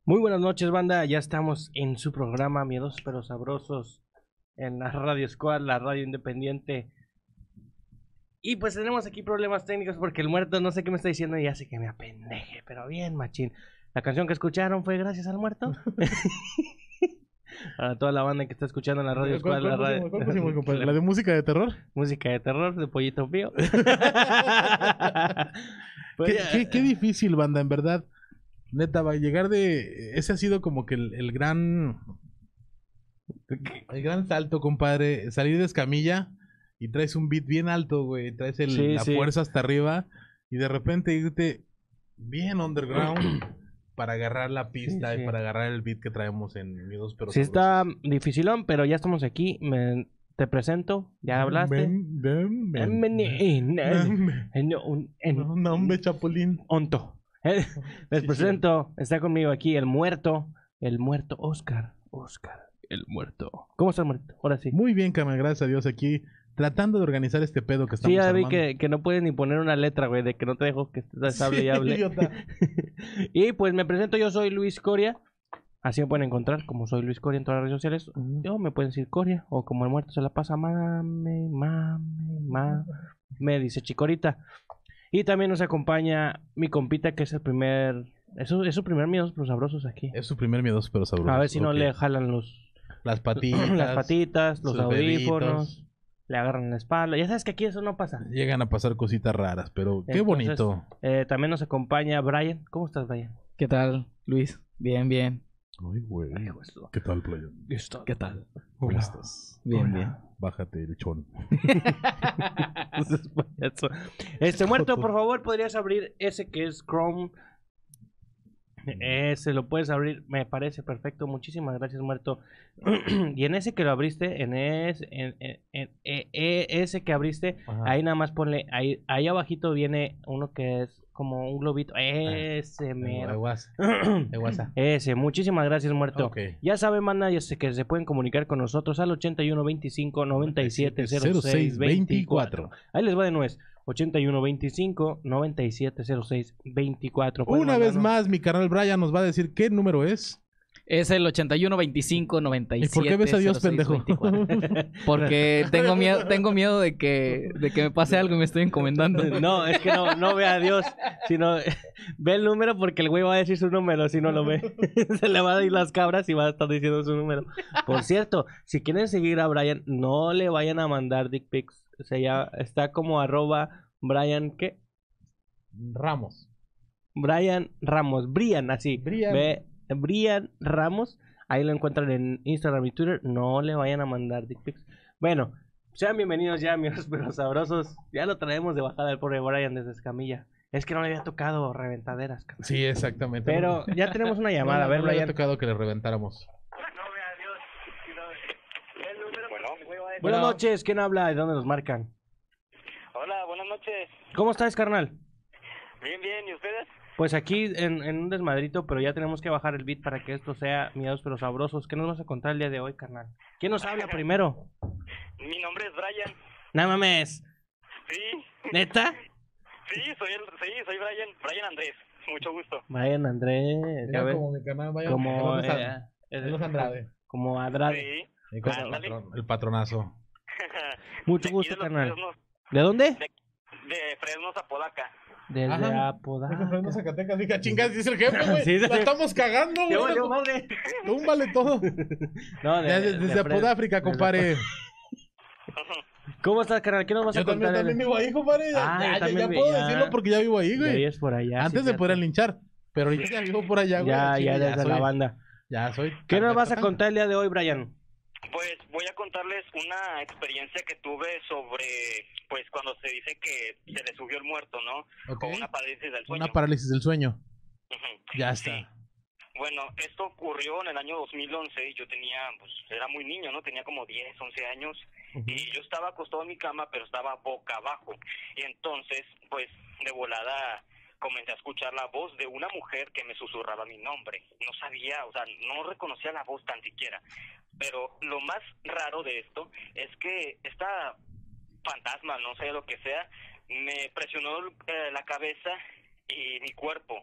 Muy buenas noches, banda. Ya estamos en su programa Miedos pero Sabrosos en la Radio Squad, la radio independiente. Y pues tenemos aquí problemas técnicos porque el muerto no sé qué me está diciendo y hace que me apendeje, pero bien, machín. La canción que escucharon fue gracias al muerto. Para toda la banda que está escuchando en la Radio Squad, ¿Cuál pusimos, compadre? ¿La de música de terror? música de terror de Pollito Pío. Qué difícil, banda, en verdad. Neta, va a llegar de... Ese ha sido como que el gran salto, compadre. Salir de Escamilla y traes un beat bien alto, güey. Traes la fuerza hasta arriba y de repente irte bien underground para agarrar la pista y para agarrar el beat que traemos en Miedos pero Sabrosos. Está dificilón, pero ya estamos aquí. Te presento, ya hablaste. Nombre Chapulín. Onto. Les presento, está conmigo aquí el muerto Oscar, el muerto. ¿Cómo está el muerto? Ahora sí. Muy bien, Cama, gracias a Dios, aquí tratando de organizar este pedo que estamos Sí, ya vi armando. que no puedes ni poner una letra, güey, de que no te dejo que hable y hable. Idiota. Y pues me presento, yo soy Luis Coria. Así me pueden encontrar, como soy Luis Coria en todas las redes sociales. Yo me pueden decir Coria, o como el muerto se la pasa, me dice Chicorita. Y también nos acompaña mi compita, que es el primer... Es su primer Miedos pero Sabrosos aquí. Es su primer Miedos pero Sabrosos. A ver si no le jalan las patitas, las patitas, los audífonos, bebitos. Le agarran la espalda. Ya sabes que aquí eso no pasa. Llegan a pasar cositas raras, pero qué bonito. También nos acompaña Brian. ¿Cómo estás, Brian? ¿Qué tal, Luis? Bien, bien. Ay, güey. ¿Qué tal, playa? ¿Qué tal? ¿Cómo estás? Bien, bien. Bájate el chón. Muerto, por favor, ¿podrías abrir ese que es Chrome? Ese lo puedes abrir, me parece perfecto. Muchísimas gracias, muerto. Y en ese que lo abriste, ese que abriste, ahí nada más ponle, ahí abajito viene uno que es como un globito. Ese mero. Ese, muchísimas gracias, muerto. Okay. Ya saben, manda, yo sé que se pueden comunicar con nosotros al 8125-9706-24. Ahí les va de nuez. 8125-9706-24. Una vez más, mi canal Brian nos va a decir qué número es. Es el 8125-9706-24. ¿Y por qué ves a Dios, pendejo? Porque tengo miedo de que me pase algo y me estoy encomendando. No, es que no ve a Dios, sino ve el número porque el güey va a decir su número si no lo ve. Se le va a ir las cabras y va a estar diciendo su número. Por cierto, si quieren seguir a Brian, no le vayan a mandar dick pics. O sea, ya está como @Brian, ¿qué? Ramos. Brian Ramos, Brian, así. Brian Ramos, ahí lo encuentran en Instagram y Twitter. No le vayan a mandar dick pics. Bueno, sean bienvenidos ya, amigos, pero sabrosos. Ya lo traemos de bajada el pobre Brian desde Escamilla. Es que no le había tocado reventaderas, cabrón. Sí, exactamente. Pero ya tenemos una llamada. A ver, no Brian. le había tocado que le reventáramos. Buenas noches, ¿quién habla? ¿De dónde nos marcan? Hola, buenas noches. ¿Cómo estás, carnal? Bien, bien, ¿y ustedes? Pues aquí en un desmadrito, pero ya tenemos que bajar el beat para que esto sea Miedos pero Sabrosos. ¿Qué nos vas a contar el día de hoy, carnal? ¿Quién nos habla primero? Mi nombre es Brian. No mames. Sí. ¿Neta? Sí, soy Brian Andrés. Mucho gusto. Brian Andrés. Mira, como mi canal, vaya. Como Andrade. Como Andrade. Sí. El patronazo. Mucho gusto, carnal. ¿De dónde? De Fresnos, Apodaca. Desde Apodaca. Fresno, Zacatecas. Diga, chingas, dice el jefe, güey. Sí, la estamos cagando, güey. Madre. Túmbale todo. No, desde Apodáfrica, compadre. ¿Cómo estás, carnal? ¿Qué nos vas a contar? Yo también vivo ahí, compadre. Ya puedo decirlo porque ya vivo ahí, güey. Es por allá. Antes de poder linchar. Pero ahorita ya vivo por allá, güey. Ya desde la banda. Ya soy. ¿Qué nos vas a contar el día de hoy, Brian? Pues voy a contarles una experiencia que tuve sobre, pues cuando se dice que se le subió el muerto, ¿no? Okay. O una parálisis del sueño. Una parálisis del sueño. Ya está. Sí. Bueno, esto ocurrió en el año 2011 y yo tenía, pues era muy niño, ¿no? Tenía como 10, 11 años y yo estaba acostado en mi cama, pero estaba boca abajo. Y entonces, pues de volada comencé a escuchar la voz de una mujer que me susurraba mi nombre. No sabía, o sea, no reconocía la voz tan siquiera. Pero lo más raro de esto es que esta fantasma, no sé lo que sea, me presionó la cabeza y mi cuerpo.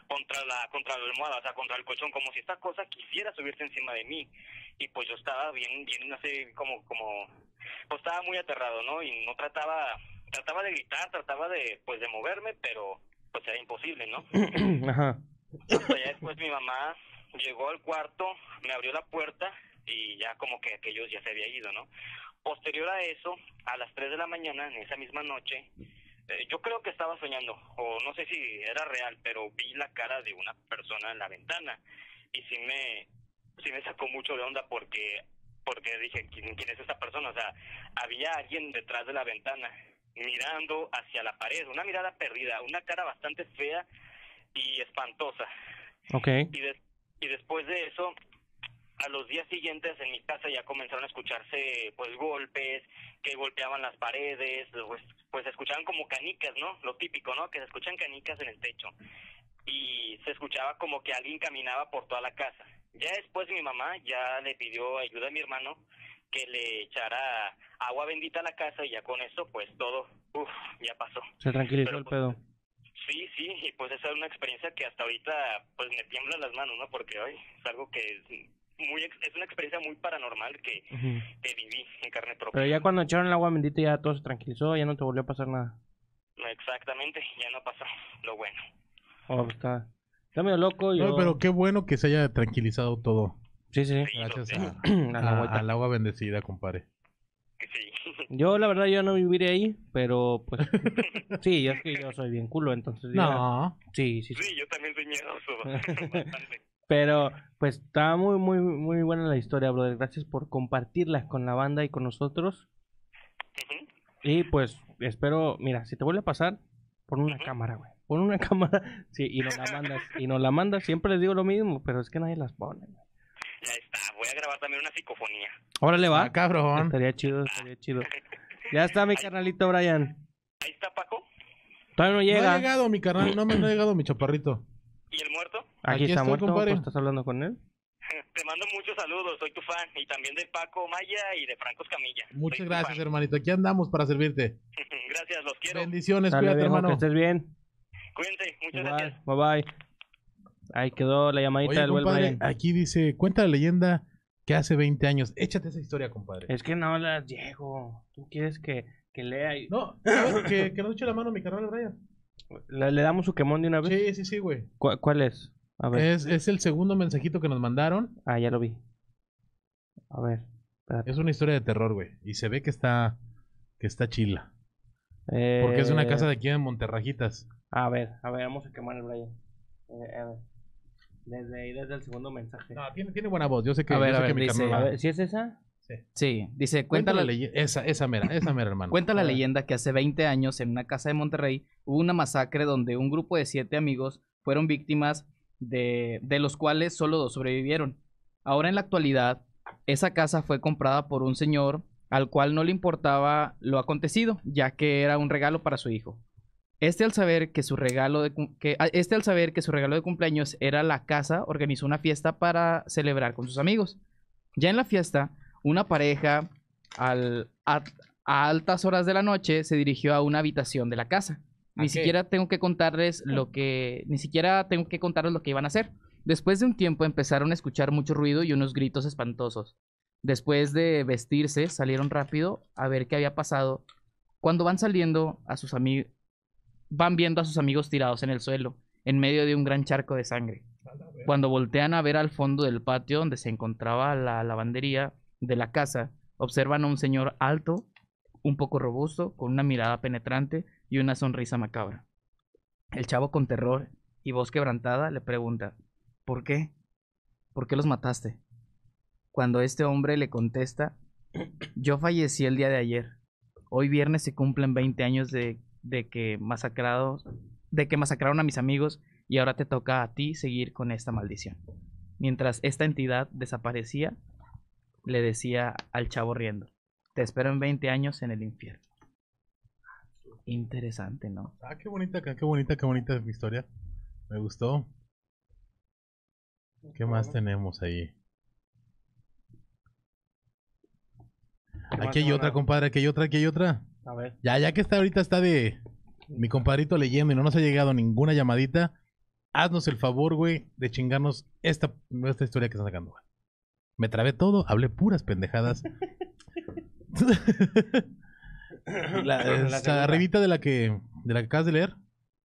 contra la almohada, o sea, contra el colchón, como si esta cosa quisiera subirse encima de mí. Y pues yo estaba bien, no sé, pues estaba muy aterrado, ¿no? Y no trataba de gritar, trataba de moverme, pero pues era imposible, ¿no? Ajá. Hasta ya después mi mamá llegó al cuarto, me abrió la puerta y ya como que aquello ya se había ido, ¿no? Posterior a eso, a las 3 de la mañana, en esa misma noche, yo creo que estaba soñando, o no sé si era real, pero vi la cara de una persona en la ventana y sí me sacó mucho de onda porque dije, ¿quién es esta persona? O sea, había alguien detrás de la ventana mirando hacia la pared, una mirada perdida, una cara bastante fea y espantosa. Okay. Y después de eso, a los días siguientes en mi casa ya comenzaron a escucharse pues golpes, que golpeaban las paredes, pues se escuchaban como canicas, ¿no? Lo típico, ¿no? Que se escuchan canicas en el techo. Y se escuchaba como que alguien caminaba por toda la casa. Ya después mi mamá ya le pidió ayuda a mi hermano que le echara agua bendita a la casa y ya con eso pues todo, ya pasó. Se tranquilizó Pero, el pedo. Sí, y pues esa es una experiencia que hasta ahorita pues me tiemblan las manos, ¿no? Porque es algo que es una experiencia muy paranormal que viví en carne propia. Pero ya cuando echaron el agua bendita ya todo se tranquilizó, ya no te volvió a pasar nada. Exactamente, ya no pasó, lo bueno. Oh, está medio loco. No, pero qué bueno que se haya tranquilizado todo. Sí. Gracias a al agua bendecida, compadre. Sí. Yo, la verdad, yo no viviré ahí, pero pues sí, es que yo soy bien culo, entonces No. Sí, Sí, yo también soy miedoso, bastante. Pero pues está muy, muy, muy buena la historia, brother. Gracias por compartirla con la banda y con nosotros. Y pues espero, mira, si te vuelve a pasar, pon una cámara, güey. Pon una cámara, sí, y nos la mandas. Siempre les digo lo mismo, pero es que nadie las pone, güey. Ya está, voy a grabar también una psicofonía. Órale, va. Cabrón. Estaría chido. Ya está mi carnalito Brian. Ahí está Paco. Todavía no llega. No ha llegado mi carnal, no ha llegado mi chaparrito. ¿Y el muerto? Aquí está estoy, muerto, compadre. pues, ¿estás hablando con él? Te mando muchos saludos, soy tu fan. Y también de Paco Maya y de Franco Escamilla. Muchas gracias, hermanito. Aquí andamos para servirte. Gracias, los quiero. Bendiciones, Dale, cuídate, viejo, hermano. que estés bien. Cuídense, muchas Igual, gracias. bye bye. Ahí quedó la llamadita Oye, del buen compadre, Brian. aquí dice, cuenta la leyenda que hace 20 años. Échate esa historia, compadre. Es que no las llego. Tú quieres que lea y... No, que nos eche la mano mi carnal Brian. ¿Le damos su quemón de una vez? Sí, güey. ¿Cuál es? A ver. Es el segundo mensajito que nos mandaron. Ah, ya lo vi. A ver. Espérate. Es una historia de terror, güey. Y se ve que está chila. Porque es una casa de aquí en Monterrajitas. A ver, vamos a quemar el Brian. A ver. Desde el segundo mensaje. No, tiene buena voz. Yo sé que, A ver, yo sé que dice, mi carnal... A ver, ¿sí es esa? Sí, dice, Cuenta la leyenda. Esa mera, hermano. Cuenta la A ver. leyenda que hace 20 años en una casa de Monterrey hubo una masacre donde un grupo de 7 amigos fueron víctimas de los cuales solo 2 sobrevivieron. Ahora en la actualidad, esa casa fue comprada por un señor al cual no le importaba lo acontecido, ya que era un regalo para su hijo. Al saber que su regalo de cumpleaños era la casa, organizó una fiesta para celebrar con sus amigos. Ya en la fiesta, una pareja a altas horas de la noche se dirigió a una habitación de la casa. Ni siquiera tengo que contarles lo que iban a hacer. Después de un tiempo empezaron a escuchar mucho ruido y unos gritos espantosos. Después de vestirse, salieron rápido a ver qué había pasado. Cuando van saliendo, van viendo a sus amigos tirados en el suelo, en medio de un gran charco de sangre. Cuando voltean a ver al fondo del patio donde se encontraba la lavandería de la casa, observan a un señor alto, un poco robusto, con una mirada penetrante y una sonrisa macabra. El chavo, con terror y voz quebrantada, le pregunta: ¿por qué? ¿Por qué los mataste? Cuando este hombre le contesta: yo fallecí el día de ayer. Hoy viernes se cumplen 20 años de que masacraron a mis amigos y ahora te toca a ti seguir con esta maldición. Mientras esta entidad desaparecía, le decía al chavo riendo: te espero en 20 años en el infierno. Interesante, ¿no? Ah, qué bonita mi historia. Me gustó. ¿Qué más tenemos ahí? Aquí hay otra, compadre, aquí hay otra. A ver. Ya que ahorita está de mi compadrito leyendo y no nos ha llegado ninguna llamadita, haznos el favor, güey, de chingarnos esta historia que están sacando, güey. Me trabé todo, hablé puras pendejadas. Esta arribita de la que acabas de leer.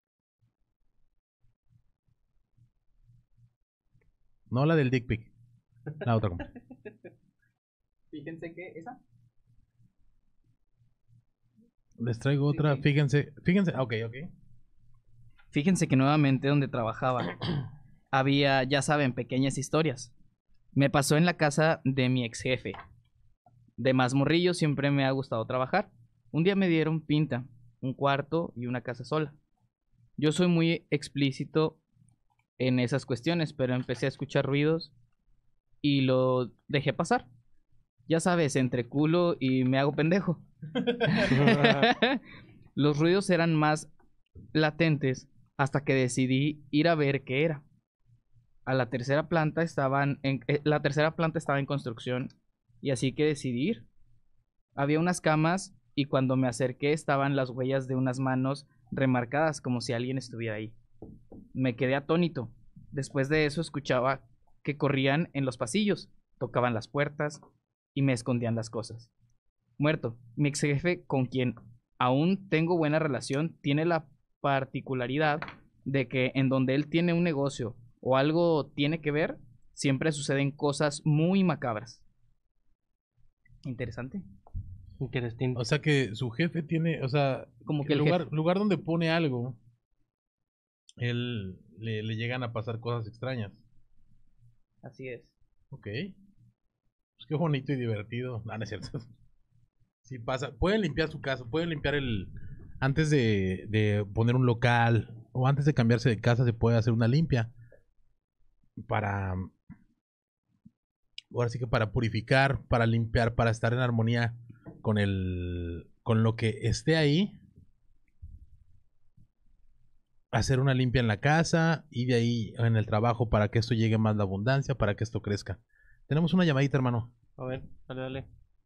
No la del dick pic. La otra. Fíjense que esa. Les traigo otra, fíjense, ok. Fíjense que nuevamente donde trabajaba había, ya saben, pequeñas historias. Me pasó en la casa de mi ex jefe. De más morrillo siempre me ha gustado trabajar. Un día me dieron pinta, un cuarto y una casa sola. Yo soy muy explícito en esas cuestiones, pero empecé a escuchar ruidos y lo dejé pasar. Ya sabes, entre culo y me hago pendejo. Los ruidos eran más latentes hasta que decidí ir a ver qué era. La tercera planta estaba en construcción y así que decidí ir. Había unas camas y cuando me acerqué estaban las huellas de unas manos remarcadas como si alguien estuviera ahí. Me quedé atónito. Después de eso escuchaba que corrían en los pasillos, tocaban las puertas y me escondían las cosas. Muerto, mi ex jefe, con quien aún tengo buena relación, tiene la particularidad de que en donde él tiene un negocio o algo tiene que ver, siempre suceden cosas muy macabras. Interesante. O sea que su jefe tiene, o sea, como que el lugar donde pone algo, él le llegan a pasar cosas extrañas. Así es. Ok. Pues qué bonito y divertido. No, no es cierto. Sí pasa. Pueden limpiar su casa, pueden limpiar antes de poner un local o antes de cambiarse de casa se puede hacer una limpia ahora sí que para purificar, para limpiar, para estar en armonía con lo que esté ahí. Hacer una limpia en la casa y de ahí en el trabajo para que esto llegue más la abundancia, para que esto crezca. Tenemos una llamadita, hermano. A ver, dale.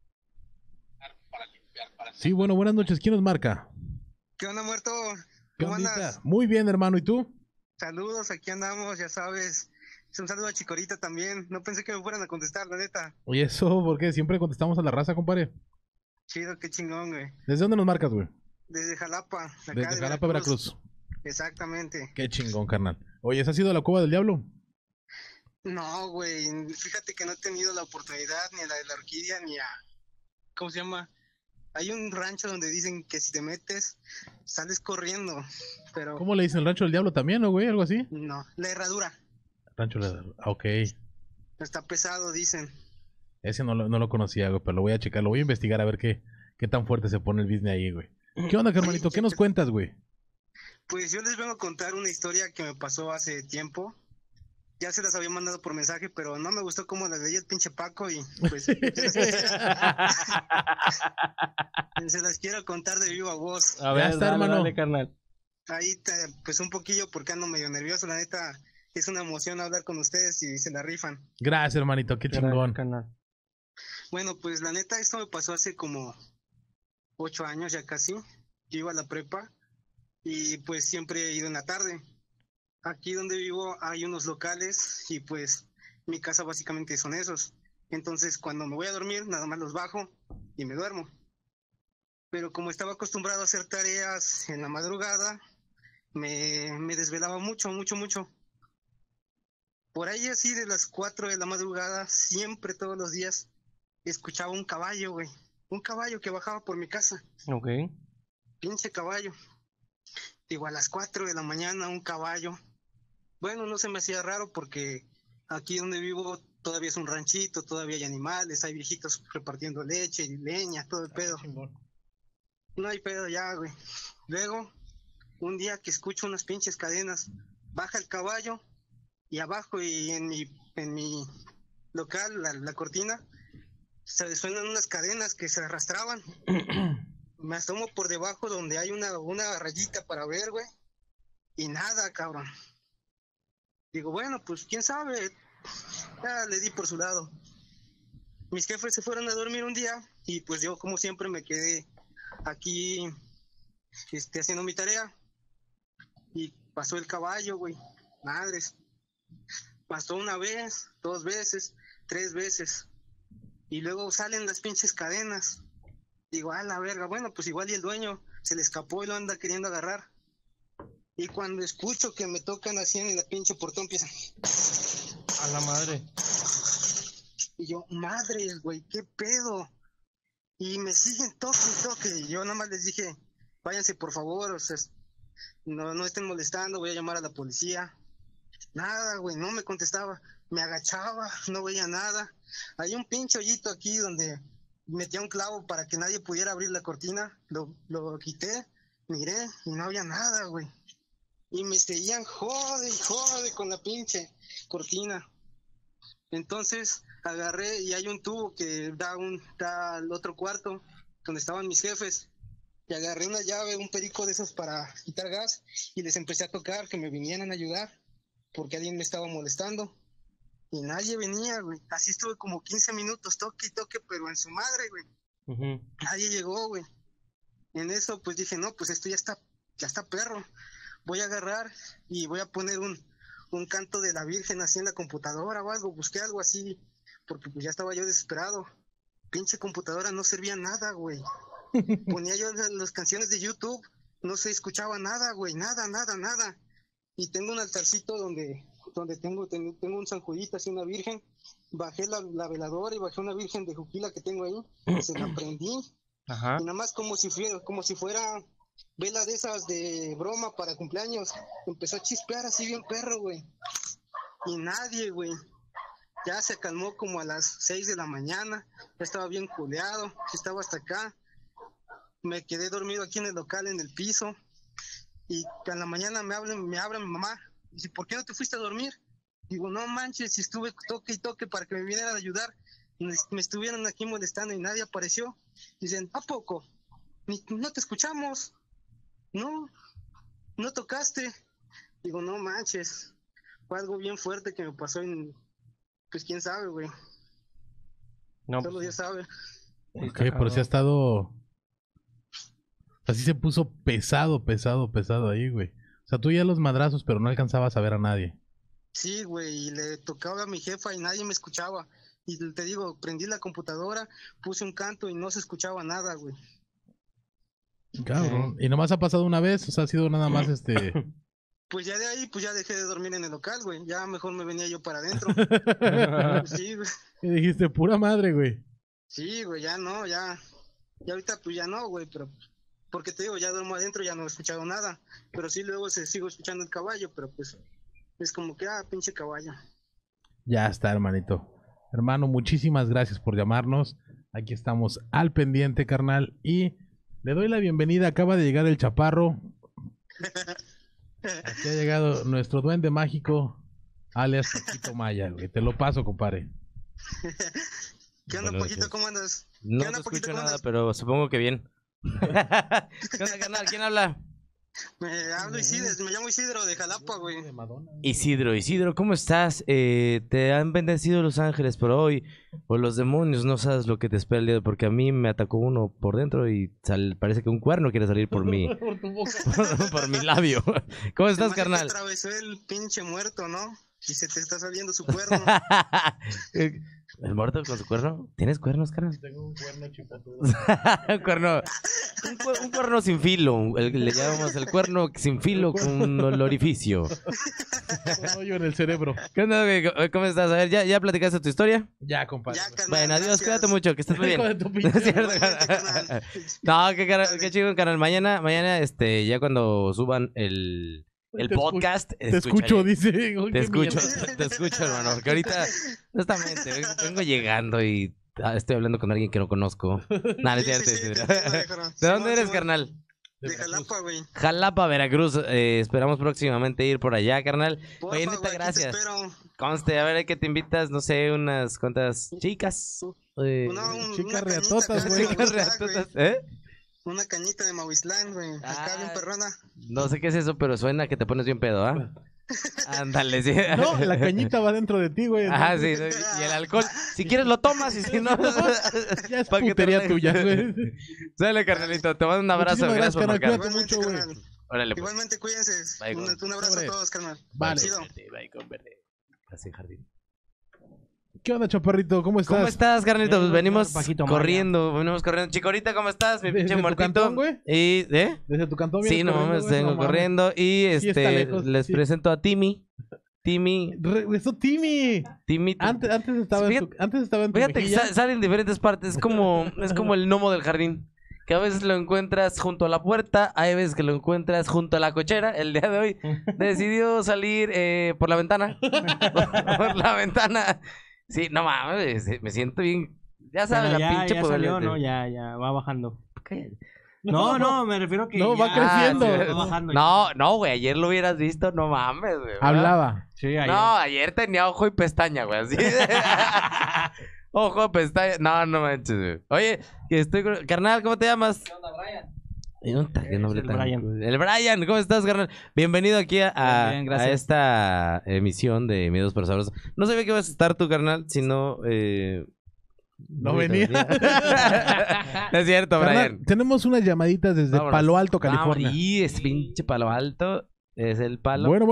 Sí, bueno, buenas noches. ¿Quién nos marca? ¿Qué onda, muerto? ¿Cómo andas? Muy bien, hermano. ¿Y tú? Saludos, aquí andamos, ya sabes. Un saludo a Chicorita también. No pensé que me fueran a contestar, la neta. ¿Y eso? ¿Por qué? Siempre contestamos a la raza, compadre. Chido, qué chingón, güey. ¿Desde dónde nos marcas, güey? Desde Jalapa. Desde Jalapa, Veracruz. Exactamente. Qué chingón, carnal. Oye, ¿esa ha sido la cueva del diablo? No, güey. Fíjate que no he tenido la oportunidad ni a la de la orquídea ni a... ¿Cómo se llama? Hay un rancho donde dicen que si te metes, sales corriendo, pero... ¿Cómo le dicen el rancho del diablo también, no, güey? ¿Algo así? No, la herradura. Rancho del diablo, ok. Está pesado, dicen. Ese no lo conocía, güey, pero lo voy a checar, lo voy a investigar a ver qué tan fuerte se pone el business ahí, güey. ¿Qué onda, hermanito? ¿Qué nos cuentas, güey? Pues yo les vengo a contar una historia que me pasó hace tiempo. Ya se las había mandado por mensaje, pero no me gustó cómo las leía el pinche Paco y pues se las quiero contar de viva voz. A ver, está, hermano. Dale, carnal. Ahí pues un poquillo porque ando medio nervioso, la neta es una emoción hablar con ustedes y se la rifan. Gracias, hermanito, qué chingón. Carnal. Bueno, pues la neta esto me pasó hace como 8 años ya casi. Yo iba a la prepa y pues siempre he ido en la tarde. Aquí donde vivo hay unos locales y pues mi casa básicamente son esos. Entonces cuando me voy a dormir nada más los bajo y me duermo. Pero como estaba acostumbrado a hacer tareas en la madrugada, me desvelaba mucho. Por ahí así de las 4 de la madrugada, siempre todos los días, escuchaba un caballo, güey. Un caballo que bajaba por mi casa. Ok. Pinche caballo. Digo, a las 4 de la mañana un caballo. Bueno, no se me hacía raro porque aquí donde vivo todavía es un ranchito, todavía hay animales, hay viejitos repartiendo leche y leña, todo el pedo. No hay pedo ya, güey. Luego, un día que escucho unas pinches cadenas, baja el caballo y abajo y en mi local, la cortina, se suenan unas cadenas que se arrastraban. Me asomo por debajo donde hay una rayita para ver, güey. Y nada, cabrón. Digo, bueno, pues quién sabe. Ya le di por su lado. Mis jefes se fueron a dormir un día y pues yo como siempre me quedé aquí haciendo mi tarea. Y pasó el caballo, güey. Madres. Pasó una vez, 2 veces, 3 veces. Y luego salen las pinches cadenas. Digo, a la verga, bueno, pues igual y el dueño se le escapó y lo anda queriendo agarrar. Y cuando escucho que me tocan así en el pinche portón, empiezan. A la madre. Y yo, madres, güey, ¿qué pedo? Y me siguen toque y toque. Y yo nada más les dije, váyanse por favor, o sea, no estén molestando, voy a llamar a la policía. Nada, güey, no me contestaba. Me agachaba, no veía nada. Hay un pinche hoyito aquí donde metía un clavo para que nadie pudiera abrir la cortina. Lo quité, miré y no había nada, güey. Y me seguían jode con la pinche cortina. Entonces agarré y hay un tubo que da al otro cuarto donde estaban mis jefes. Y agarré una llave, un perico de esos para quitar gas y les empecé a tocar que me vinieran a ayudar porque alguien me estaba molestando. Y nadie venía, güey. Así estuve como 15 minutos, toque y toque, pero en su madre, güey. Uh-huh. Nadie llegó, güey. En eso, pues dije, no, pues esto ya está perro. Voy a agarrar y voy a poner un canto de la Virgen así en la computadora o algo. Busqué algo así, porque pues ya estaba yo desesperado. Pinche computadora no servía nada, güey. Ponía yo las canciones de YouTube, no se escuchaba nada, güey, nada. Y tengo un altarcito donde tengo un San Judita, así una virgen. Bajé la veladora y bajé una virgen de Juquila que tengo ahí. Se la prendí. Ajá. Y nada más como si fuera vela de esas de broma para cumpleaños. Empezó a chispear así bien perro, güey. Y nadie, güey. Ya se calmó como a las 6 de la mañana. Ya estaba bien culeado. Estaba hasta acá. Me quedé dormido aquí en el local, en el piso. Y a la mañana me habla mi mamá. Dice, ¿por qué no te fuiste a dormir? Digo, no manches, si estuve toque y toque para que me vinieran a ayudar. Me estuvieron aquí molestando y nadie apareció. Dicen, ¿a poco? No te escuchamos. No tocaste. Digo, no manches. Fue algo bien fuerte que me pasó pues quién sabe, güey. No, Solo Dios sabe. Ok, pero sí ha estado... Así se puso pesado ahí, güey. O sea, tú ya los madrazos, pero no alcanzabas a ver a nadie. Sí, güey, y le tocaba a mi jefa y nadie me escuchaba. Y te digo, prendí la computadora, puse un canto y no se escuchaba nada, güey. Cabrón. ¿Y nomás ha pasado una vez? O sea, ha sido nada más Pues ya de ahí, pues ya dejé de dormir en el local, güey. Ya mejor me venía yo para adentro. Sí, güey. Y dijiste, pura madre, güey. Sí, güey, ya no, ya ahorita pues ya no, güey, pero... Porque te digo, ya duermo adentro, ya no he escuchado nada. Pero sí, luego sigo escuchando el caballo, pero pues es como que, pinche caballo. Ya está, hermanito. Hermano, muchísimas gracias por llamarnos. Aquí estamos al pendiente, carnal. Y le doy la bienvenida. Acaba de llegar el Chaparro. Aquí ha llegado nuestro duende mágico, alias Poquito Maya, güey. Te lo paso, compadre. ¿Qué onda, Poquito? ¿Cómo andas? No te escucho nada, pero supongo que bien. ¿Qué onda, carnal? ¿Quién habla? Me llamo Isidro de Jalapa, güey. Isidro, ¿cómo estás? Te han bendecido los ángeles por hoy, o los demonios, no sabes lo que te espera el día, porque a mí me atacó uno por dentro y parece que un cuerno quiere salir por mí. por mi labio. ¿Cómo estás, carnal? Te atravesó el pinche muerto, ¿no? Y se te está saliendo su cuerno. ¿El muerto con su cuerno? ¿Tienes cuernos, carnal? Tengo un cuerno chipatudo. un cuerno sin filo. Le llamamos el cuerno sin filo con el orificio. Un hoyo en el cerebro. ¿Qué onda, güey? ¿Cómo estás? A ver, ¿ya platicaste tu historia? Ya, compadre. Bueno, adiós, cuídate mucho, que estés muy bien. No, qué chido, canal. Mañana, ya cuando suban el podcast. Te escucho, dice. Te escucho, hermano. Porque ahorita, honestamente, vengo llegando y estoy hablando con alguien que no conozco. No es cierto. ¿De dónde eres, carnal? De Jalapa, güey. Jalapa, Veracruz. Esperamos próximamente ir por allá, carnal. Porfa, oye, neta, güey, gracias. Conste, a ver, hay que te invitas, no sé, unas cuantas chicas. Chicas reatotas, güey. Chicas reatotas, ¿eh? Una cañita de Mahuislán, güey. Acá bien perrona. No sé qué es eso, pero suena que te pones bien pedo, ¿ah? Ándale, sí. No, la cañita va dentro de ti, güey. Ajá, sí. Y el alcohol, si quieres lo tomas y si no... ya es putería tuya, güey. Sale, carnalito. Te mando un abrazo. Muchísimas Gracias por marcar. Cuídate mucho, güey. Órale, pues. Igualmente, cuídense. Bye, Un abrazo Sobre. a todos, carnal. Vale. Chido. Bye, con verde. Así, jardín. ¿Qué onda, chaparrito? ¿Cómo estás? ¿Cómo estás, carnalito? Pues venimos Paquito corriendo. Chicorita, ¿cómo estás? Mi pinche ¿Desde tu muertito. cantón, güey? Y, ¿eh? ¿Desde tu cantón Sí, vienes no corriendo, mames, güey? vengo No mames. corriendo. Y Sí está lejos, les sí. presento a Timmy. Timmy. Regresó Timmy. Antes Antes estaba en tu Fíjate que mejilla. sale en diferentes partes. Es como el gnomo del jardín. Que a veces lo encuentras junto a la puerta, hay veces que lo encuentras junto a la cochera. El día de hoy decidió salir por la ventana. Por la ventana. Sí, no mames, me siento bien. Ya sabes, Pero la pinche ya poder. salió, ¿no? Ya va bajando. No, me refiero que No, ya va creciendo. va bajando. No, güey, ayer lo hubieras visto, no mames, güey. ¿verdad? Hablaba. Sí, ayer. No, ayer tenía ojo y pestaña, güey, así. Ojo, pestaña. No manches, güey. Oye, carnal, ¿cómo te llamas? ¿Qué onda, Brian? Qué nombre el tan Brian. cool. El Brian, ¿cómo estás, carnal? Bienvenido aquí Bien, a gracias. esta emisión de Miedos pero Sabrosos. No sabía que ibas a estar tú, carnal, sino... No venía. No es cierto, Carnal, Brian. tenemos unas llamaditas desde Vámonos. Palo Alto, California. Y es pinche Palo Alto. Es el palo. Bueno.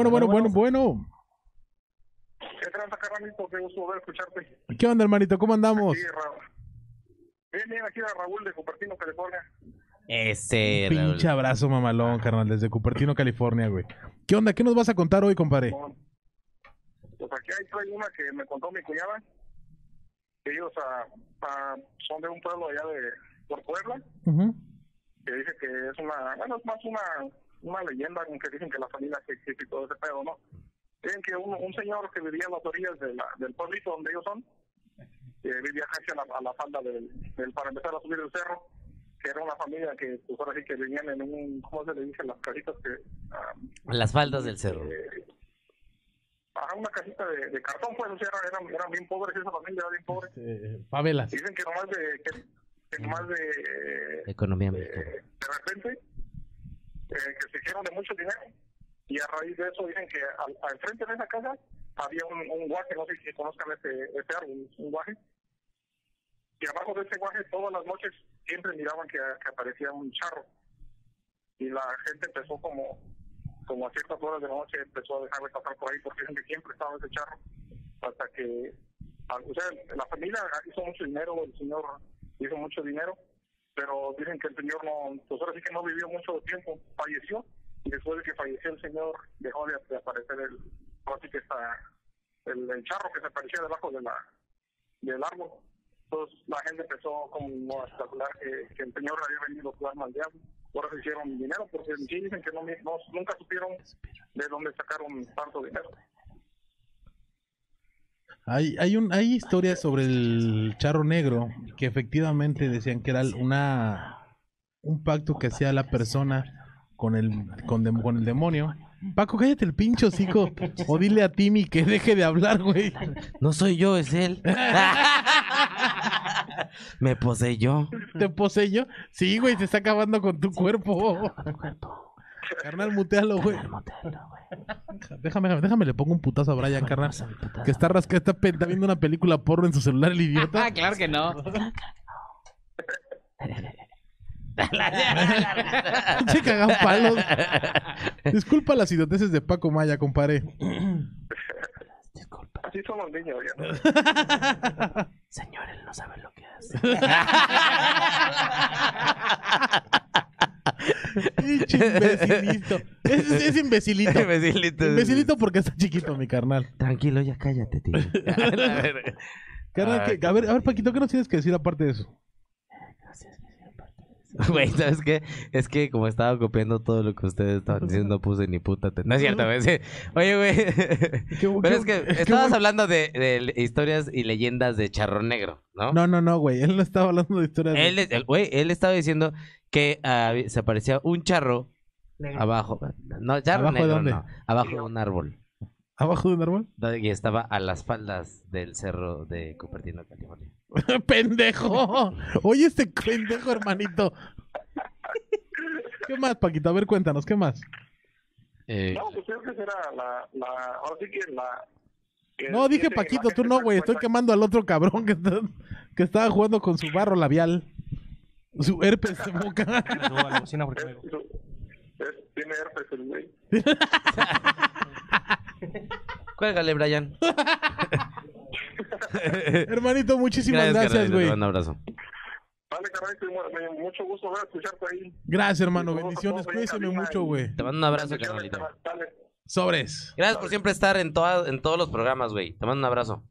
¿Qué tranza, carnalito? Qué gusto volver a escucharte. ¿Qué onda, hermanito? ¿Cómo andamos? Sí, bien, aquí a Raúl de Cupertino, California. Ese, Pinche abrazo mamalón, carnal, desde Cupertino, California, güey. ¿Qué onda? ¿Qué nos vas a contar hoy, compadre? Bueno, pues aquí hay una que me contó mi cuñada. Ellos son de un pueblo allá por Puebla, Ujú. que dice que es es más una leyenda, que dicen que la familia que existe y todo ese pedo, ¿no? Dicen que un señor que vivía en las orillas del pueblito donde ellos son, vivía casi a la falda para empezar a subir el cerro, que era una familia que, pues ahora sí que vivían en ¿cómo se le dice? Las casitas que... Las faldas del cerro. Una casita de cartón, pues, o sea, eran bien pobres, esa familia era bien pobre. Favelas. Dicen que nomás de Economía de mexicana. repente, que se hicieron de mucho dinero, y a raíz de eso dicen que al frente de esa casa había un guaje, no sé si conozcan ese árbol, un guaje, y abajo de ese guaje todas las noches siempre miraban que aparecía un charro, y la gente empezó como a ciertas horas de la noche empezó a dejar de pasar por ahí porque dicen que siempre estaba ese charro, hasta que, o sea, la familia hizo mucho dinero, el señor hizo mucho dinero, pero dicen que el señor no, pues ahora sí que no vivió mucho tiempo, falleció, y después de que falleció el señor dejó de aparecer así que el charro que se aparecía debajo del árbol. Entonces la gente empezó como a especular que el señor había venido su alma al diablo. Por eso hicieron dinero, porque sí dicen que nunca supieron de dónde sacaron tanto dinero. Hay historias sobre el charro negro que efectivamente decían que era un pacto que hacía la persona con el demonio. Paco, cállate el pincho, hocico. O dile a Timmy que deje de hablar, güey. No soy yo, es él. Me poseyó. ¿Te poseyó? Sí, güey, se está acabando con tu cuerpo. Carnal, mutealo, güey. Déjame, le pongo un putazo a Brian, carnal. Que está viendo una película porno en su celular, el idiota. Claro que no. Che, cagan palos. Disculpa las idioteces de Paco Maya, compadre. Así son los niños, ya. Señor, él no sabe lo que hace. Pinche imbecilito. Es imbecilito. Imbecilito porque está chiquito, mi carnal. Tranquilo, ya cállate, tío. Carnal, a ver, Paquito, ¿qué nos tienes que decir aparte de eso? Güey, ¿sabes qué? Es que como estaba copiando todo lo que ustedes estaban diciendo, no puse ni puta. No es cierto, güey. Sí. Oye, güey. Pero es que estabas hablando de historias y leyendas de charro negro, ¿no? No, güey. Él no estaba hablando de historias. Él estaba diciendo que se aparecía un charro abajo. No, charro ¿Abajo negro, de dónde? no. Abajo de un árbol. ¿Abajo de un árbol? Y estaba a las faldas del cerro de Cupertino, California. ¡Pendejo! Oye, este pendejo, hermanito. ¿Qué más, Paquito? A ver, cuéntanos, ¿qué más? No, pues creo que será ahora sí que No, dije Paquito, tú no, güey. Estoy quemando al otro cabrón que estaba jugando con su barro labial. Su herpes de boca. tiene tiene herpes el güey. Cuélgale, Brian. Hermanito, muchísimas gracias, güey. Un abrazo. Vale, carnalito, mucho gusto ver escucharte ahí. Gracias, hermano. Bendiciones. Cuídese mucho, güey. Te mando un abrazo, carnalito. Sobres. Gracias por siempre estar en todos los programas, güey. Te mando un abrazo.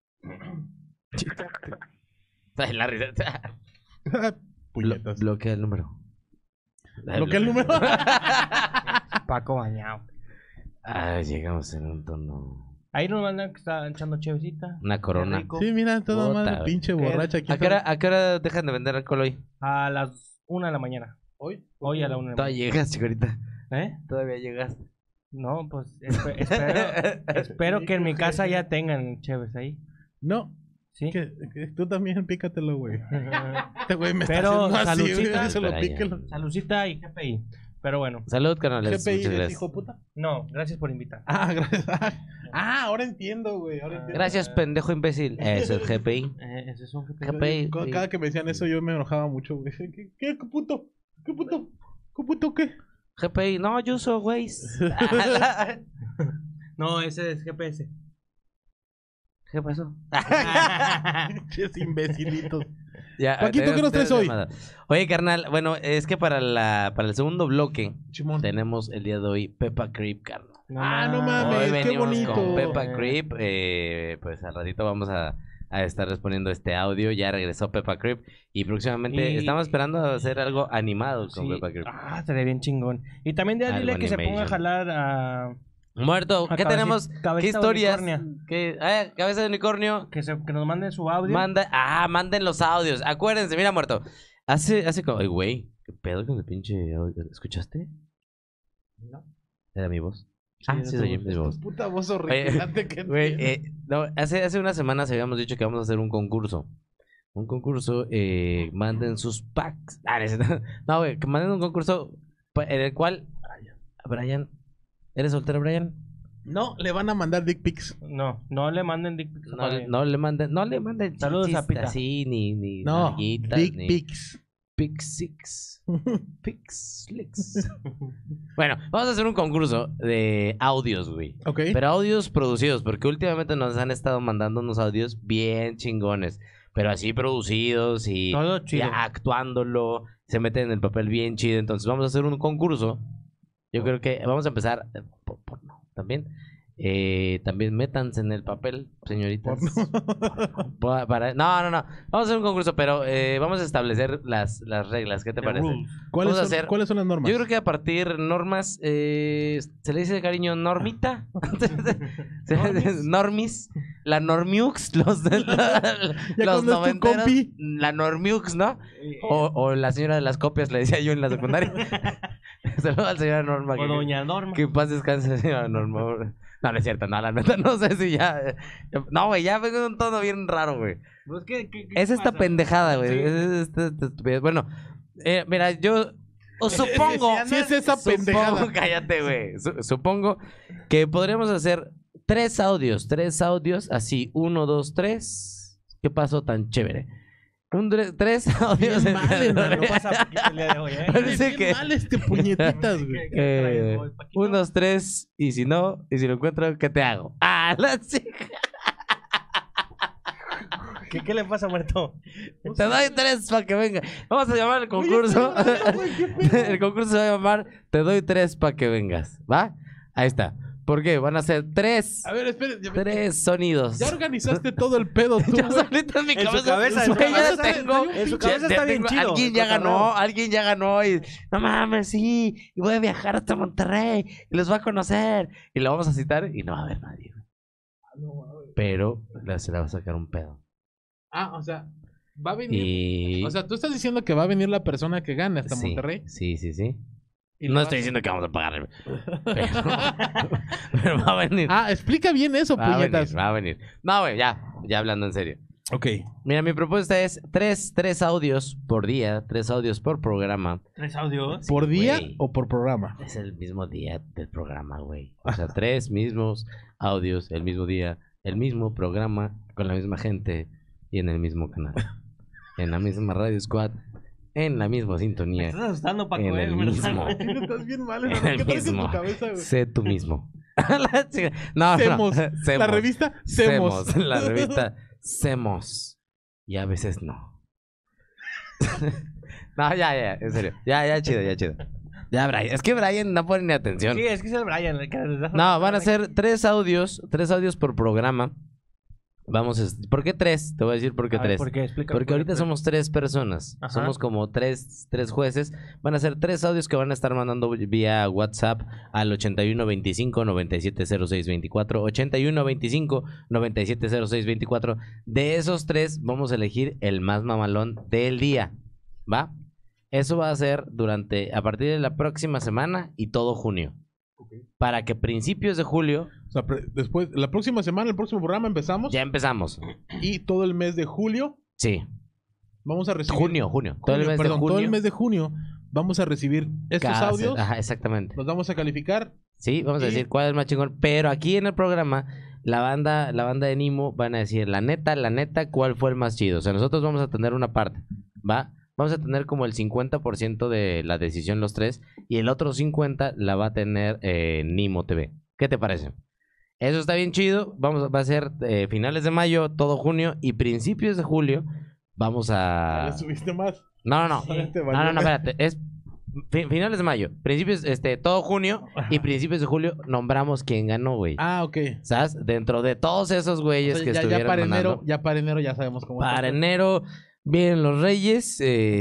La risa. Puñetas. Bloquea el número. ¿Bloquea el número? Paco bañado. Ay, llegamos en un tono. Ahí nos mandan que está echando chevecita. Una corona. Sí, mira, toda Puta, madre, pinche borracha aquí. ¿A qué hora dejan de vender alcohol hoy? A las 1 de la mañana. ¿Hoy? Hoy a la 1 de la Todavía mañana. llegas, chicorita. ¿Eh? Todavía llegas. No, pues espero que en mi casa ya tengan cheves ahí. No. ¿Sí? Que tú también pícatelo, güey. Este güey me Pero está haciendo así, saludcita, güey. Se lo Espera, píquelo. Saludcita y GPI. Pero bueno. Salud, canales. GPI, Muchas ¿eres gracias. hijo de puta? No, gracias por invitar. Ah, gracias. Ah, ahora entiendo, güey. Ahora entiendo. Gracias, pendejo imbécil. Eso es GPI. Ese es un GPI. GPI. Cada que me decían eso yo me enojaba mucho, güey. ¿Qué puto? ¿Qué puto? ¿Qué puto qué? GPI. No, yo uso Waze. No, ese es GPS. ¿Qué pasó? Ches imbecilitos. Ya, Paquito, ¿qué nos traes hoy? llamada. Oye, carnal, bueno, es que para el segundo bloque Chimón. tenemos el día de hoy Peppa Creep, carnal. No mames, Hoy qué venimos bonito. con Peppa Creep. Pues al ratito vamos a estar respondiendo este audio. Ya regresó Peppa Creep. Y próximamente estamos esperando a hacer algo animado con Peppa Creep. Ah, estaría bien chingón. Y también de dile Algo que se ponga a animation. jalar a... Muerto, ¿qué tenemos? ¿Qué Cabecita de historias? unicornio. Cabeza de unicornio. Que nos manden su audio. Manden los audios. Acuérdense, mira, Muerto. Hace como, güey, ¿qué pedo con el pinche audio? ¿Escuchaste? No. ¿Era mi voz? Sí, soy mi voz. Puta voz horripilante que Güey, tienes. no, hace unas semanas habíamos dicho que vamos a hacer un concurso. Un concurso, manden sus packs. No, güey, que manden un concurso en el cual... Brian, ¿eres soltero, Brian? No, le van a mandar dick pics. No le manden dick pics. No le manden Saludos chichis a Pita. así, ni No, nalguitas, dick ni pics. Pixix. Pixlix. Bueno, vamos a hacer un concurso de audios, güey. Ok. Pero audios producidos, porque últimamente nos han estado mandando unos audios bien chingones. Pero así producidos y Todo chido. ya actuándolo. Se meten en el papel bien chido. Entonces vamos a hacer un concurso. Yo creo que vamos a empezar por porno también. También métanse en el papel, señoritas. No. Vamos a hacer un concurso, pero vamos a establecer las reglas. ¿Qué te parece? ¿Cuáles Vamos a son, hacer- ¿Cuáles son las normas? Yo creo que a partir normas, se le dice de cariño normita, normis, la normiux, los de Ya los cuando es tu noventeros, compi. la normiux, ¿no? O la señora de las copias, le decía yo en la secundaria. Saludos a la señora Norma. O doña Norma. Que paz descanse, señora Norma. No, no es cierto, no, la neta, no sé si ya... No, güey, ya vengo de un tono bien raro, güey. Pues, Es esta pasa? pendejada, güey. Sí. Es esta estupidez. Bueno, mira, yo supongo... Sí es esa pendejada. Cállate, güey. Supongo que podríamos hacer 3 audios, así, 1, 2, 3. ¿Qué pasó tan chévere? 3 audios. Bien mal, hermano. No pasa Paquito el día de hoy, ¿eh? Parece Bien que- mal puñetitas, güey. ¿Qué traes hoy, Paquito? 1, 2, 3, y si no, y si lo encuentro, ¿qué te hago? ¡Ah, la chica! ¿Qué le pasa, muerto? Te doy 3 para que venga. Vamos a llamar al concurso. El concurso se va a llamar Te doy 3 para que vengas. ¿Va? Ahí está. ¿Por qué? Van a ser 3. A ver, espere. 3 sonidos. Ya organizaste todo el pedo tú, Yo güey. solito en mi En su cabeza. cabeza, güey, en su ya cabeza tengo. en su cabeza está bien chido. Alguien ya Cotorreo. ganó. Alguien ya ganó. Y no mames, sí. Y voy a viajar hasta Monterrey. Y los va a conocer. Y lo vamos a citar. Y no va a haber nadie. Pero se la va a sacar un pedo. Ah, o sea, va a venir. Y... O sea, tú estás diciendo que va a venir la persona que gane hasta sí, Monterrey. Sí. Y No le estoy vas- diciendo que vamos a pagar. Pero va a venir. Ah, explica bien eso, Va a venir, puñetas. va a venir. No, güey, ya hablando en serio. Ok. Mira, mi propuesta es 3 audios por día, 3 audios por programa. 3 audios. ¿Por día güey. o por programa? Es el mismo día del programa, güey. O sea, 3 mismos audios, el mismo día, el mismo programa, con la misma gente y en el mismo canal. En la misma Radio Squad en la misma Me sintonía. estás asustando, Paco, En el mismo. Estás bien mal, En hermano. el ¿Qué traes en mismo. tu cabeza, güey? Sé tú mismo. La chica- no, Semos. no. La revista Semos. Semos. La revista Semos. Y a veces no. No, ya, en serio. Ya, chido. Ya, Brian. Es que Brian no pone ni atención. Sí, es que es el Brian. el que desde hace No, rato van a está ser 3 audios por programa. Vamos ¿por qué 3? Te voy a decir por qué A ver, 3. ¿por qué? Explícame Porque por qué ahorita tres. somos 3 personas. Ajá. Somos como tres jueces. Van a ser 3 audios que van a estar mandando vía WhatsApp al 8125-970624. 8125-970624. De esos 3 vamos a elegir el más mamalón del día. ¿Va? Eso va a ser a partir de la próxima semana y todo junio. Para que principios de julio O sea, después, la próxima semana, el próximo programa empezamos. ya empezamos. Y todo el mes de julio Sí. vamos a recibir. Junio. Todo el mes de junio. Todo el mes de junio vamos a recibir estos audios. Ajá, exactamente. Los vamos a calificar. Sí, vamos a Y- decir cuál es el más chingón. Pero aquí en el programa, la banda de Nimo van a decir la neta, cuál fue el más chido. O sea, nosotros vamos a tener una parte, ¿va? Vamos a tener como el 50% de la decisión los 3 y el otro 50% la va a tener Nimo TV. ¿Qué te parece? Eso está bien chido. Va a ser finales de mayo, todo junio y principios de julio. Vamos Ya a... le subiste más. No. Te valió. No, espérate. Es finales de mayo, principios, todo junio y principios de julio nombramos quién ganó, güey. Ah, ok. ¿Sabes? Dentro de todos esos güeyes O sea, que ya estuvieron para mandando. enero, ya para enero ya sabemos cómo Para está. enero vienen los Reyes,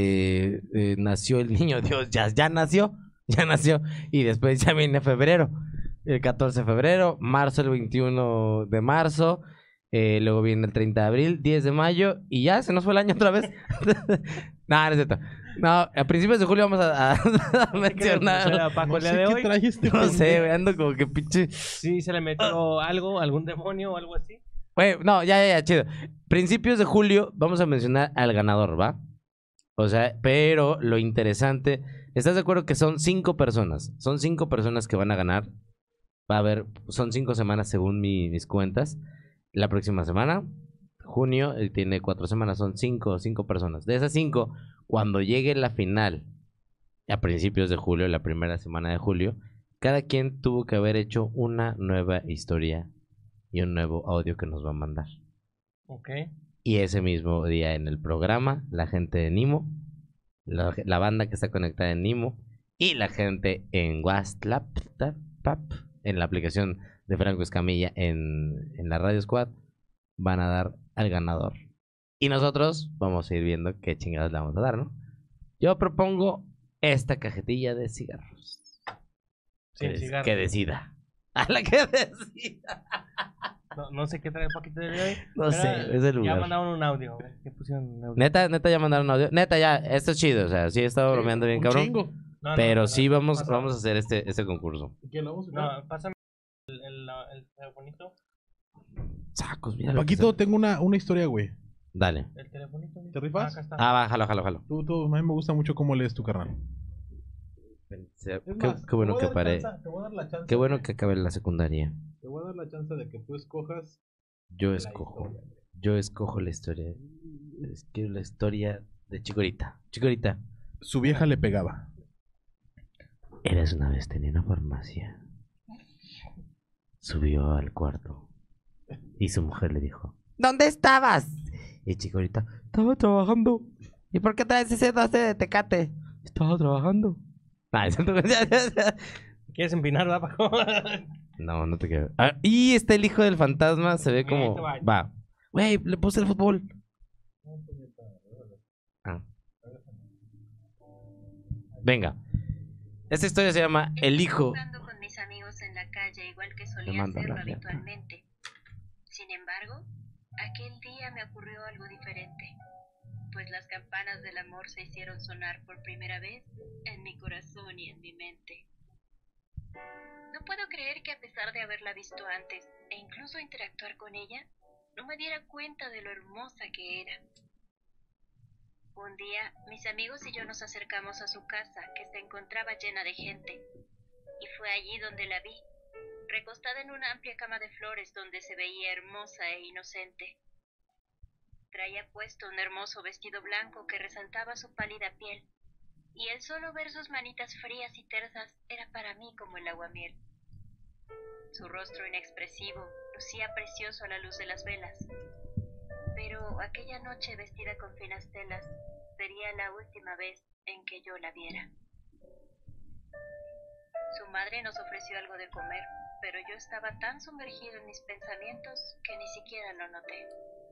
nació el niño Dios, ya nació. Y después ya viene febrero, el 14 de febrero, marzo el 21 de marzo, luego viene el 30 de abril, 10 de mayo y ya se nos fue el año otra vez. No es cierto. No, a principios de julio vamos a mencionar. Era Paco No el día sé de qué hoy. trae este No sé, pendejo. güey, ando como que pinche. Sí, se le metió algo, algún demonio o algo así. Güey, no, ya, chido. Principios de julio vamos a mencionar al ganador, ¿va? O sea, pero lo interesante, ¿estás de acuerdo que son 5 personas? Son 5 personas que van a ganar. Va a haber, son 5 semanas según mis cuentas. La próxima semana, junio, tiene 4 semanas, son 5 personas. De esas 5, cuando llegue la final, a principios de julio, la primera semana de julio, cada quien tuvo que haber hecho una nueva historia y un nuevo audio que nos va a mandar. Ok. Y ese mismo día en el programa, la gente de Nimo, la banda que está conectada en Nimo y la gente en WhatsApp, en la aplicación de Franco Escamilla en la Radio Squad, van a dar al ganador. Y nosotros vamos a ir viendo qué chingados le vamos a dar, ¿no? Yo propongo esta cajetilla de cigarros. Sin cigarros. Que decida. A la que decida. No sé qué trae el paquete de hoy. No pero sé, es el lugar. Ya mandaron un audio. güey. ¿Qué pusieron un audio? Neta ya mandaron audio. Neta ya, esto es chido. O sea, sí he estado bromeando bien, Un cabrón. chingo. No, Pero no, sí no, vamos pasa. a hacer este concurso. ¿Quién lo vamos a sacar? No, pásame el telefonito. Sacos, mira. lo que Paquito, se- tengo una historia, güey. Dale. El telefonito. ¿Te rifas? Acá está. Ah, va, jalo. Tú, a mí me gusta mucho cómo lees tu carnal. Qué bueno que paré. Te voy a dar la chance. Qué bueno que acabé la secundaria. Te voy a dar la chance de que tú escojas. Yo escojo la historia. Quiero la historia de Chicorita. Chicorita. Su vieja le pegaba. Eras una vez, tenía una farmacia. Subió al cuarto. Y su mujer le dijo: ¿Dónde estabas? Y Chicorita: estaba trabajando. ¿Y por qué traes ese 12 de Tecate? Estaba trabajando. ¿Quieres empinar, verdad, Paco? No te quedo. Y está el hijo del fantasma, se ve como... te va. Va. Güey, le puse el fútbol. Ah. Venga. Esta historia se llama El hijo. Jugando con mis amigos en la calle, igual que Me solía manda hacerlo la fiesta. habitualmente. Sin embargo, aquel día me ocurrió algo diferente, pues las campanas del amor se hicieron sonar por primera vez en mi corazón y en mi mente. No puedo creer que a pesar de haberla visto antes e incluso interactuar con ella, no me diera cuenta de lo hermosa que era. Un día, mis amigos y yo nos acercamos a su casa, que se encontraba llena de gente, y fue allí donde la vi, recostada en una amplia cama de flores donde se veía hermosa e inocente. traía puesto un hermoso vestido blanco que resaltaba su pálida piel, y el solo ver sus manitas frías y tersas era para mí como el aguamiel. Su rostro inexpresivo lucía precioso a la luz de las velas, pero aquella noche vestida con finas telas sería la última vez en que yo la viera. Su madre nos ofreció algo de comer, pero yo estaba tan sumergido en mis pensamientos que ni siquiera lo noté.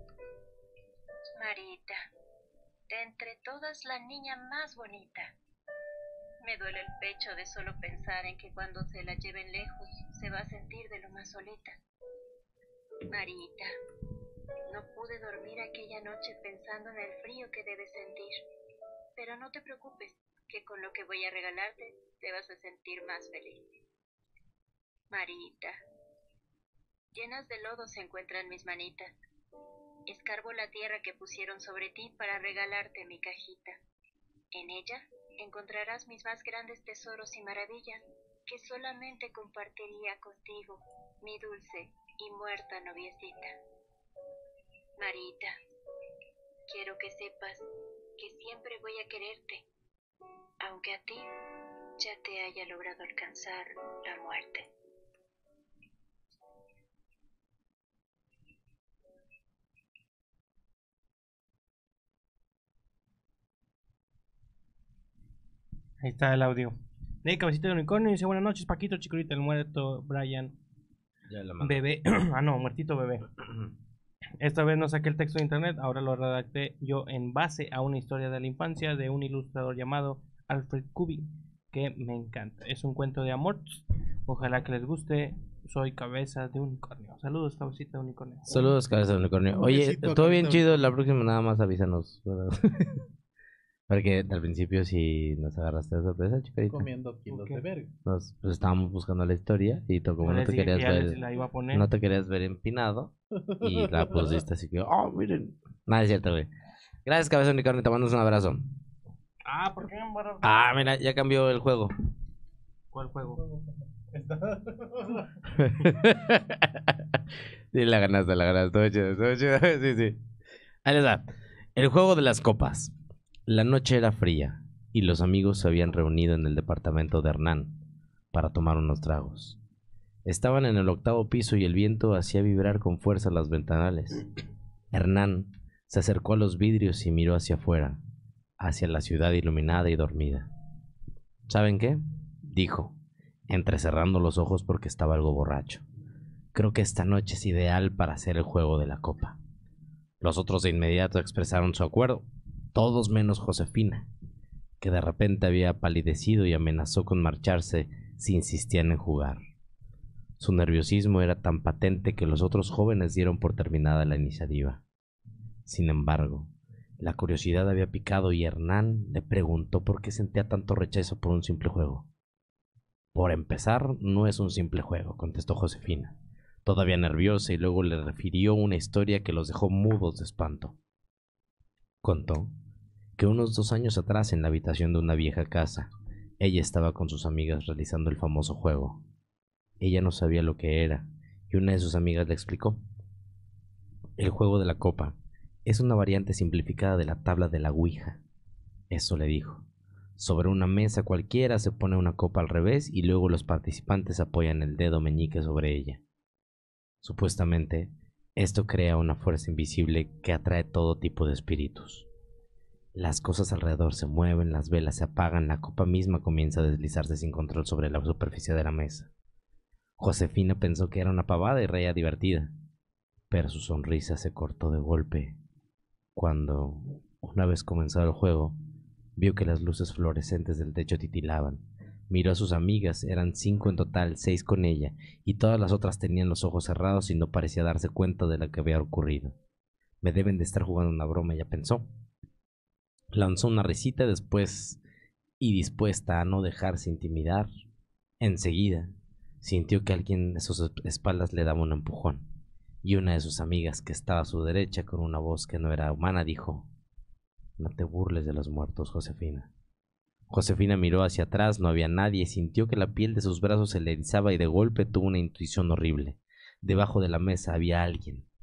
Marita, de entre todas la niña más bonita. Me duele el pecho de solo pensar en que cuando se la lleven lejos se va a sentir de lo más solita. Marita, no pude dormir aquella noche pensando en el frío que debes sentir, pero no te preocupes, que con lo que voy a regalarte te vas a sentir más feliz. Marita, llenas de lodo se encuentran mis manitas. Escarbo la tierra que pusieron sobre ti para regalarte mi cajita. En ella encontrarás mis más grandes tesoros y maravillas que solamente compartiría contigo, mi dulce y muerta noviecita. Marita, quiero que sepas que siempre voy a quererte, aunque a ti ya te haya logrado alcanzar la muerte. Ahí está el audio. De Cabecita de Unicornio dice: buenas noches, Paquito, Chicorita, el muerto, Brian, Ya la mandé. bebé. Ah, no, muertito bebé. Esta vez no saqué el texto de internet, ahora lo redacté yo en base a una historia de la infancia de un ilustrador llamado Alfred Kubi, que me encanta. Es un cuento de amor. Ojalá que les guste. Soy Cabeza de Unicornio. Saludos, Cabecita de Unicornio. Saludos, Cabeza de Unicornio. Un Oye, besito, todo bien Cabecita. chido. La próxima nada más avísanos, ¿verdad? Porque al principio sí nos agarraste de sorpresa, chicarita. Comiendo kilos Ok. de verga. Pues estábamos buscando la historia y tú como no Les te dije querías que ya les ver, la iba a poner. no te querías ver empinado y la pusiste así que, oh, miren. Nada, es cierto, güey. Gracias, Cabeza de Unicornio, te mando un abrazo. Ah, ¿por qué me embarras? Ah, mira, ya cambió el juego. ¿Cuál juego? Sí, la ganaste, todo chido, todo chido. Sí, sí. Ahí les va. El juego de las copas. La noche era fría y los amigos se habían reunido en el departamento de Hernán para tomar unos tragos. Estaban en el 8º piso y el viento hacía vibrar con fuerza las ventanales. Hernán se acercó a los vidrios y miró hacia afuera, hacia la ciudad iluminada y dormida. ¿Saben qué?, dijo, entrecerrando los ojos porque estaba algo borracho. Creo que esta noche es ideal para hacer el juego de la copa. Los otros de inmediato expresaron su acuerdo, todos menos Josefina, que de repente había palidecido y amenazó con marcharse si insistían en jugar. Su nerviosismo era tan patente que los otros jóvenes dieron por terminada la iniciativa. Sin embargo, la curiosidad había picado y Hernán le preguntó por qué sentía tanto rechazo por un simple juego. Por empezar, no es un simple juego, contestó Josefina, todavía nerviosa, y luego le refirió una historia que los dejó mudos de espanto. Contó que unos 2 años atrás, en la habitación de una vieja casa, ella estaba con sus amigas realizando el famoso juego. Ella no sabía lo que era, y una de sus amigas le explicó. El juego de la copa es una variante simplificada de la tabla de la Ouija. Eso le dijo. Sobre una mesa cualquiera se pone una copa al revés y luego los participantes apoyan el dedo meñique sobre ella. Supuestamente, esto crea una fuerza invisible que atrae todo tipo de espíritus. Las cosas alrededor se mueven, las velas se apagan, la copa misma comienza a deslizarse sin control sobre la superficie de la mesa. Josefina pensó que era una pavada y reía divertida, pero su sonrisa se cortó de golpe cuando, una vez comenzado el juego, vio que las luces fluorescentes del techo titilaban. Miró a sus amigas, eran 5 en total, 6 con ella, y todas las otras tenían los ojos cerrados y no parecía darse cuenta de lo que había ocurrido. Me deben de estar jugando una broma, ella pensó. Lanzó una risita después, y dispuesta a no dejarse intimidar, enseguida sintió que alguien a sus espaldas le daba un empujón, y una de sus amigas, que estaba a su derecha con una voz que no era humana, dijo: «No te burles de los muertos, Josefina». Josefina miró hacia atrás, no había nadie, sintió que la piel de sus brazos se le erizaba y de golpe tuvo una intuición horrible. Debajo de la mesa había alguien.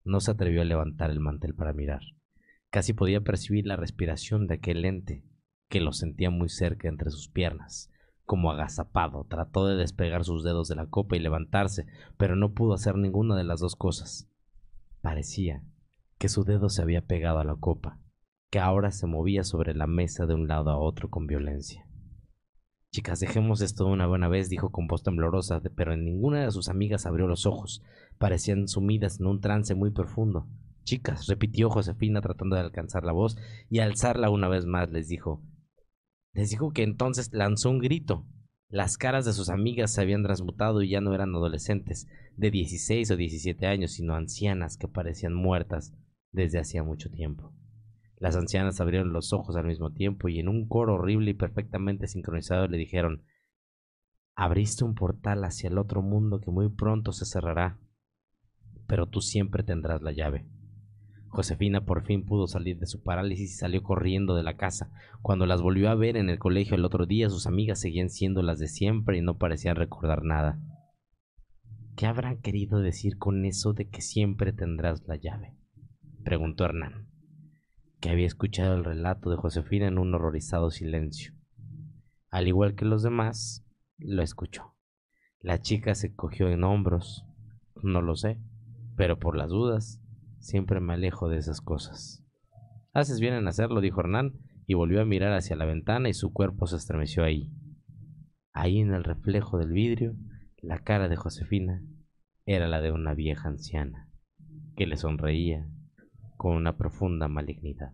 No se atrevió a levantar el mantel para mirar. Casi podía percibir la respiración de aquel ente, que lo sentía muy cerca entre sus piernas. Como agazapado, trató de despegar sus dedos de la copa y levantarse, pero no pudo hacer ninguna de las dos cosas. Parecía que su dedo se había pegado a la copa, que ahora se movía sobre la mesa de un lado a otro con violencia. Chicas, dejemos esto de una buena vez, dijo con voz temblorosa, pero en ninguna de sus amigas abrió los ojos. Parecían sumidas en un trance muy profundo. Chicas, repitió Josefina tratando de alcanzar la voz, y al alzarla una vez más les dijo que entonces lanzó un grito. Las caras de sus amigas se habían transmutado y ya no eran adolescentes de 16 o 17 años, sino ancianas que parecían muertas desde hacía mucho tiempo. Las ancianas abrieron los ojos al mismo tiempo y en un coro horrible y perfectamente sincronizado le dijeron: abriste un portal hacia el otro mundo que muy pronto se cerrará, pero tú siempre tendrás la llave. Josefina por fin pudo salir de su parálisis y salió corriendo de la casa. Cuando las volvió a ver en el colegio el otro día, sus amigas seguían siendo las de siempre y no parecían recordar nada. ¿Qué habrán querido decir con eso de que siempre tendrás la llave?, preguntó Hernán, que había escuchado el relato de Josefina en un horrorizado silencio. Al igual que los demás, lo escuchó. La chica se cogió en hombros. No lo sé, pero por las dudas, siempre me alejo de esas cosas. Haces bien en hacerlo, dijo Hernán, y volvió a mirar hacia la ventana y su cuerpo se estremeció ahí. Ahí en el reflejo del vidrio, la cara de Josefina era la de una vieja anciana, que le sonreía con una profunda malignidad.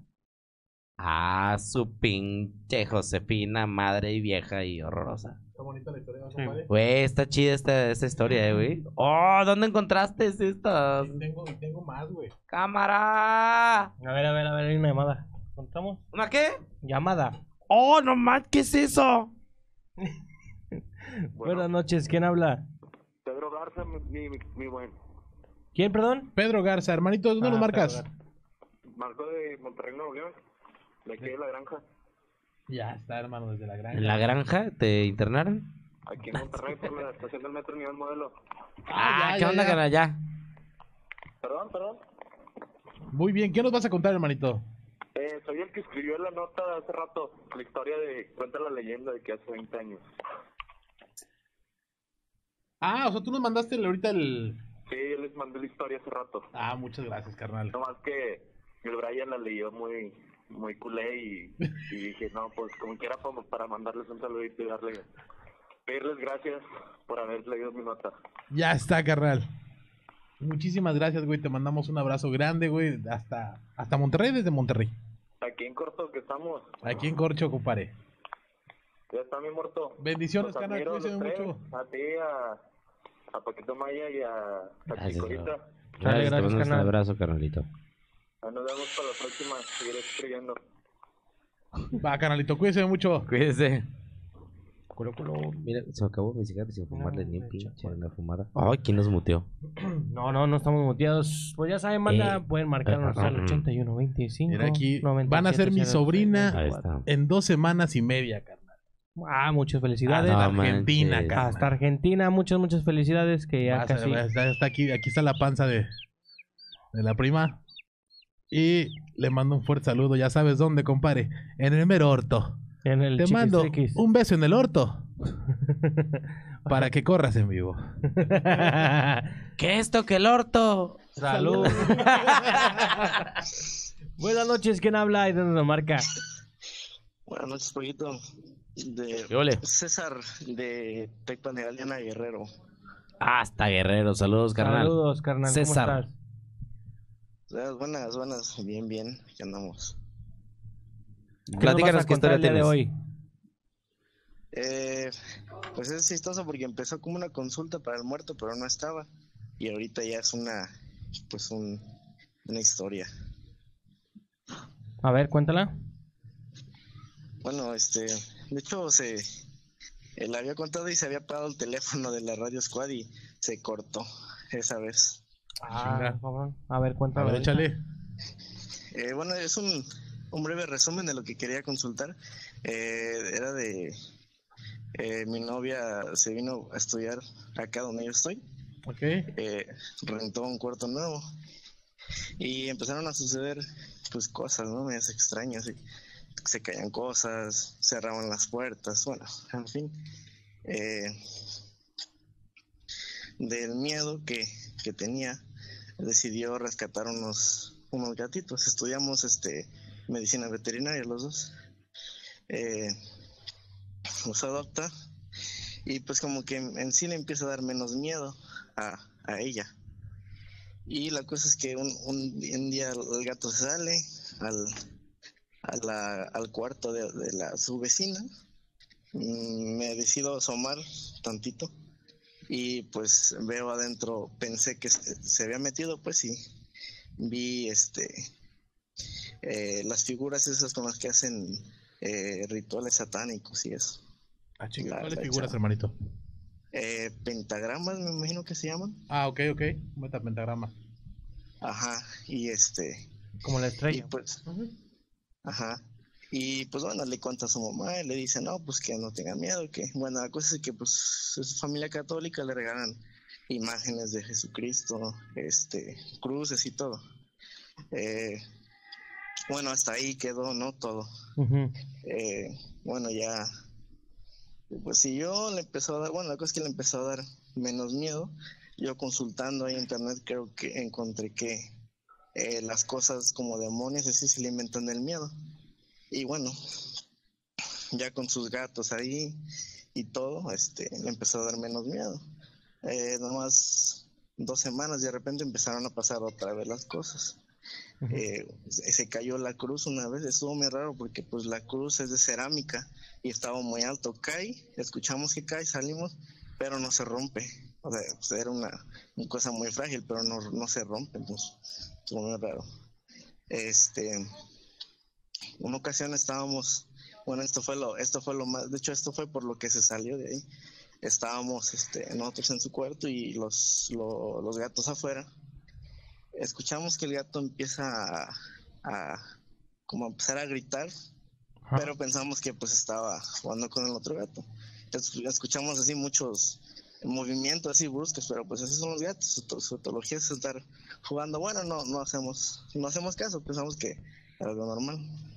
Ah, su pinche Josefina, madre y vieja y horrorosa. Está bonita la historia, compadre. Güey, está chida esta historia, güey. Oh, ¿dónde encontraste estas? Y tengo más, güey. ¡Cámara! A ver, hay una llamada. ¿Contamos? ¿Una qué? Llamada. ¡Oh, no más! ¿Qué es eso? Buenas noches, ¿quién habla? Pedro Garza, mi buen. ¿Quién, perdón? Pedro Garza, hermanito, ¿dónde nos marcas? Marco de Monterrey, Nuevo León. De aquí de la granja. Ya está, hermano, desde la granja. ¿En la granja te internaron? Aquí en Monterrey, por la estación del metro Nivel Modelo. ¿Qué onda, cara? Ya. Perdón. Muy bien, ¿qué nos vas a contar, hermanito? Soy el que escribió la nota hace rato, la historia de, cuenta la leyenda de que hace 20 años. Ah, o sea, tú nos mandaste ahorita el... Sí, yo les mandé la historia hace rato. Ah, muchas gracias, carnal. No más que el Brian la leyó muy culé y dije, no, pues como quiera para mandarles un saludito y pedirles gracias por haber leído mi nota. Ya está, carnal. Muchísimas gracias, güey. Te mandamos un abrazo grande, güey. Hasta Monterrey, desde Monterrey. Aquí en Corto que estamos. Aquí en Corcho, compadre. Ya está mi muerto. Bendiciones, Los carnal. admiro, Cuídense los tres, mucho. a ti, a Paquito Maya y a Gracias, Chicorita. Gracias, te mando un carnal. abrazo, carnalito. Nos vemos para la próxima. Seguiré escribiendo. Va, carnalito, cuídense mucho. Cuídese. Mira, se acabó mi cigarro sin fumarle ni un pinche una fumada. Ay, ¿quién nos muteó? No estamos muteados. Pues ya saben, manda, pueden marcarnos al 81 25. Mira aquí, 97, van a ser mi 03, sobrina Ahí está. en 2 semanas y media, carnal. Muchas felicidades. Ah, Hasta no Argentina, manches. carnal. Hasta Argentina, muchas felicidades. Que ya casi. Está aquí está la panza de la prima. Y le mando un fuerte saludo. Ya sabes dónde, compadre. En el mero orto. En el Te mando Chiquistriquis. un beso en el orto. Para que corras en vivo. ¿Qué esto que el orto? Salud. Buenas noches, ¿quién habla y dónde nos marca? Buenas noches, poquito. ¿Qué ole? César de Tecpan de Galeana Guerrero. Hasta Guerrero, saludos, carnal. Saludos, carnal. César. ¿Cómo estás? Buenas. Bien. Aquí andamos. ¿Qué Platícanos nos vas a qué contar historia el día de tienes. hoy. Pues es chistoso porque empezó como una consulta para el muerto, pero no estaba. Y ahorita ya es una historia. A ver, cuéntala. Bueno, de hecho le había contado y se había apagado el teléfono de la Radio Squad y se cortó esa vez. Cabrón. A ver, A cuéntala. ver, échale. Bueno, es un breve resumen de lo que quería consultar. Era de mi novia se vino a estudiar acá donde yo estoy. Ok. Rentó un cuarto nuevo Y empezaron a suceder pues cosas, ¿no? Medias extrañas, y se caían cosas, cerraban las puertas, bueno, en fin. Del miedo que tenía, decidió rescatar unos gatitos. Estudiamos medicina veterinaria los dos. Los adopta y pues como que en sí le empieza a dar menos miedo a ella. Y la cosa es que un día el gato sale al cuarto de su vecina. Me decido asomar tantito y pues veo adentro, pensé que se había metido, pues, y vi las figuras esas con las que hacen rituales satánicos y eso. ¿Cuáles figuras, hermanito? Pentagramas, me imagino que se llaman. Ok, metapentagrama. Ajá, y como la estrella. Y pues, ajá. Y pues bueno, le cuenta a su mamá y le dice, no, pues que no tenga miedo, que bueno, la cosa es que pues su familia católica le regalan imágenes de Jesucristo, cruces y todo. Bueno, hasta ahí quedó, ¿no? Todo. Bueno, ya, pues si yo le empezó a dar, bueno, la cosa es que le empezó a dar menos miedo. Yo consultando ahí en internet creo que encontré que las cosas como demonios así se alimentan del miedo. Y bueno, ya con sus gatos ahí y todo, le empezó a dar menos miedo. Nomás 2 semanas de repente empezaron a pasar otra vez las cosas. Se cayó la cruz una vez, estuvo muy raro porque pues la cruz es de cerámica y estaba muy alto. Cae, escuchamos que cae, salimos, pero no se rompe. O sea, pues era una cosa muy frágil, pero no se rompe, entonces estuvo muy raro. Una ocasión estábamos, bueno, esto fue lo más, de hecho esto fue por lo que se salió de ahí. Estábamos nosotros en su cuarto y los gatos afuera. Escuchamos que el gato empieza como a empezar a gritar, pero pensamos que pues estaba jugando con el otro gato. Escuchamos así muchos movimientos así bruscos, pero pues así son los gatos, su etología es estar jugando. Bueno, no hacemos caso, pensamos que era algo normal.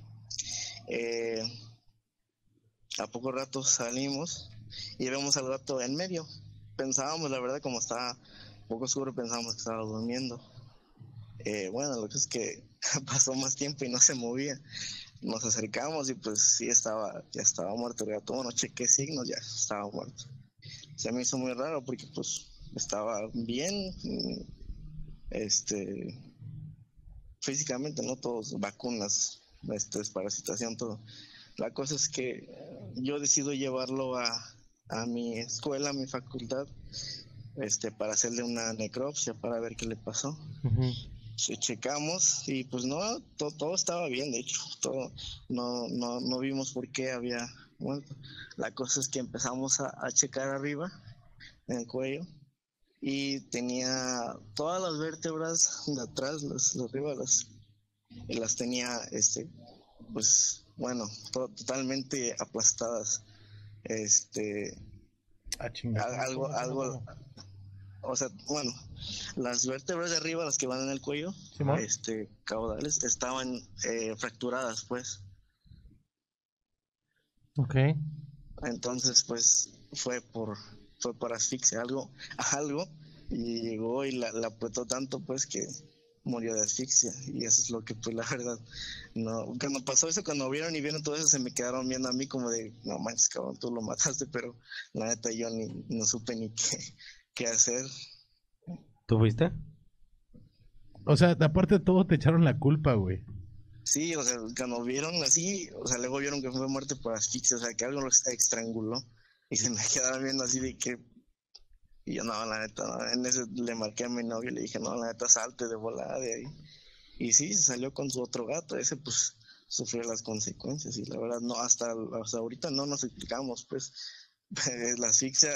A poco rato salimos y vemos al gato en medio. Pensábamos, la verdad, como estaba un poco oscuro, pensábamos que estaba durmiendo. Bueno, lo que es que pasó más tiempo y no se movía. Nos acercamos y pues sí ya estaba muerto el gato. Bueno, chequé signos, ya estaba muerto. Se me hizo muy raro porque pues estaba bien, físicamente, no todos, vacunas, desparasitación, todo. La cosa es que yo decido llevarlo a mi escuela, a mi facultad, para hacerle una necropsia para ver qué le pasó. Checamos y pues no, todo estaba bien, de hecho, todo, no vimos por qué había muerto. La cosa es que empezamos a checar arriba, en el cuello, y tenía todas las vértebras de atrás, las de arriba, las tenía, pues, bueno, totalmente aplastadas. Algo, o sea, bueno, las vértebras de arriba, las que van en el cuello, caudales, estaban fracturadas, pues. Okay. Entonces, pues, fue por asfixia, algo, y llegó y la apretó tanto, pues, que murió de asfixia. Y eso es lo que, pues, la verdad, no, cuando pasó eso, cuando vieron todo eso, se me quedaron viendo a mí como de, no manches, cabrón, tú lo mataste, pero la neta yo no supe ni qué hacer. ¿Tú fuiste? O sea, aparte de todo, te echaron la culpa, güey. Sí, o sea, cuando vieron así, o sea, luego vieron que fue muerte por asfixia, o sea, que algo lo estranguló, y se me quedaron viendo así de que, y yo, no, la neta, no. En ese le marqué a mi novio y le dije, no, la neta, salte de volada de ahí. Y sí, se salió con su otro gato, ese pues sufrió las consecuencias, y la verdad, no, hasta ahorita no nos explicamos, pues, la asfixia,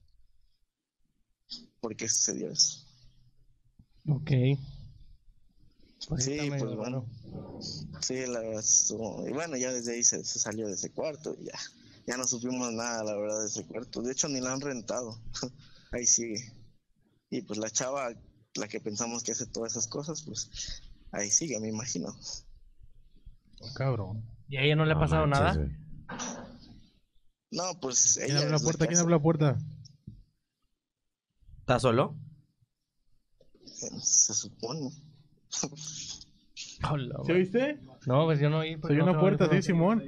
¿por qué sucedió eso? Ok. Pues sí, pues bueno. Sí, la verdad estuvo. Y bueno, ya desde ahí se salió de ese cuarto y ya no supimos nada, la verdad, de ese cuarto. De hecho, ni la han rentado. Ahí sigue. Y pues la chava la que pensamos que hace todas esas cosas, pues ahí sigue, me imagino. Oh, cabrón. ¿Y a ella no le ha pasado nada? Güey. No, pues ¿Quién abre la puerta? ¿Quién abre la puerta? ¿Estás solo? Se supone. Hola, ¿Sí oíste? no, pues yo no oí. Soy una puerta, sí, Simón.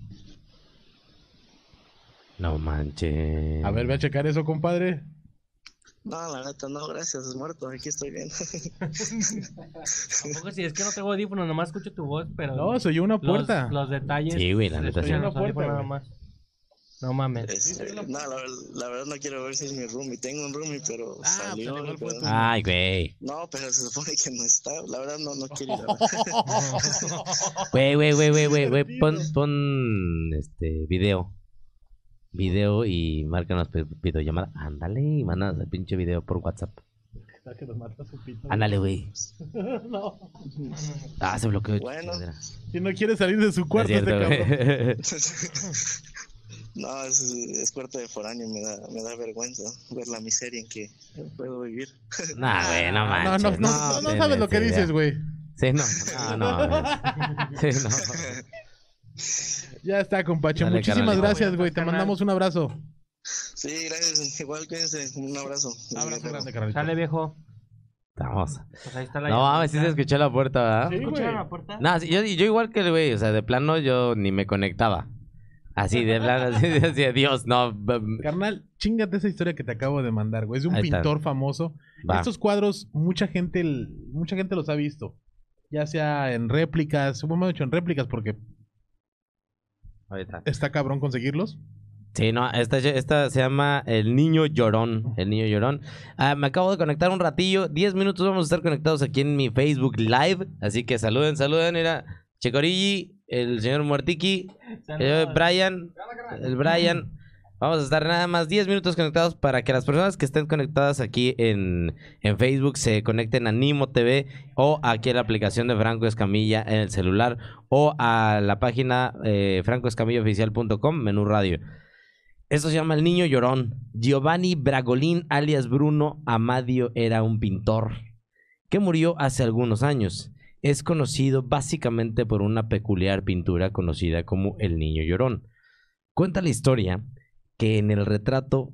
No manches. A ver, ve a checar eso, compadre. No, la neta, no, gracias, es muerto, aquí estoy bien. Tampoco si es que no tengo audífonos, nomás escucho tu voz, pero... No, soy una puerta. Los detalles... Sí, güey, la neta sí. Soy una los audífonos puerta, nada güey. más. No mames. No, la verdad no quiero ver si es mi roomie. Tengo un roomie, pero salió. pues, igual fue tu- Ay, güey. No, pero se supone que no está. La verdad no quiero ir a ver. Güey. Pon video y márcanos videollamada. Ándale, y mandas el pinche video por WhatsApp. Que nos mata su pito. Ándale, güey. No. Ah, se bloqueó. Bueno. Chingadera. Si no quiere salir de su No es cuarto, cierto, este cabrón. güey. No, es cuarto de foráneo. Me da vergüenza ver la miseria en que puedo vivir. Nah, güey, no No, manches. no sabes lo que tienes dices, idea. güey. Sí, no. Sí, no. Ya está, compache. Dale, Muchísimas carnalito. gracias, güey. Te mandamos un abrazo. Sí, gracias. Igual, cuídense. Un abrazo. Abrazo grande, carnalito. Sale, viejo. Vamos. Pues ahí está la No llamadita. mames, sí se escuchó la puerta, ¿verdad? Sí, ¿Escucharon güey. la puerta? No, sí, yo igual que el güey, o sea, de plano yo ni me conectaba. Así, de plano, así de Dios, no. Carnal, chingate esa historia que te acabo de mandar, güey. Es de un Ahí está. pintor famoso. Va. Estos cuadros, mucha gente los ha visto. Ya sea en réplicas, bueno, hecho en réplicas porque Ahorita. está cabrón conseguirlos. Sí, no, esta se llama El Niño Llorón. El Niño Llorón. Me acabo de conectar un ratillo. 10 minutos vamos a estar conectados aquí en mi Facebook Live. Así que saluden. Mira, Checorigi, el señor Muertiki, el Brian. Vamos a estar nada más 10 minutos conectados para que las personas que estén conectadas aquí en Facebook se conecten a Nimo TV o aquí a la aplicación de Franco Escamilla en el celular o a la página francoescamillaoficial.com, menú radio. Esto se llama El Niño Llorón. Giovanni Bragolin, alias Bruno Amadio, era un pintor que murió hace algunos años. Es conocido básicamente por una peculiar pintura conocida como El Niño Llorón. Cuenta la historia que en él retrató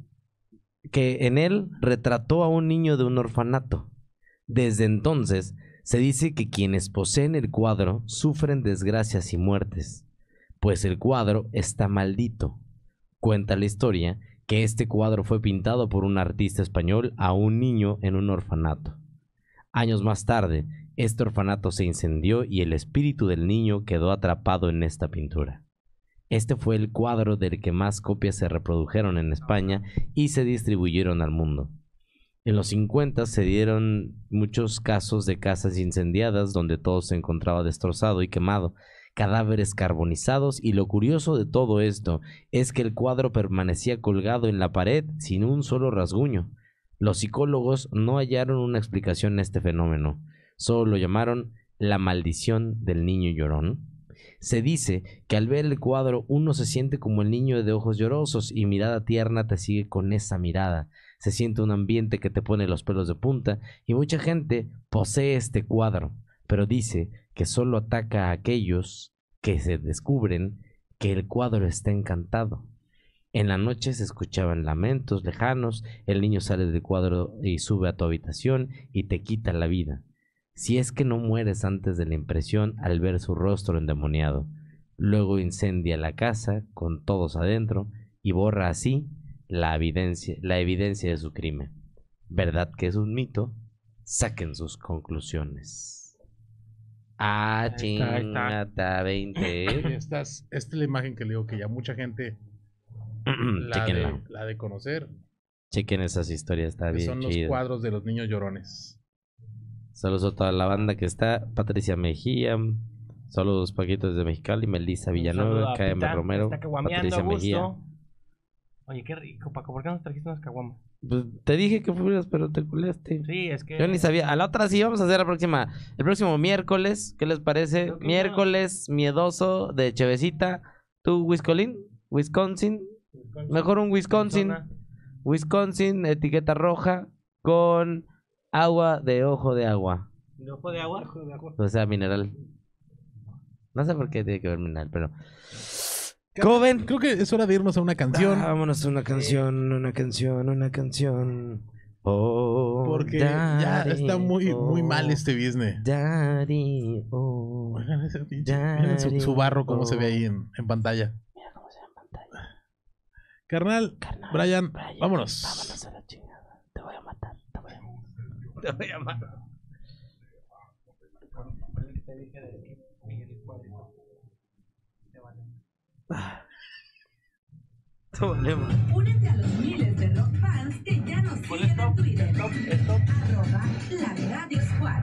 a un niño de un orfanato. Desde entonces se dice que quienes poseen el cuadro sufren desgracias y muertes, pues el cuadro está maldito. Cuenta la historia que este cuadro fue pintado por un artista español a un niño en un orfanato. Años más tarde, este orfanato se incendió y el espíritu del niño quedó atrapado en esta pintura. Este fue el cuadro del que más copias se reprodujeron en España y se distribuyeron al mundo. En los 50 se dieron muchos casos de casas incendiadas donde todo se encontraba destrozado y quemado, cadáveres carbonizados, y lo curioso de todo esto es que el cuadro permanecía colgado en la pared sin un solo rasguño. Los psicólogos no hallaron una explicación a este fenómeno, solo lo llamaron la maldición del niño llorón. Se dice que al ver el cuadro uno se siente como el niño de ojos llorosos y mirada tierna te sigue con esa mirada. Se siente un ambiente que te pone los pelos de punta y mucha gente posee este cuadro, pero dice que solo ataca a aquellos que se descubren que el cuadro está encantado. En la noche se escuchaban lamentos lejanos, el niño sale del cuadro y sube a tu habitación y te quita la vida. Si es que no mueres antes de la impresión al ver su rostro endemoniado. Luego incendia la casa con todos adentro y borra así la evidencia de su crimen. ¿Verdad que es un mito? Saquen sus conclusiones. Ah, chingata 20. Esta es la imagen que le digo que ya mucha gente Chequenla. la de conocer. Chequen esas historias, está Que bien son los chido. cuadros de los niños llorones. Saludos a toda la banda que está. Patricia Mejía. Saludos Paquitos de Mexicali. Melissa Villanueva. KM Romero. Patricia Mejía. Oye, qué rico, Paco. ¿Por qué no trajiste unas caguamas? Pues te dije que fueras, pero te culeaste. Sí, es que... Yo ni sabía. A la otra sí vamos a hacer el próximo miércoles. ¿Qué les parece? Miércoles miedoso de Chevecita. ¿Tú, Wisconsin? Mejor un Wisconsin. Wisconsin, etiqueta roja con Agua de ojo de agua. ¿De ojo de agua? O sea, mineral. No sé por qué tiene que ver mineral, pero... Coven. Creo que es hora de irnos a una canción. Vámonos a una canción. Oh, Porque daddy, ya está muy mal este business. Daddy, oh. Oigan ese pinche. Miren su barro como se ve ahí en pantalla. Mira cómo se ve en pantalla. Carnal, Brian, vámonos. Vámonos a la chingada. Te voy a matar. Te voy a matar. Únete a los miles de rock fans que ya nos siguen en Twitter. @La Radio Squad.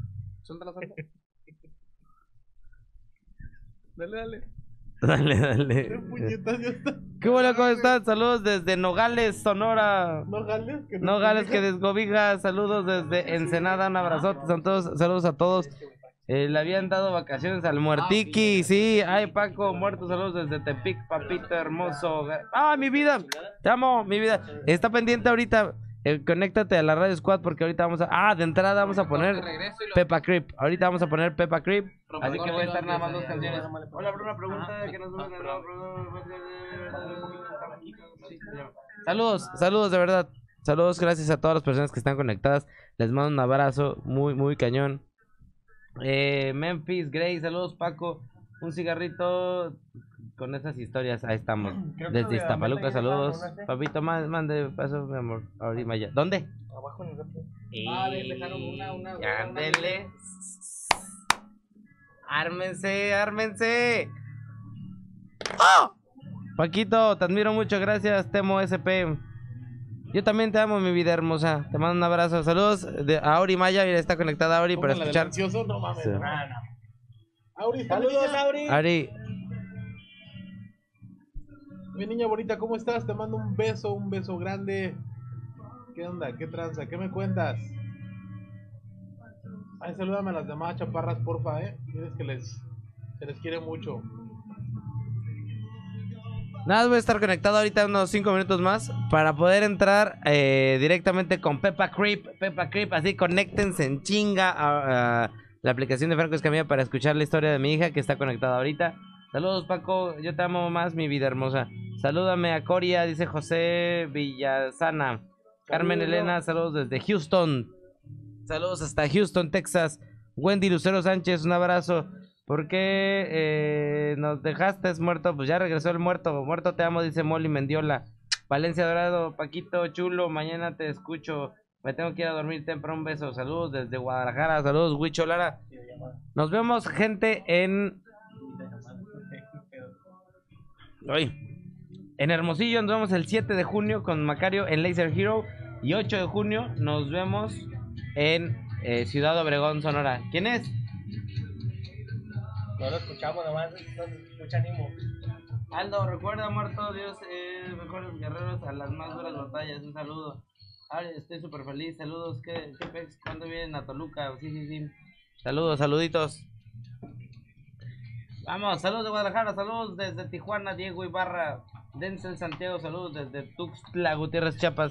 Dale. ¿Qué bueno, cómo están? Saludos desde Nogales, Sonora. Nogales que descobija. Saludos desde Ensenada. Un abrazote. Saludos a todos. Le habían dado vacaciones al Muertiqui. Sí, ay, Paco, muerto. Saludos desde Tepic, papito hermoso. Ah, mi vida. Te amo, mi vida. Está pendiente ahorita. Conéctate a la Radio Squad porque ahorita vamos a... de entrada vamos a poner Peppa Creep. Ahorita vamos a poner Peppa Creep. Así que voy a estar nada más 2 canciones. Hola, Bruno, pregunta que nos Saludos de verdad. Saludos, gracias a todas las personas que están conectadas. Les mando un abrazo muy cañón. Memphis, Grey, saludos, Paco. Un cigarrito con esas historias. Ahí estamos. Desde Iztapaluca, saludos. Papito, mande paso, mi amor. Ahorita ya. ¿Dónde? Abajo en el refri. Dejaron una ándele. Ármense. ¡Oh! Paquito, te admiro mucho, gracias, Temo SP. Yo también te amo, mi vida hermosa. Te mando un abrazo. Saludos a Auri Maya. Mira, está conectada Auri para escuchar. No mames. Sí. Auri, saludos, Auri. Ari. Mi niña bonita, ¿cómo estás? Te mando un beso grande. ¿Qué onda? ¿Qué tranza? ¿Qué me cuentas? Ay, salúdame a las demás chaparras, porfa, Tienes que se les quiere mucho. Nada, voy a estar conectado ahorita unos 5 minutos más para poder entrar directamente con Peppa Creep. Así conéctense en chinga a la aplicación de Franco Escamilla para escuchar la historia de mi hija que está conectada ahorita. Saludos, Paco, yo te amo más, mi vida hermosa. Salúdame a Coria, dice José Villasana. Carmen Elena, saludos desde Houston. Saludos hasta Houston, Texas. Wendy Lucero Sánchez, un abrazo. ¿Por qué nos dejaste muerto? Pues ya regresó el muerto. Muerto te amo, dice Molly Mendiola. Valencia Dorado, Paquito chulo, mañana te escucho. Me tengo que ir a dormir temprano. Un beso. Saludos desde Guadalajara. Saludos, Huicho Lara. Nos vemos, gente, en Hermosillo. Nos vemos el 7 de junio con Macario en Laser Hero. Y 8 de junio nos vemos en Ciudad Obregón, Sonora. ¿Quién es? No lo escuchamos, nomás nos escucha Nimo. Aldo, recuerda, muerto, Dios mejores guerreros a las más duras batallas. Un saludo. Ay, estoy súper feliz. Saludos. ¿Qué pex? ¿Cuándo vienen a Toluca? Sí. Saludos, saluditos. Vamos, saludos de Guadalajara. Saludos desde Tijuana, Diego Ibarra. Denzel Santiago, saludos desde Tuxtla Gutiérrez, Chiapas.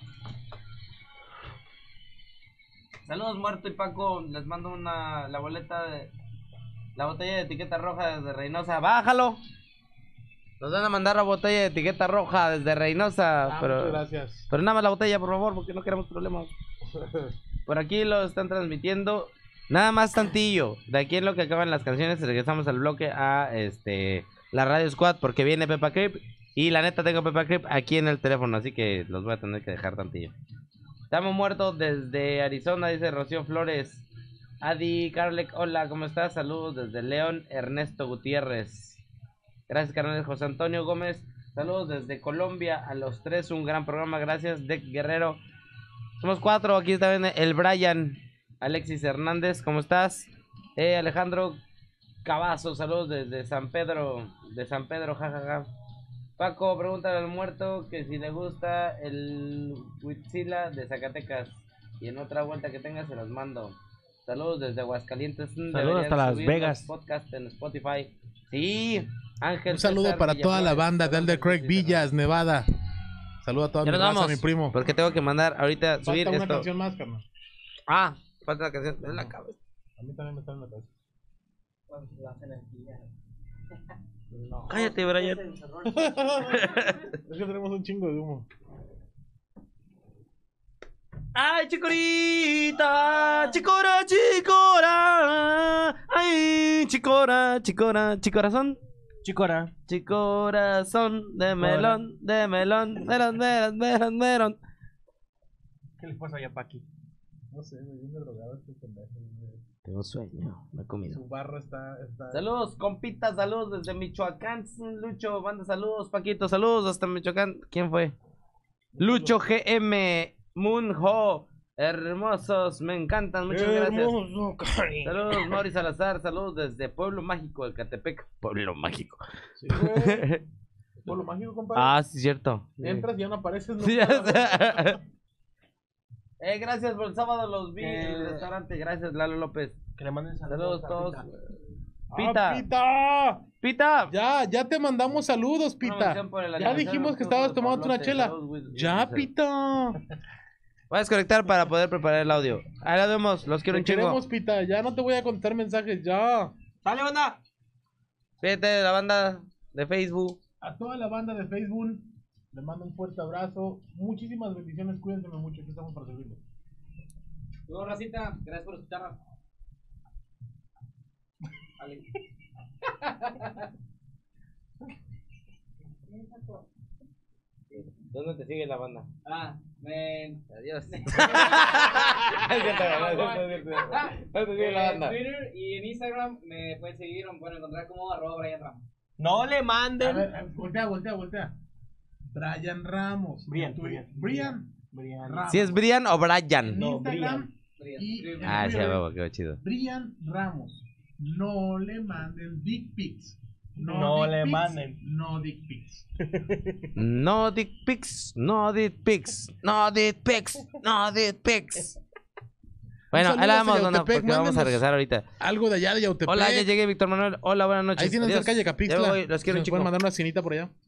Saludos, Muerto y Paco. Les mando la boleta de... La botella de etiqueta roja desde Reynosa. ¡Bájalo! Nos van a mandar la botella de etiqueta roja desde Reynosa. Pero, muchas gracias. Pero nada más la botella, por favor, porque no queremos problemas. Por aquí lo están transmitiendo. Nada más tantillo. De aquí en lo que acaban las canciones, regresamos al bloque a la Radio Squad, porque viene Peppa Creep. Y la neta tengo Peppa Creep aquí en el teléfono, así que los voy a tener que dejar tantillo. Estamos muertos desde Arizona, dice Rocío Flores. Adi Carlec, hola, ¿cómo estás? Saludos desde León, Ernesto Gutiérrez. Gracias, carnal. José Antonio Gómez, saludos desde Colombia a los 3, un gran programa, gracias. Deck Guerrero, somos 4, aquí está el Brian. Alexis Hernández, ¿cómo estás? Alejandro Cavazo, saludos desde San Pedro, jajaja. Paco, pregúntale al muerto que si le gusta el Huitzila de Zacatecas. Y en otra vuelta que tenga se los mando. Saludos desde Aguascalientes. Saludos hasta Las Vegas. Podcast en Spotify. Sí, Ángel. Un saludo César para Villaflores, toda la banda de Elder Craig Villas, Nevada. Saludo a toda mi raza, mi primo. Porque tengo que mandar ahorita Falta subir una esto. canción más, carnal. Ah, falta la canción. Me la cabeza. A mí también me está en la cabeza. No. Cállate, Brian. Es que tenemos un chingo de humo. ¡Ay, chicorita! ¡Chicora, chicora! ¡Ay, chicora, chicora, chicorazón! Chicora. Chicorazón de melón, melón, melón. ¿Qué le pasa a Paqui? No sé, me viene drogado este pendejo. Tengo sueño, no he comido. Su barro está... Saludos, compitas, saludos desde Michoacán. Lucho, manda saludos, Paquito, saludos hasta Michoacán. ¿Quién fue? Lucho GM, Moonho. Hermosos, me encantan, muchas gracias. Saludos, Mauri Salazar, saludos desde Pueblo Mágico, Ecatepec. Pueblo Mágico. Sí, güey. Pueblo Mágico, compadre. Ah, sí, cierto. Entras y ya no apareces. Sí, ya sé. Gracias por el sábado, los vi en el restaurante. Gracias, Lalo López. Que le manden saludos todos. Pita. Pita. Pita. Ya te mandamos saludos, Pita. Ya dijimos que estabas tomando una chela. Ya, Pita. Voy a desconectar para poder preparar el audio. Ahí la vemos, los quiero un chingo. Queremos, Pita, ya no te voy a contar mensajes, ya. ¡Sale, banda! Fíjate de la banda de Facebook. A toda la banda de Facebook, les mando un fuerte abrazo. Muchísimas bendiciones, cuídense mucho, aquí estamos para servirles. Luego, racita, gracias por escucharnos. Vale. ¿Dónde te sigue la banda? Men. Adiós. ¿Dónde te sigue la banda? En Twitter y en Instagram me pueden seguir, me pueden encontrar como @Brian Ramos. No le manden. A ver, voltea. Brian Ramos. Brian Ramos. ¿Si es Brian o Brian? No, Instagram. Y Ah, sí, huevo, qué chido. Brian Ramos. No le manden dick pics. No le manden. No dick pics. No dick pics, no dick pics, no dick pics, no dick pics. Bueno, ahí la vamos, dona, porque vamos a regresar ahorita. Algo de allá de Yautepec. Hola, ya llegué, Víctor Manuel. Hola, buenas noches. Ahí tienen cerca de Capixtla. Los quiero un chico. ¿Pueden mandar una cinita por allá?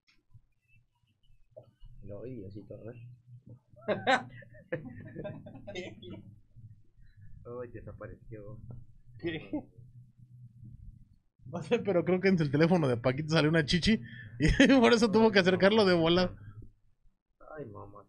No, y así todo, Uy, desapareció. No sé, pero creo que en el teléfono de Paquito salió una chichi y por eso tuvo que acercarlo de bola. Ay, mamá.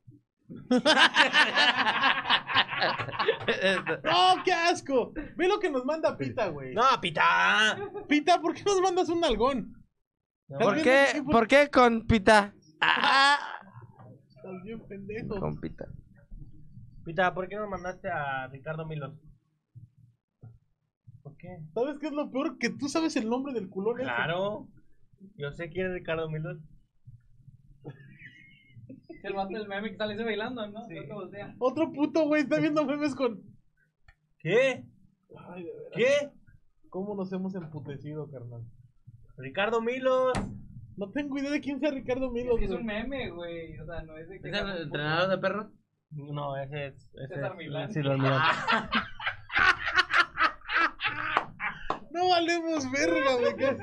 ¡No, qué asco! Ve lo que nos manda Pita, güey. No, Pita. Pita, ¿por qué nos mandas un nalgón? ¿Por qué con Pita? Estás bien pendejo. Con Pita. Pita, ¿por qué no mandaste a Ricardo Milos? ¿Por qué? ¿Sabes qué es lo peor? Que tú sabes el nombre del culón. Claro. Yo sé quién es Ricardo Milos. El vato del meme que sale ese bailando, ¿no? Sí. Otro puto, güey, está viendo memes con... ¿Qué? Ay, de veras. ¿Qué? ¿Cómo nos hemos emputecido, carnal? Ricardo Milos. No tengo idea de quién sea Ricardo Milos. Es un meme, güey. O sea, no es de que... ¿Es el entrenador de perros? No, ese es... César Milán. Sí, lo Milán. No valemos verga, güey.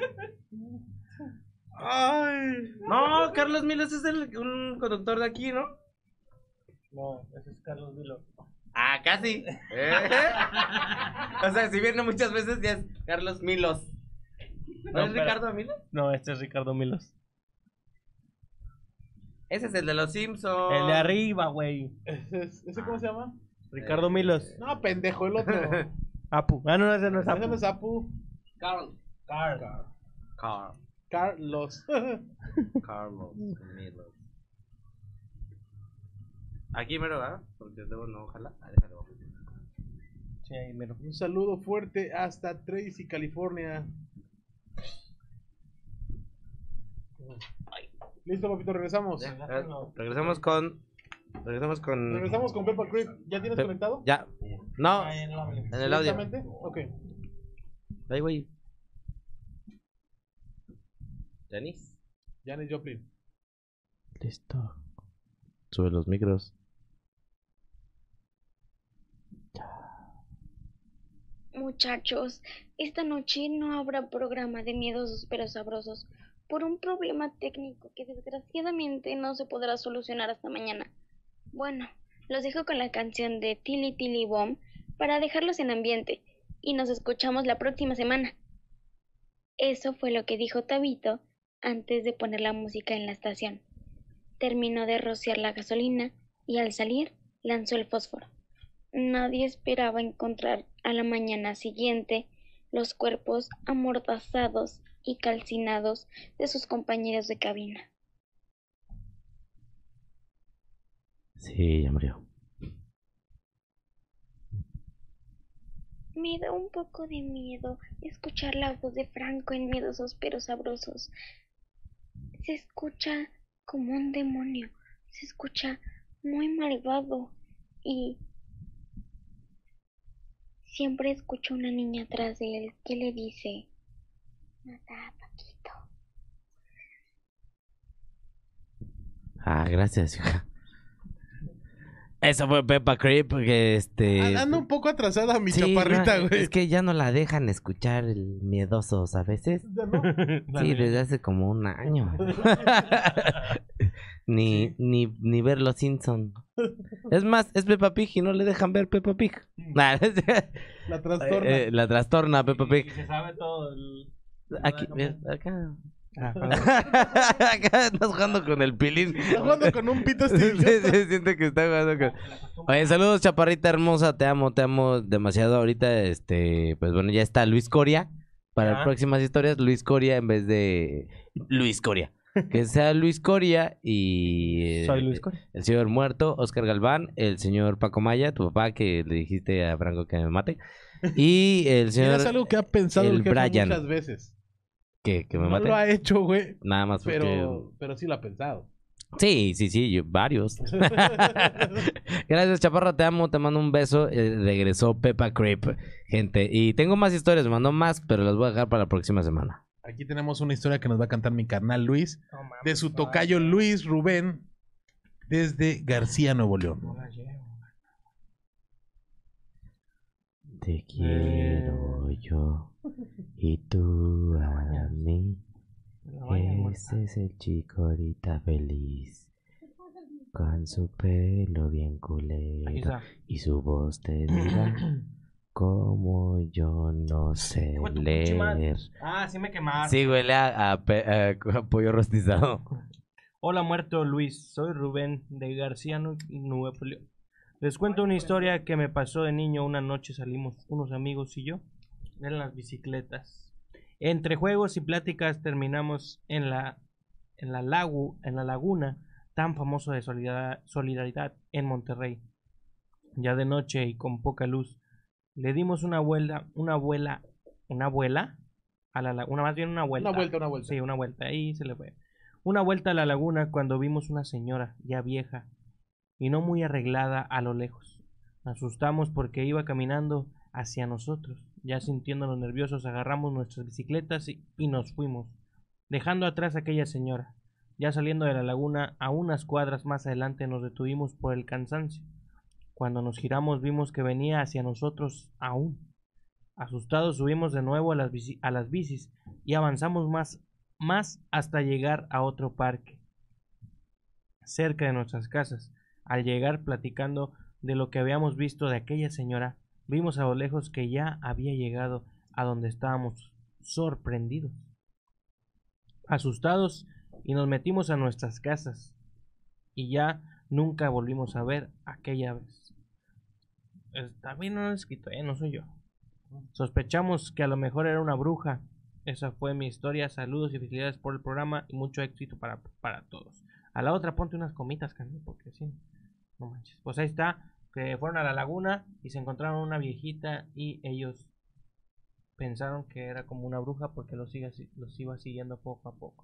Ay. No, Carlos Milos es un conductor de aquí, ¿no? No, ese es Carlos Milos. Ah, casi. O sea, si viene muchas veces ya es Carlos Milos. ¿No es Ricardo Milos? No, este es Ricardo Milos. Ese es el de los Simpsons. El de arriba, güey. ¿Ese cómo se llama? Ricardo Milos. No, pendejo, el otro. Apu. Ah, no, ese no es Apu. Ese no es Apu. Carlos. Carlos. Carlos Milos. Aquí mero, ¿verdad? Porque luego no, ojalá. Déjalo. Sí, ahí mero. Un saludo fuerte hasta Tracy, California. Listo, papito, regresamos. Regresamos con Peppa Creek. ¿Ya tienes conectado? Ya. No. En el audio. Ok. Ahí, güey. Janis Joplin. Listo. Sube los micros. Muchachos, esta noche no habrá programa de Miedosos pero Sabrosos por un problema técnico que desgraciadamente no se podrá solucionar hasta mañana. Bueno, Los dejo con la canción de Tilly Tilly Bomb para dejarlos en ambiente y nos escuchamos la próxima semana. Eso fue lo que dijo Tabito antes de poner la música en la estación. Terminó de rociar la gasolina y al salir lanzó el fósforo. Nadie esperaba encontrar a la mañana siguiente los cuerpos amordazados y calcinados de sus compañeros de cabina. Sí, ya murió. Me da un poco de miedo escuchar la voz de Franco en Miedosos pero Sabrosos. Se escucha como un demonio, se escucha muy malvado y siempre escucho una niña atrás de él que le dice: mata a Paquito. Ah, gracias, hija. Esa fue Peppa Creep, que Anda un poco atrasada mi chaparrita, güey. Es que ya no la dejan escuchar el Miedosos a veces. ¿No? Sí, desde hace como un año. ni ver Los Simpson. Es más, es Peppa Pig y no le dejan ver Peppa Pig. La trastorna. La trastorna Peppa Pig. Se sabe todo el... Aquí, acá. Acá estás jugando con el pilín. Estás jugando con un pito Sí, siente que está jugando con... Oye, saludos, chaparrita hermosa. Te amo demasiado. Ahorita, pues bueno, ya está Luis Coria. Para las próximas historias, Luis Coria en vez de Luis Coria. Que sea Luis Coria y... Soy Luis Coria. El señor muerto, Oscar Galván, el señor Paco Maya, tu papá, que le dijiste a Franco que me mate. Y el señor... Es algo que ha pensado el jefe Brian. muchas veces. Que me no mate. Lo ha hecho, güey. Nada más porque... Pero sí lo ha pensado. Sí, varios. Gracias, chaparra, te amo, te mando un beso. Regresó Peppa Creep, gente. Y tengo más historias, me mandó más, pero las voy a dejar para la próxima semana. Aquí tenemos una historia que nos va a cantar mi carnal Luis, de su tocayo Luis Rubén, desde García, Nuevo León. Te quiero yo y tú a mí. Ese es el chico ahorita feliz, con su pelo bien culero y su voz te dirá como yo no sé leer. Ah, sí me quemaron. Sí, huele a pollo rostizado. Hola, muerto Luis, soy Rubén de García, Nuevo León. Les cuento una historia que me pasó de niño. Una noche salimos unos amigos y yo en las bicicletas. Entre juegos y pláticas terminamos en la laguna tan famosa de Solidaridad en Monterrey. Ya de noche y con poca luz, le dimos una vuelta. Sí, una vuelta, ahí se le fue. Una vuelta a la laguna cuando vimos una señora ya vieja y no muy arreglada a lo lejos. Nos asustamos porque iba caminando hacia nosotros. Ya sintiéndonos nerviosos, agarramos nuestras bicicletas y nos fuimos, dejando atrás a aquella señora. Ya saliendo de la laguna, a unas cuadras más adelante, nos detuvimos por el cansancio. Cuando nos giramos vimos que venía hacia nosotros aún. Asustados subimos de nuevo a las bicis y avanzamos más hasta llegar a otro parque, cerca de nuestras casas. Al llegar, platicando de lo que habíamos visto de aquella señora, vimos a lo lejos que ya había llegado a donde estábamos, sorprendidos, asustados, y nos metimos a nuestras casas y ya nunca volvimos a ver aquella vez. Está bien, no lo he escrito, no soy yo. Sospechamos que a lo mejor era una bruja. Esa fue mi historia. Saludos y felicidades por el programa y mucho éxito para todos. A la otra ponte unas comitas, Carmen, porque sí, no manches. Pues ahí está, que fueron a la laguna y se encontraron una viejita y ellos pensaron que era como una bruja porque los iba siguiendo poco a poco.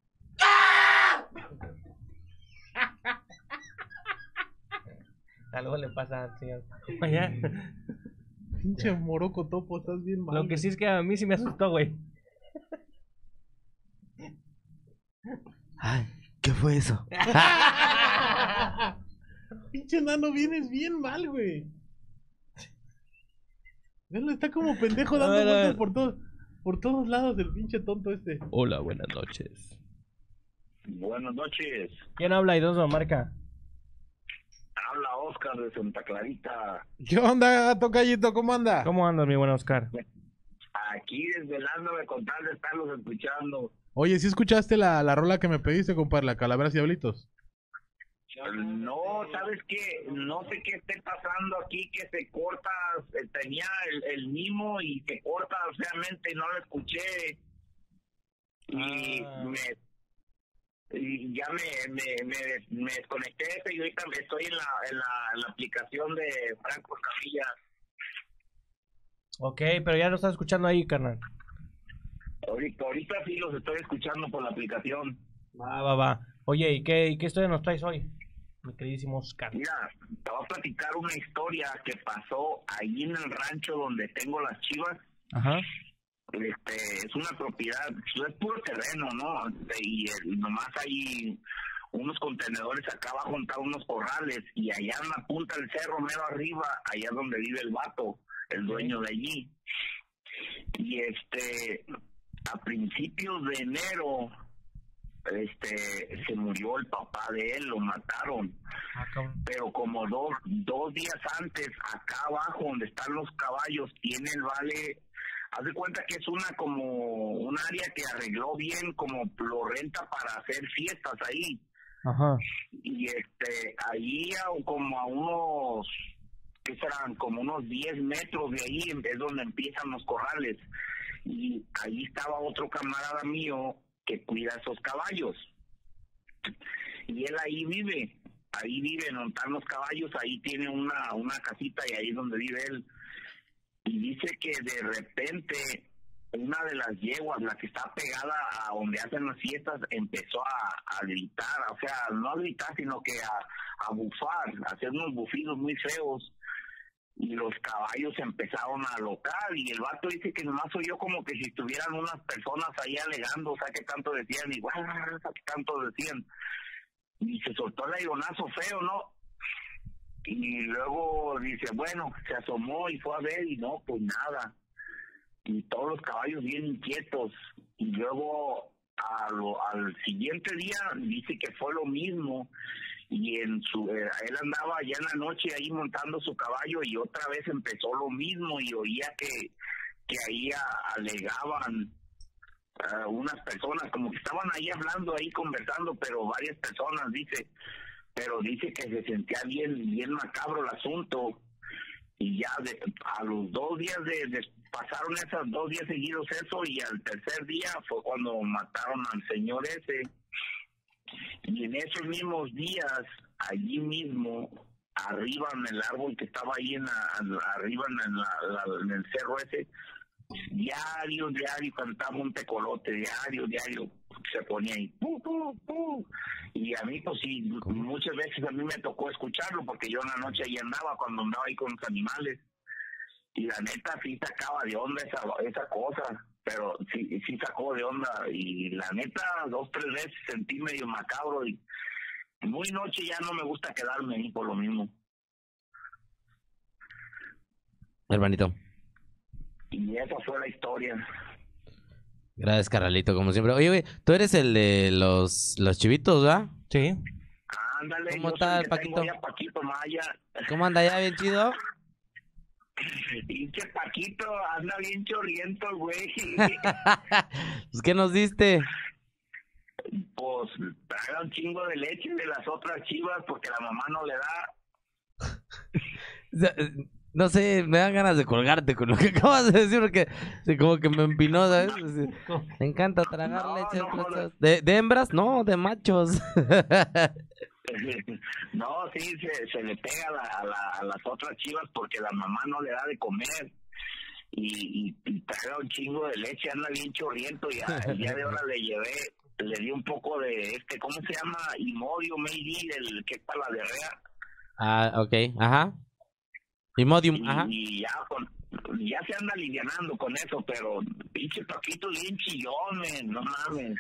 Algo le pasa al señor. Pinche moroco topo, estás bien mal. Lo que sí es que a mí sí me asustó, güey. Ay, ¿qué fue eso? Pinche nano, vienes bien mal, güey. Está como pendejo dando vueltas por todos lados del pinche tonto este. Hola, buenas noches. Buenas noches. ¿Quién habla y dónde lo marca? Habla Oscar de Santa Clarita. ¿Qué onda, tocayito? ¿Cómo anda? ¿Cómo andas, mi buen Oscar? Aquí desvelándome con tal de estarlos escuchando. Oye, ¿sí escuchaste la rola que me pediste, compadre? La Calaveras y Diablitos. No, ¿sabes qué? No sé qué esté pasando aquí, que se corta, tenía el mimo y se corta feamente y no lo escuché. Y y ya me desconecté y ahorita estoy en la aplicación de Franco Camilla. Ok, pero ya lo estás escuchando ahí, carnal. Ahorita sí los estoy escuchando por la aplicación. Va. Oye, ¿y qué historia nos traes hoy, mi queridísimo Oscar? Mira, te voy a platicar una historia que pasó ahí en el rancho donde tengo las chivas. Ajá. Es una propiedad, es puro terreno, ¿no? Y nomás hay unos contenedores acá abajo, unos corrales, y allá en la punta del cerro, mero arriba, allá es donde vive el vato, el dueño de allí. Y a principios de enero, se murió el papá de él, lo mataron. Pero como dos días antes, acá abajo donde están los caballos, tiene el vale. Haz de cuenta que es como un área que arregló bien, como lo renta para hacer fiestas ahí. Ajá. Y ahí como a unos, ¿qué serán? Como unos 10 metros de ahí es donde empiezan los corrales. Y ahí estaba otro camarada mío que cuida esos caballos. Y él ahí vive montar los caballos, ahí tiene una casita y ahí es donde vive él. Y dice que de repente una de las yeguas, la que está pegada a donde hacen las fiestas, empezó a gritar, o sea, no a gritar, sino que a bufar, a hacer unos bufidos muy feos. Y los caballos empezaron a alocar y el vato dice que nomás oyó como que si estuvieran unas personas ahí alegando, o sea, que tanto decían, igual, que tanto decían. Y se soltó el aeronazo feo, ¿no? Y luego dice, bueno, se asomó y fue a ver y no, pues nada. Y todos los caballos bien inquietos. Y luego al siguiente día dice que fue lo mismo. Y él andaba ya en la noche ahí montando su caballo y otra vez empezó lo mismo y oía que ahí alegaban unas personas, como que estaban ahí hablando, ahí conversando, pero varias personas, dice que se sentía bien macabro el asunto. Y ya a los 2 días pasaron esos 2 días seguidos eso, y al tercer día fue cuando mataron al señor ese. Y en esos mismos días, allí mismo, arriba en el árbol que estaba ahí arriba en el cerro ese, diario cantaba un tecolote, diario se ponía ahí, ¡pu, pu, pu! Y a mí, pues sí, muchas veces a mí me tocó escucharlo, porque yo en la noche ahí andaba, cuando andaba ahí con los animales, y la neta sí sacaba de onda esa cosa, pero sí sacó de onda, y la neta 2, 3 veces sentí medio macabro, y muy noche ya no me gusta quedarme ahí por lo mismo. Hermanito. Y esa fue la historia. Gracias, carnalito, como siempre. Oye, güey, tú eres el de los chivitos, ¿verdad? Sí. Ándale, ¿cómo está el Paquito? Paquito Maya. ¿Cómo anda ya? ¿Bien chido? Pinche Paquito, anda bien chorriento, güey. Pues, ¿qué nos diste? Pues traga un chingo de leche de las otras chivas porque la mamá no le da. No sé, me dan ganas de colgarte con lo que acabas de decir, porque como que me empinó, ¿sabes? Me encanta tragar leche. ¿De hembras? No, de machos. No, sí, se le pega a las otras chivas porque la mamá no le da de comer. Y traga un chingo de leche, anda bien chorriento. Y el día de ahora le di un poco de ¿cómo se llama? Imodio, maybe, el que es para la diarrea. Ah, ok, ajá. Imodium, ajá. Y ya se anda alivianando con eso, pero pinche Paquito bien chillón, no mames.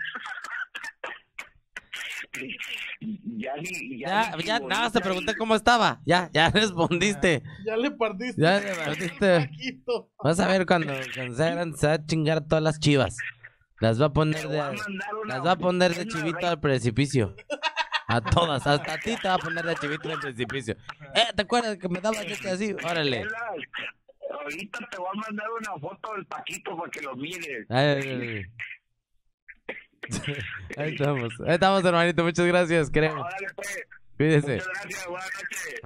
Ya, nada más te pregunté cómo estaba. Ya respondiste. Ya le partiste. Paquito. Vas a ver cuando sea grande se va a chingar todas las chivas. Las va a poner de chivito al precipicio. A todas, hasta a ti te va a poner la chivita en el precipicio. ¿Te acuerdas que me daba este así? Órale. Ahorita te voy a mandar una foto del Paquito para que lo mires. Ay. Ahí estamos, hermanito. Muchas gracias, queremos. Órale, pues. Cuídese. Muchas gracias, buenas noches.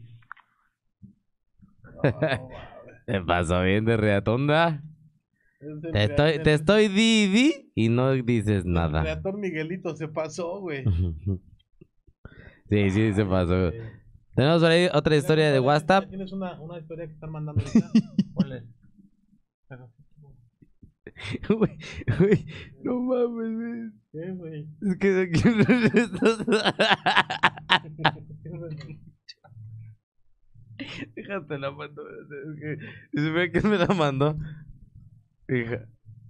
Ay. Te pasó bien de reatonda. Te estoy di y no dices nada. El reatón Miguelito se pasó, güey. Sí, se pasó. Tenemos por ahí otra historia de WhatsApp. ¿Tienes una historia que están mandando ahorita? ¿Cuál es? Uy, no mames, güey. ¿Qué, güey? Es que de aquí Déjate la mando. Es que se ve que me la mandó. Hija.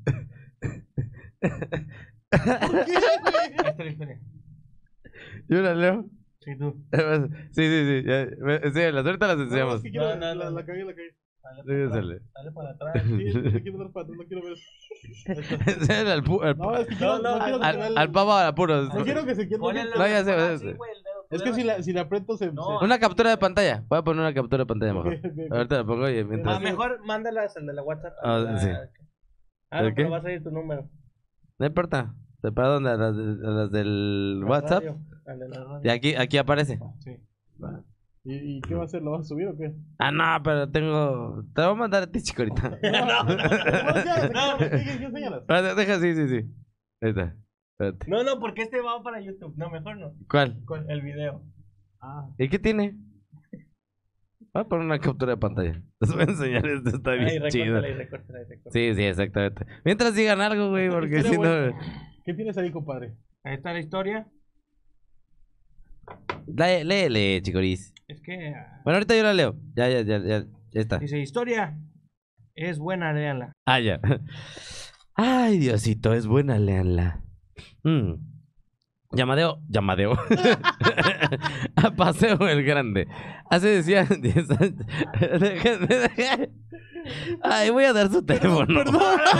¿Por qué, güey? Yo la leo. Sí, tú. Sí. Enséñalas, ahorita las enseñamos. No, la cagué. Dale para atrás. Sí, quiero dar para atrás, no quiero ver. Enséñale al al pavo al apuro. No quiero que se quiera. No, ya sé. Es que si la aprieto se... Una captura de pantalla. Voy a poner una captura de pantalla mejor. Okay. Ahorita la pongo y mientras... mejor mándalas al de la WhatsApp. Sí. Pero va a salir tu número. No importa. ¿Para dónde? ¿A las del WhatsApp? Y aquí aparece. Sí. ¿Y qué va a hacer? ¿Lo vas a subir o qué? No, pero tengo... Te lo voy a mandar a ti, chico, ahorita. No. Deja, sí. Ahí está. Espérate. No, porque este va para YouTube. No, mejor no. ¿Cuál? El video. ¿Y qué tiene? Voy a poner una captura de pantalla. Les voy a enseñar esto, está bien chido. Recórtala. Sí, exactamente. Mientras digan algo, güey, porque si no... ¿Qué tienes ahí, compadre? Ahí está la historia. Léele, chicoris. Es que... Bueno, ahorita yo la leo. Ya está. Dice, historia es buena, léanla. Ya. Ay, Diosito, es buena, léanla. Llamadeo. A Paseo el Grande. Así decía 10 años. Ay, voy a dar su teléfono. Perdón.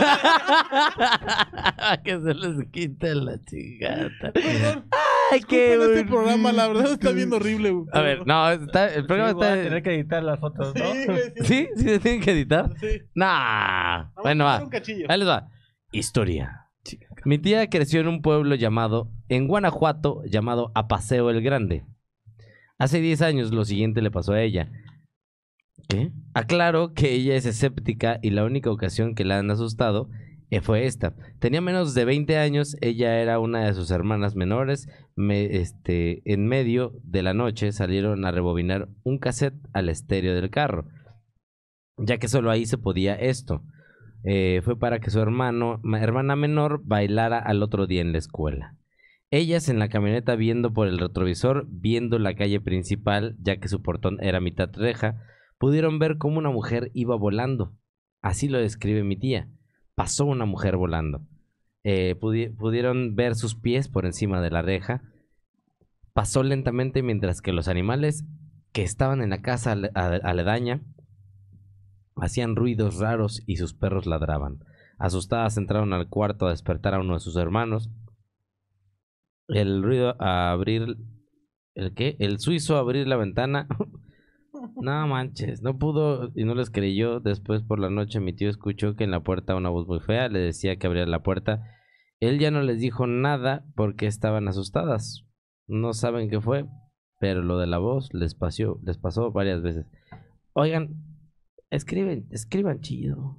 Que se les quite la chingata. Perdón. Ay, qué este programa, la verdad, está bien horrible. A ver, no, el programa voy a tener que editar las fotos, ¿no? ¿Sí? ¿Sí se tienen que editar? Sí. Nah. Bueno, va. Ahí les va. Historia. Mi tía creció en un pueblo en Guanajuato, llamado Apaseo el Grande. Hace 10 años lo siguiente le pasó a ella. ¿Qué? Aclaro que ella es escéptica y la única ocasión que la han asustado fue esta. Tenía menos de 20 años, ella era una de sus hermanas menores. En medio de la noche salieron a rebobinar un cassette al estéreo del carro, ya que solo ahí se podía esto. Fue para que su hermana menor bailara al otro día en la escuela. Ellas en la camioneta viendo por el retrovisor, viendo la calle principal, ya que su portón era mitad reja, pudieron ver cómo una mujer iba volando. Así lo describe mi tía. Pasó una mujer volando. Pudieron ver sus pies por encima de la reja. Pasó lentamente mientras que los animales que estaban en la casa aledaña hacían ruidos raros y sus perros ladraban. Asustadas entraron al cuarto a despertar a uno de sus hermanos. El ruido a abrir... ¿El qué? El suizo a abrir la ventana. No manches, no pudo y no les creyó. Después por la noche mi tío escuchó que en la puerta una voz muy fea le decía que abriera la puerta. Él ya no les dijo nada porque estaban asustadas. No saben qué fue, pero lo de la voz les pasó varias veces. Oigan, escriban chido.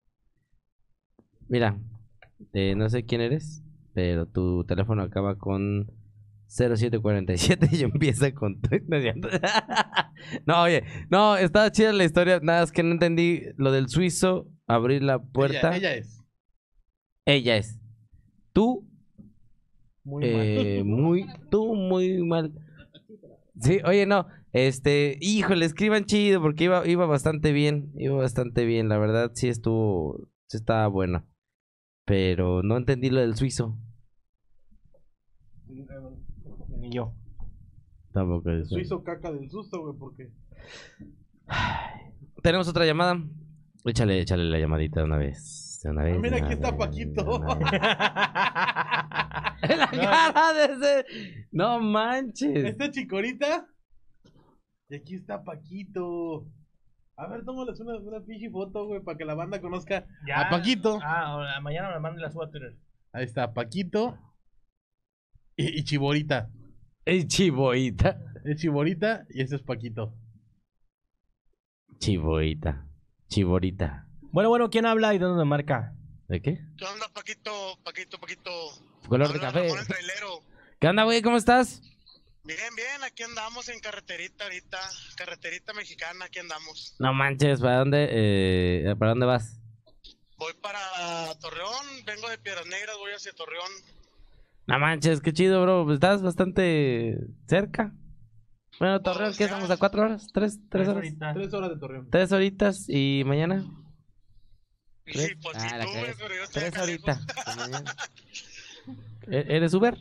Mira, no sé quién eres, pero tu teléfono acaba con 0747 y empieza con... No, oye, no, estaba chida la historia, nada es que no entendí lo del suizo, abrir la puerta. Ella es. Tú, muy mal. muy mal. Sí, oye, no, híjole, escriban chido porque iba bastante bien, la verdad sí estaba bueno, pero no entendí lo del suizo. Ni yo. Tampoco es. Suizo caca del susto, güey, porque... Tenemos otra llamada. Échale la llamadita de una vez. Mira, aquí está Paquito. La cara de ese. No manches. Esta Chicorita. Y aquí está Paquito. A ver, tómales una pinche foto, güey, para que la banda conozca a Paquito. Mañana me manden la suba a Twitter. Ahí está, Paquito. Y Chiborita. Es Chiboita. Es Chiborita y ese es Paquito. Chiborita. Bueno, ¿quién habla y dónde me marca? ¿De qué? ¿Qué onda, Paquito? Color de café. ¿Qué onda, güey? ¿Cómo estás? Bien, aquí andamos en carreterita ahorita, carreterita mexicana, aquí andamos. No manches, ¿para dónde vas? Voy para Torreón, vengo de Piedras Negras, voy hacia Torreón. No manches, qué chido, bro. Estás bastante cerca. Bueno, Torreón, ¿qué estamos? ¿A 4 horas? ¿3 horas? 3 horas de Torreón. 3 horitas y mañana. Sí, pues sí, tú, güey, pero yo estoy 3 acá horitas. lejos. ¿Eres Uber?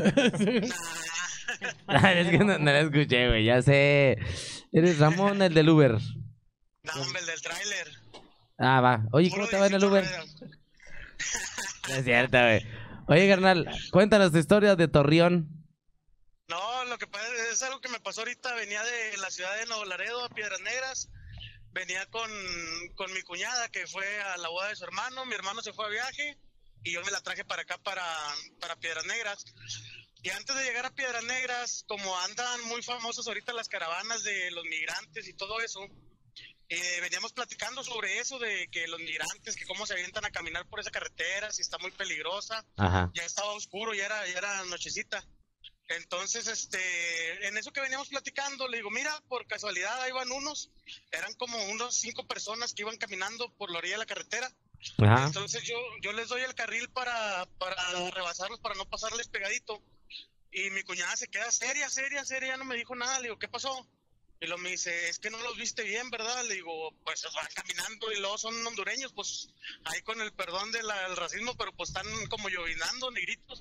Es que no la escuché, güey, ya sé. Eres Ramón, el del Uber. No, hombre, el del tráiler. Ah, va. Oye, ¿cómo te va en el Uber? No es cierto, güey. Oye, carnal, cuéntanos tu historia de Torreón. No, lo que pasa es algo que me pasó ahorita. Venía de la ciudad de Nuevo Laredo a Piedras Negras. Venía con mi cuñada que fue a la boda de su hermano. Mi hermano se fue a viaje y yo me la traje para acá, para Piedras Negras. Y antes de llegar a Piedras Negras, como andan muy famosas ahorita las caravanas de los migrantes y todo eso, veníamos platicando sobre eso, de que los migrantes, que cómo se avientan a caminar por esa carretera, si está muy peligrosa. Ajá. Ya estaba oscuro, ya era nochecita. Entonces, en eso que veníamos platicando, le digo, mira, por casualidad ahí van eran como unos 5 personas que iban caminando por la orilla de la carretera. Ajá. Entonces yo les doy el carril para rebasarlos, para no pasarles pegadito. Y mi cuñada se queda seria, ya no me dijo nada. Le digo, ¿qué pasó? Y luego me dice, es que no los viste bien, ¿verdad? Le digo, pues van caminando y luego son hondureños, pues ahí con el perdón del racismo, pero pues están como llovinando, negritos.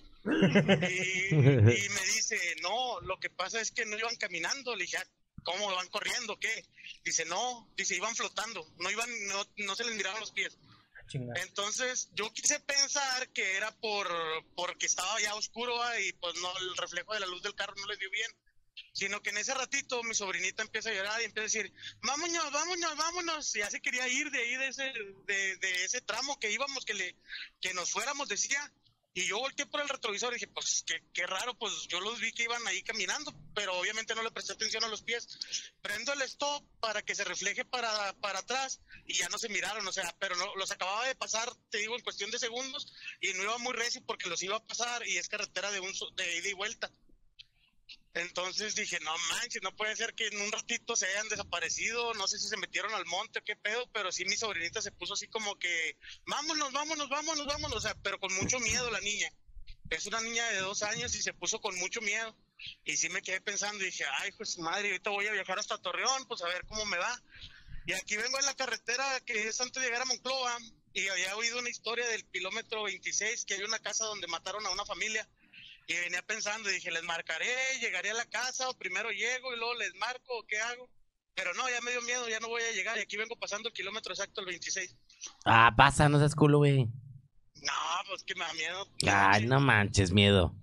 Y me dice, no, lo que pasa es que no iban caminando. Le dije, ¿cómo van corriendo? ¿Qué? Dice, no, iban flotando, no se les miraban los pies. Entonces yo quise pensar que era porque estaba ya oscuro y pues no, el reflejo de la luz del carro no les dio bien, sino que en ese ratito mi sobrinita empieza a llorar y empieza a decir, vámonos, y ya se quería ir de ahí, de ese tramo que íbamos, que nos fuéramos, decía. Y yo volteé por el retrovisor y dije, pues qué raro, pues yo los vi que iban ahí caminando, pero obviamente no le presté atención a los pies. Prendo el stop para que se refleje para atrás y ya no se miraron, o sea, pero no, los acababa de pasar, te digo, en cuestión de segundos, y no iba muy recio porque los iba a pasar y es carretera de ida y vuelta. Entonces dije, no manches, no puede ser que en un ratito se hayan desaparecido, no sé si se metieron al monte o qué pedo, pero sí mi sobrinita se puso así como que, vámonos, o sea, pero con mucho miedo la niña. Es una niña de 2 años y se puso con mucho miedo. Y sí me quedé pensando y dije, ay, pues madre, ahorita voy a viajar hasta Torreón, pues a ver cómo me va. Y aquí vengo en la carretera que es antes de llegar a Monclova y había oído una historia del kilómetro 26, que hay una casa donde mataron a una familia. Y venía pensando y dije, les marcaré, llegaré a la casa o primero llego y luego les marco o qué hago. Pero no, ya me dio miedo, ya no voy a llegar y aquí vengo pasando el kilómetro exacto, el 26. Ah, pasa, no seas culo, güey. No, pues que me da miedo. Ay, no manches, miedo.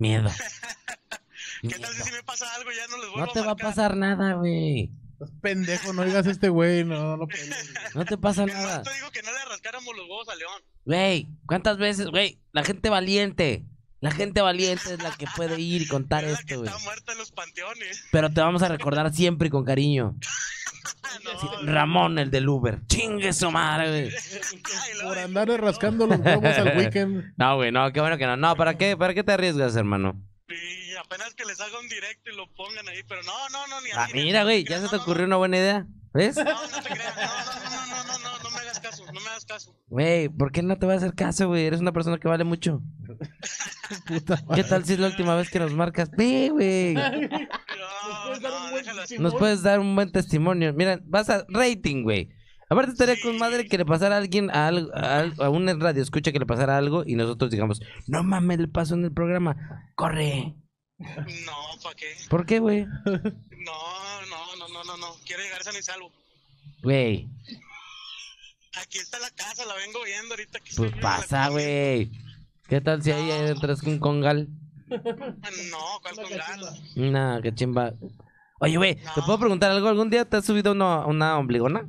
¿Qué tal si me pasa algo? Ya no les vuelvo a marcar. No te va a pasar nada, güey. Estás pendejo, no digas este güey, no. No te pasa nada. No te digo que no le rascáramos los huevos a León. Güey, ¿cuántas veces, güey? La gente valiente es la que puede ir y contar esto, güey. Está muerta en los panteones. Pero te vamos a recordar siempre y con cariño. No, sí, Ramón, el del Uber. Chingue su madre, güey. Por andar rascando los huevos al weekend. No, güey, no, qué bueno que no. No, ¿para qué te arriesgas, hermano? Y apenas que les haga un directo y lo pongan ahí, pero no, ni Ah, así. mira, güey, ya se te ocurrió una buena idea. ¿Ves? No te creas, no me hagas caso. Güey, ¿por qué no te voy a hacer caso, güey? Eres una persona que vale mucho. ¿Qué tal si es la última vez que nos marcas? Ve, güey. Nos puedes dar un buen testimonio. Mira, vas a rating, güey. Aparte estaría con madre que le pasara a alguien, a un radio escucha que le pasara algo y nosotros digamos, no mames, le pasó en el programa. Corre. No, ¿para qué? ¿Por qué, güey? No. Quiero llegar sano y salvo. Güey. Aquí está la casa, la vengo viendo ahorita. Que pues pasa, güey. ¿Qué tal si ahí entras con un congal? No, ¿cuál con gal? No, qué chimba. Oye, güey, ¿te puedo preguntar algo? ¿Algún día te has subido una ombligona?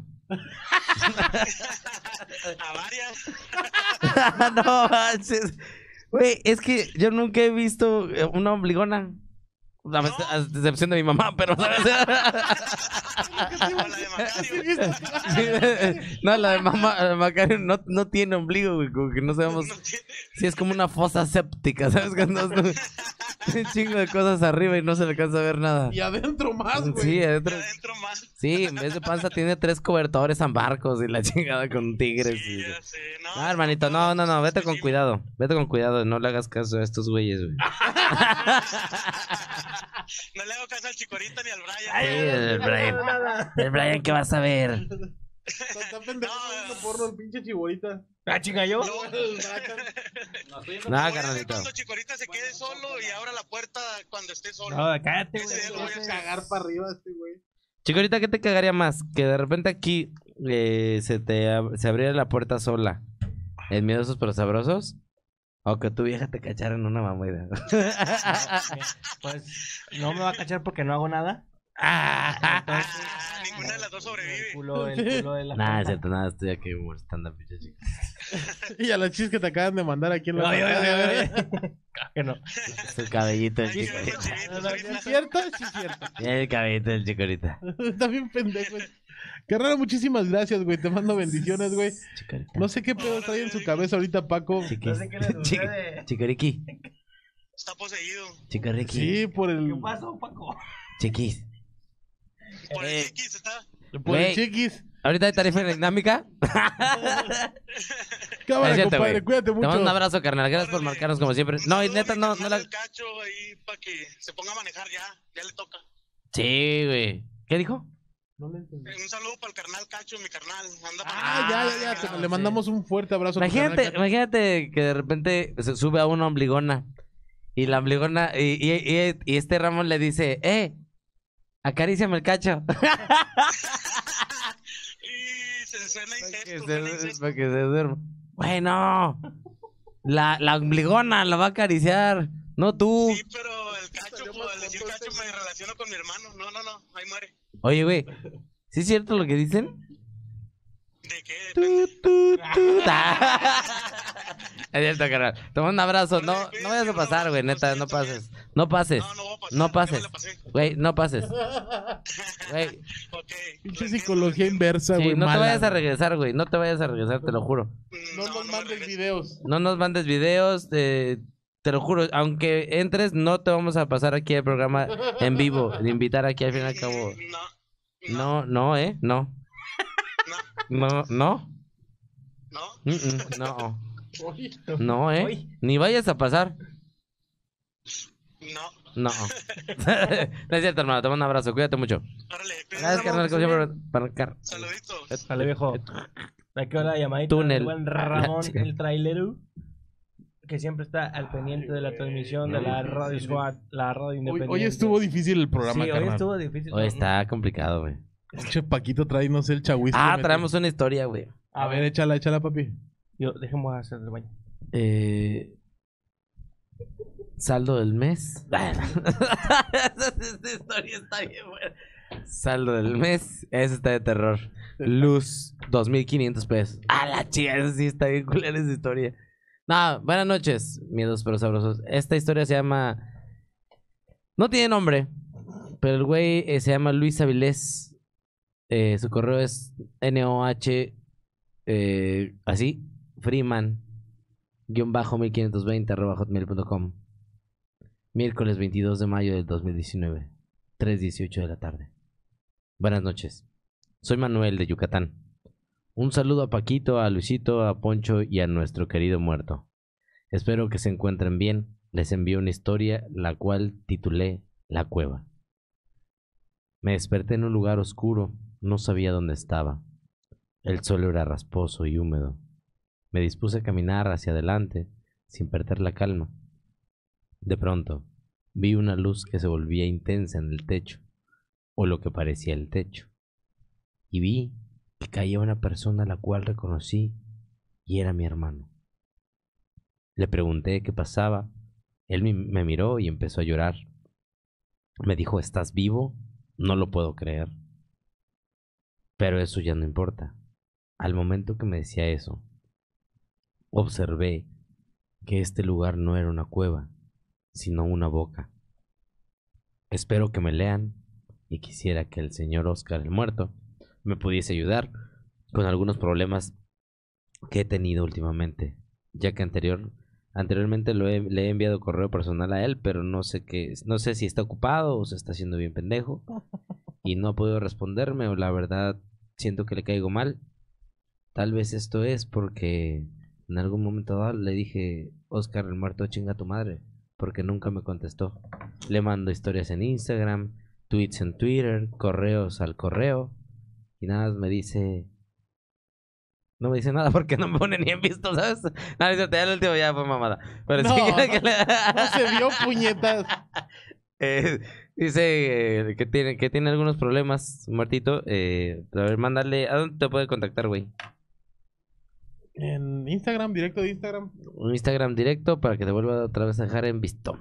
A varias. No manches. Güey, es que yo nunca he visto una ombligona. A excepción de mi mamá, pero ¿sabes? No, la de mamá, Macario no tiene ombligo, güey. Como que no sabemos. Sí, es como una fosa séptica, ¿sabes? Cuando un chingo de cosas arriba y no se le alcanza a ver nada. Y adentro más, güey. Sí, adentro más. Sí, en vez de panza tiene 3 cobertores zambarcos y la chingada con tigres. Sí, y... ya sé, no. No, hermanito, no, vete con cuidado. Vete con cuidado, no le hagas caso a estos güeyes, güey. No le hago caso al Chicorita ni al Brian. Sí, el Brian. El Brian, ¿qué vas a ver? Está pendejo viendo porno el pinche Chiborita. Ah, chinga yo. No, carnalito. Cuando Chicorita se quede solo y abra la puerta cuando esté solo. No, cállate, güey. Ese día lo voy a hacer. Cagar para arriba este güey. Chicorita, ¿qué te cagaría más? Que de repente aquí se abriera la puerta sola. ¿En miedosos pero sabrosos? O que tu vieja te cachara en una mamuida. Pues no me va a cachar porque no hago nada. Ninguna de las dos sobrevive. El culo de la Nada, es cierto, nada, estoy aquí molestando, pinche chica. Y a las chis que te acaban de mandar aquí en la que no. Es el cabellito del chico. ¿Es cierto? Sí, es cierto. El cabellito del chico ahorita. Está bien pendejo. Carnal, muchísimas gracias, güey. Te mando bendiciones, güey. No sé qué pedo trae en su cabeza ahorita, Paco. No sé qué le sucede. Chiquiriqui. Está poseído. Chiquiriqui. Sí, por el... ¿Qué pasó, Paco? Chiquis. Por el Chiquis está. Por el Chiquis. ¿Ahorita hay tarifa dinámica? Cámara, cierto, compadre, güey. cuídate mucho. Te mando un abrazo, carnal. Gracias por marcarnos como siempre. No, y neta, no la... El cacho ahí para que se ponga a manejar ya le toca. Sí, güey. ¿Qué dijo? No le entendí. Un saludo para el carnal Cacho, mi carnal. Anda Ya. Le mandamos un fuerte abrazo. a tu canal, Cacho. Imagínate que de repente se sube a una ombligona. Y la ombligona... Y este Ramón le dice... acaríciame el cacho. Y se suena incesto. Para que se duerma. Bueno. La ombligona la va a acariciar. No tú. Sí, pero el Cacho, al decir Cacho me relaciono con mi hermano. No, ahí muere. Oye, güey. ¿Sí es cierto lo que dicen? ¿De qué? Es cierto, carnal. Toma un abrazo. No vayas a pasar, güey. Neta, no pases. No pases. No pases. Güey, no pases. Güey. Pinche psicología inversa, güey. Sí, no te mala, vayas a güey. regresar, güey. No te vayas a regresar, te lo juro. No nos mandes videos. No nos mandes videos. Te lo juro. Aunque entres, no te vamos a pasar aquí el programa en vivo. De invitar aquí al fin y al cabo. No. No. No, Ni vayas a pasar. No. No es cierto, hermano. Te mando un abrazo. Cuídate mucho. Gracias, carnal. Como siempre, para marcar. Saluditos. Dale, viejo. Aquí va la llamadita Túnel. del buen Ramón, el trailero, que siempre está al pendiente de la transmisión de la Radio Squad, la radio independiente. Hoy estuvo difícil el programa, Sí, hoy carnal. estuvo difícil. Hoy está complicado, güey. Pinche Paquito trae, no sé, el chagüisco. Traemos una historia, güey. A ver, échala, papi. Dejemos hacer el baño. Saldo del mes. Esta historia está bien buena. Saldo del mes. Esa está de terror. Luz, 2,500 pesos. A la chica, esa sí está bien culera esa historia. No, buenas noches, miedos pero sabrosos. Esta historia se llama... No tiene nombre, pero el güey se llama Luis Avilés. Su correo es NOH, así, Freeman-1520 @hotmail.com. Miércoles 22 de mayo del 2019, 3:18 de la tarde. Buenas noches. Soy Manuel de Yucatán. Un saludo a Paquito, a Luisito, a Poncho y a nuestro querido muerto. Espero que se encuentren bien. Les envío una historia, la cual titulé La Cueva. Me desperté en un lugar oscuro, no sabía dónde estaba. El suelo era rasposo y húmedo. Me dispuse a caminar hacia adelante, sin perder la calma. De pronto, vi una luz que se volvía intensa en el techo, o lo que parecía el techo. Y vi que caía una persona a la cual reconocí y era mi hermano. Le pregunté qué pasaba Él me miró y empezó a llorar. Me dijo, ¿estás vivo? No lo puedo creer. Pero eso ya no importa. Al momento que me decía eso, observé que este lugar no era una cueva, sino una boca. Espero que me lean y quisiera que el señor Oscar el muerto me pudiese ayudar con algunos problemas que he tenido últimamente, ya que anteriormente le he enviado correo personal a él, pero no sé si está ocupado o se está haciendo bien pendejo y no ha podido responderme, o la verdad siento que le caigo mal. Tal vez esto es porque en algún momento dado le dije, Oscar el muerto, chinga tu madre, porque nunca me contestó. Le mando historias en Instagram, tweets en Twitter, correos al correo, y nada más me dice... No me dice nada porque no me pone ni en visto, ¿sabes? No, dice, ya el último ya fue mamada. Pero No, sí que no se dio puñetas. Dice que tiene algunos problemas, Martito. A ver, mándale. ¿A dónde te puede contactar, güey? En Instagram, directo de Instagram. Un Instagram directo para que te vuelva otra vez a dejar en visto.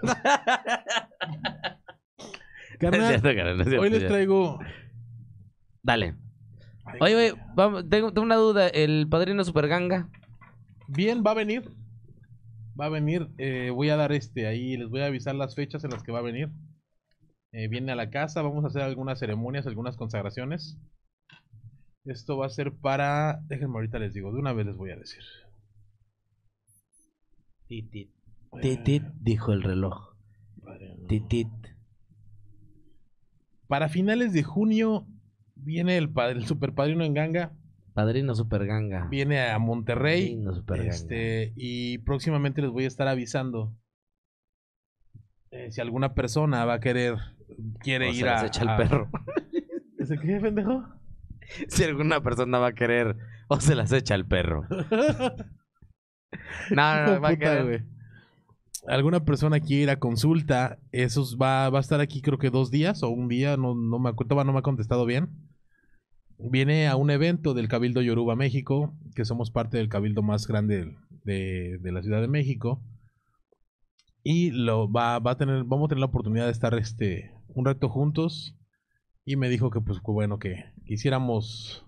Carnal, hoy les traigo... Dale. Oye, güey, tengo una duda. ¿El padrino Superganga? Bien, va a venir. Va a venir. Voy a dar ahí, les voy a avisar las fechas en las que va a venir. Viene a la casa, vamos a hacer algunas ceremonias, algunas consagraciones. Esto va a ser para... Déjenme ahorita les digo, de una vez les voy a decir. Titit. Titit, dijo el reloj. Titit. Para finales de junio viene el super padrino en ganga. Padrino Superganga. Viene a Monterrey. Padrino Superganga. Y próximamente les voy a estar avisando. Si alguna persona va a quiere o ir se las echa el perro. ¿Ese qué, pendejo? Si alguna persona va a querer o se las echa el perro. No, va a querer. Wey. Alguna persona quiere ir a consulta, eso va a estar aquí creo que 2 días o un día, no me acuerdo, no me ha contestado bien. Viene a un evento del Cabildo Yoruba México, que somos parte del cabildo más grande de la Ciudad de México. Y vamos a tener la oportunidad de estar un rato juntos. Y me dijo que pues bueno, que hiciéramos...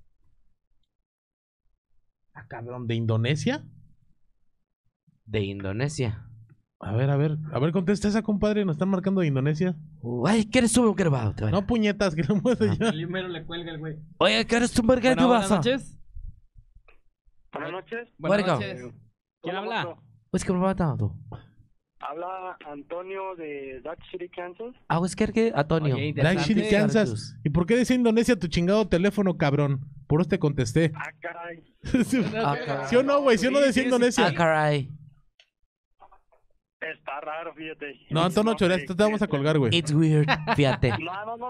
Ah, cabrón, ¿de Indonesia? De Indonesia. A ver, contesta esa, compadre. Nos están marcando de Indonesia. Ay, ¿quieres subir un grabado? No, puñetas, que lo mueve yo. Primero le cuelga el güey. Oye, ¿quieres subir grabado? Buenas noches. Buenas noches. Buenas noches. ¿Quién habla? Pues que me va a dar todo. Habla Antonio de Dutch City, Kansas. Ah, es que Antonio. Dutch City, Kansas. ¿Y por qué decía Indonesia tu chingado teléfono, cabrón? Por eso te contesté. Ah, caray. ¿Sí o no, güey? ¿Sí o no decía Indonesia? Ah, caray. Está raro, fíjate. No, Antonio Chores, te vamos a colgar, güey. It's weird, fíjate. No.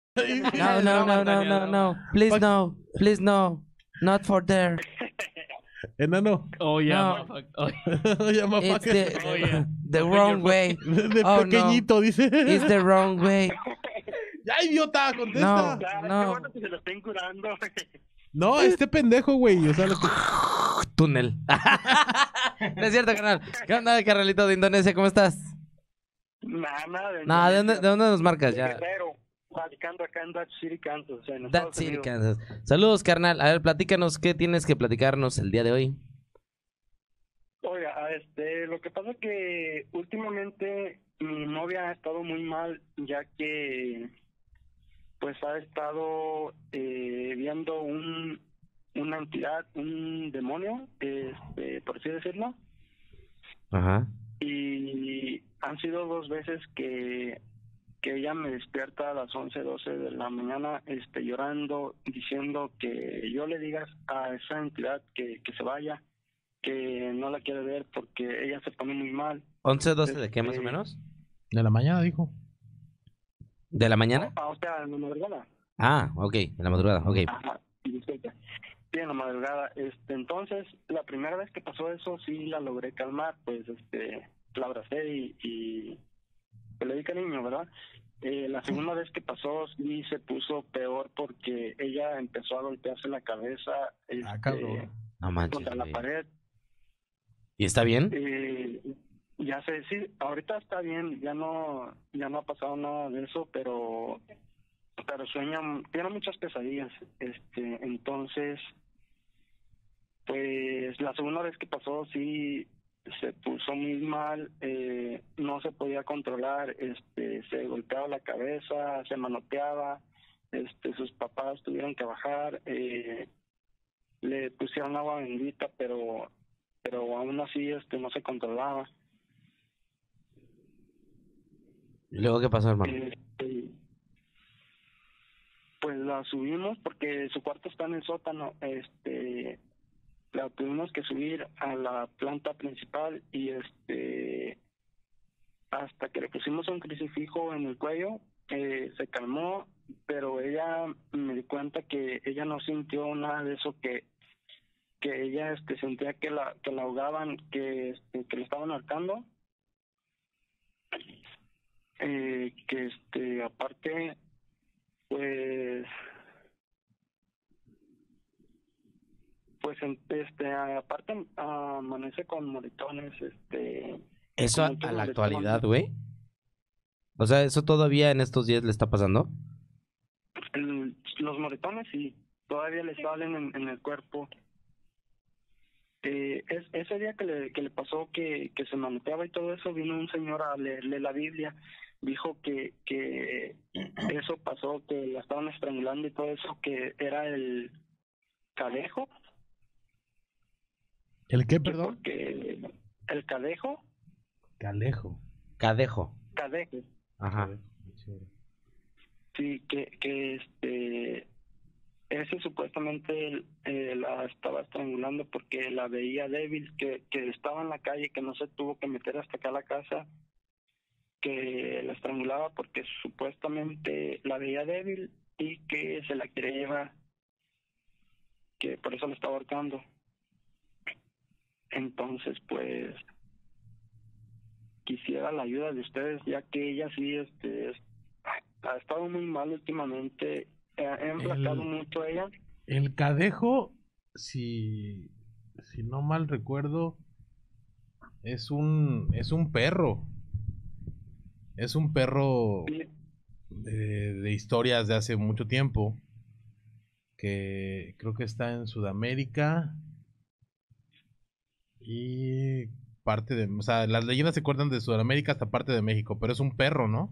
No. Please no. Please no. Not for there. Enano. Oh, yeah. No. It's the wrong way. De pequeñito, dice. It's the wrong way. Ya, idiota, contesta. No. Bueno que se lo estén curando. No, este pendejo, güey. O sea, túnel. No es cierto, carnal. ¿Qué onda, carnalito de Indonesia? ¿Cómo estás? Nada. ¿De dónde nos marcas ya? Guerrero, radicando acá en Dutch City, Kansas. Dutch City, Kansas. Saludos, carnal. A ver, platícanos, ¿qué tienes que platicarnos el día de hoy? Oiga, lo que pasa es que últimamente mi novia ha estado muy mal, ya que pues ha estado viendo una entidad, un demonio, por así decirlo. Ajá. Y han sido 2 veces que ella me despierta a las 11, 12 de la mañana llorando, diciendo que yo le diga a esa entidad que se vaya, que no la quiere ver porque ella se pone muy mal. ¿11, 12 de qué más o menos? De la mañana, dijo. ¿De la mañana? O sea, en la madrugada. Ah, ok, en la madrugada, ok. Ajá, disculpe. Sí, en la madrugada. Entonces, la primera vez que pasó eso, sí la logré calmar, pues, la abracé y le di cariño, ¿verdad? La segunda vez que pasó, sí se puso peor porque ella empezó a golpearse la cabeza cabrón. No manches, contra la pared. ¿Y está bien? Ya Ya sé, sí, ahorita está bien, ya no ha pasado nada de eso, pero sueña, tiene muchas pesadillas, entonces, pues la segunda vez que pasó sí se puso muy mal, no se podía controlar, se golpeaba la cabeza, se manoteaba, sus papás tuvieron que bajar, le pusieron agua bendita, pero aún así no se controlaba. ¿Y luego qué pasó, hermano? Pues la subimos porque su cuarto está en el sótano, la tuvimos que subir a la planta principal y hasta que le pusimos un crucifijo en el cuello, se calmó, pero ella me di cuenta que ella no sintió nada de eso, que ella sentía que la ahogaban, que le estaban ahorcando, que aparte pues aparte amanece con moretones, ¿Eso a la actualidad, güey? O sea, ¿eso todavía en estos días le está pasando? Los moretones sí, todavía le salen en el cuerpo. Ese día que le pasó que se manoteaba y todo eso, vino un señor a leerle la Biblia. Dijo que eso pasó, que la estaban estrangulando y todo eso, que era el cadejo. ¿El qué, perdón? Porque el cadejo. Cadejo. Cadejo. Ajá. Sí, que ese supuestamente la estaba estrangulando porque la veía débil, que estaba en la calle, que no se tuvo que meter hasta acá a la casa, que la estrangulaba porque supuestamente la veía débil y que se la quería llevar, que por eso la estaba ahorcando. Entonces, pues, quisiera la ayuda de ustedes, ya que ella sí ha estado muy mal últimamente. He emplacado mucho a ella. El cadejo, si no mal recuerdo, es un perro. Es un perro de historias de hace mucho tiempo, que creo que está en Sudamérica y parte de, o sea, las leyendas se cuentan de Sudamérica hasta parte de México, pero es un perro, ¿no?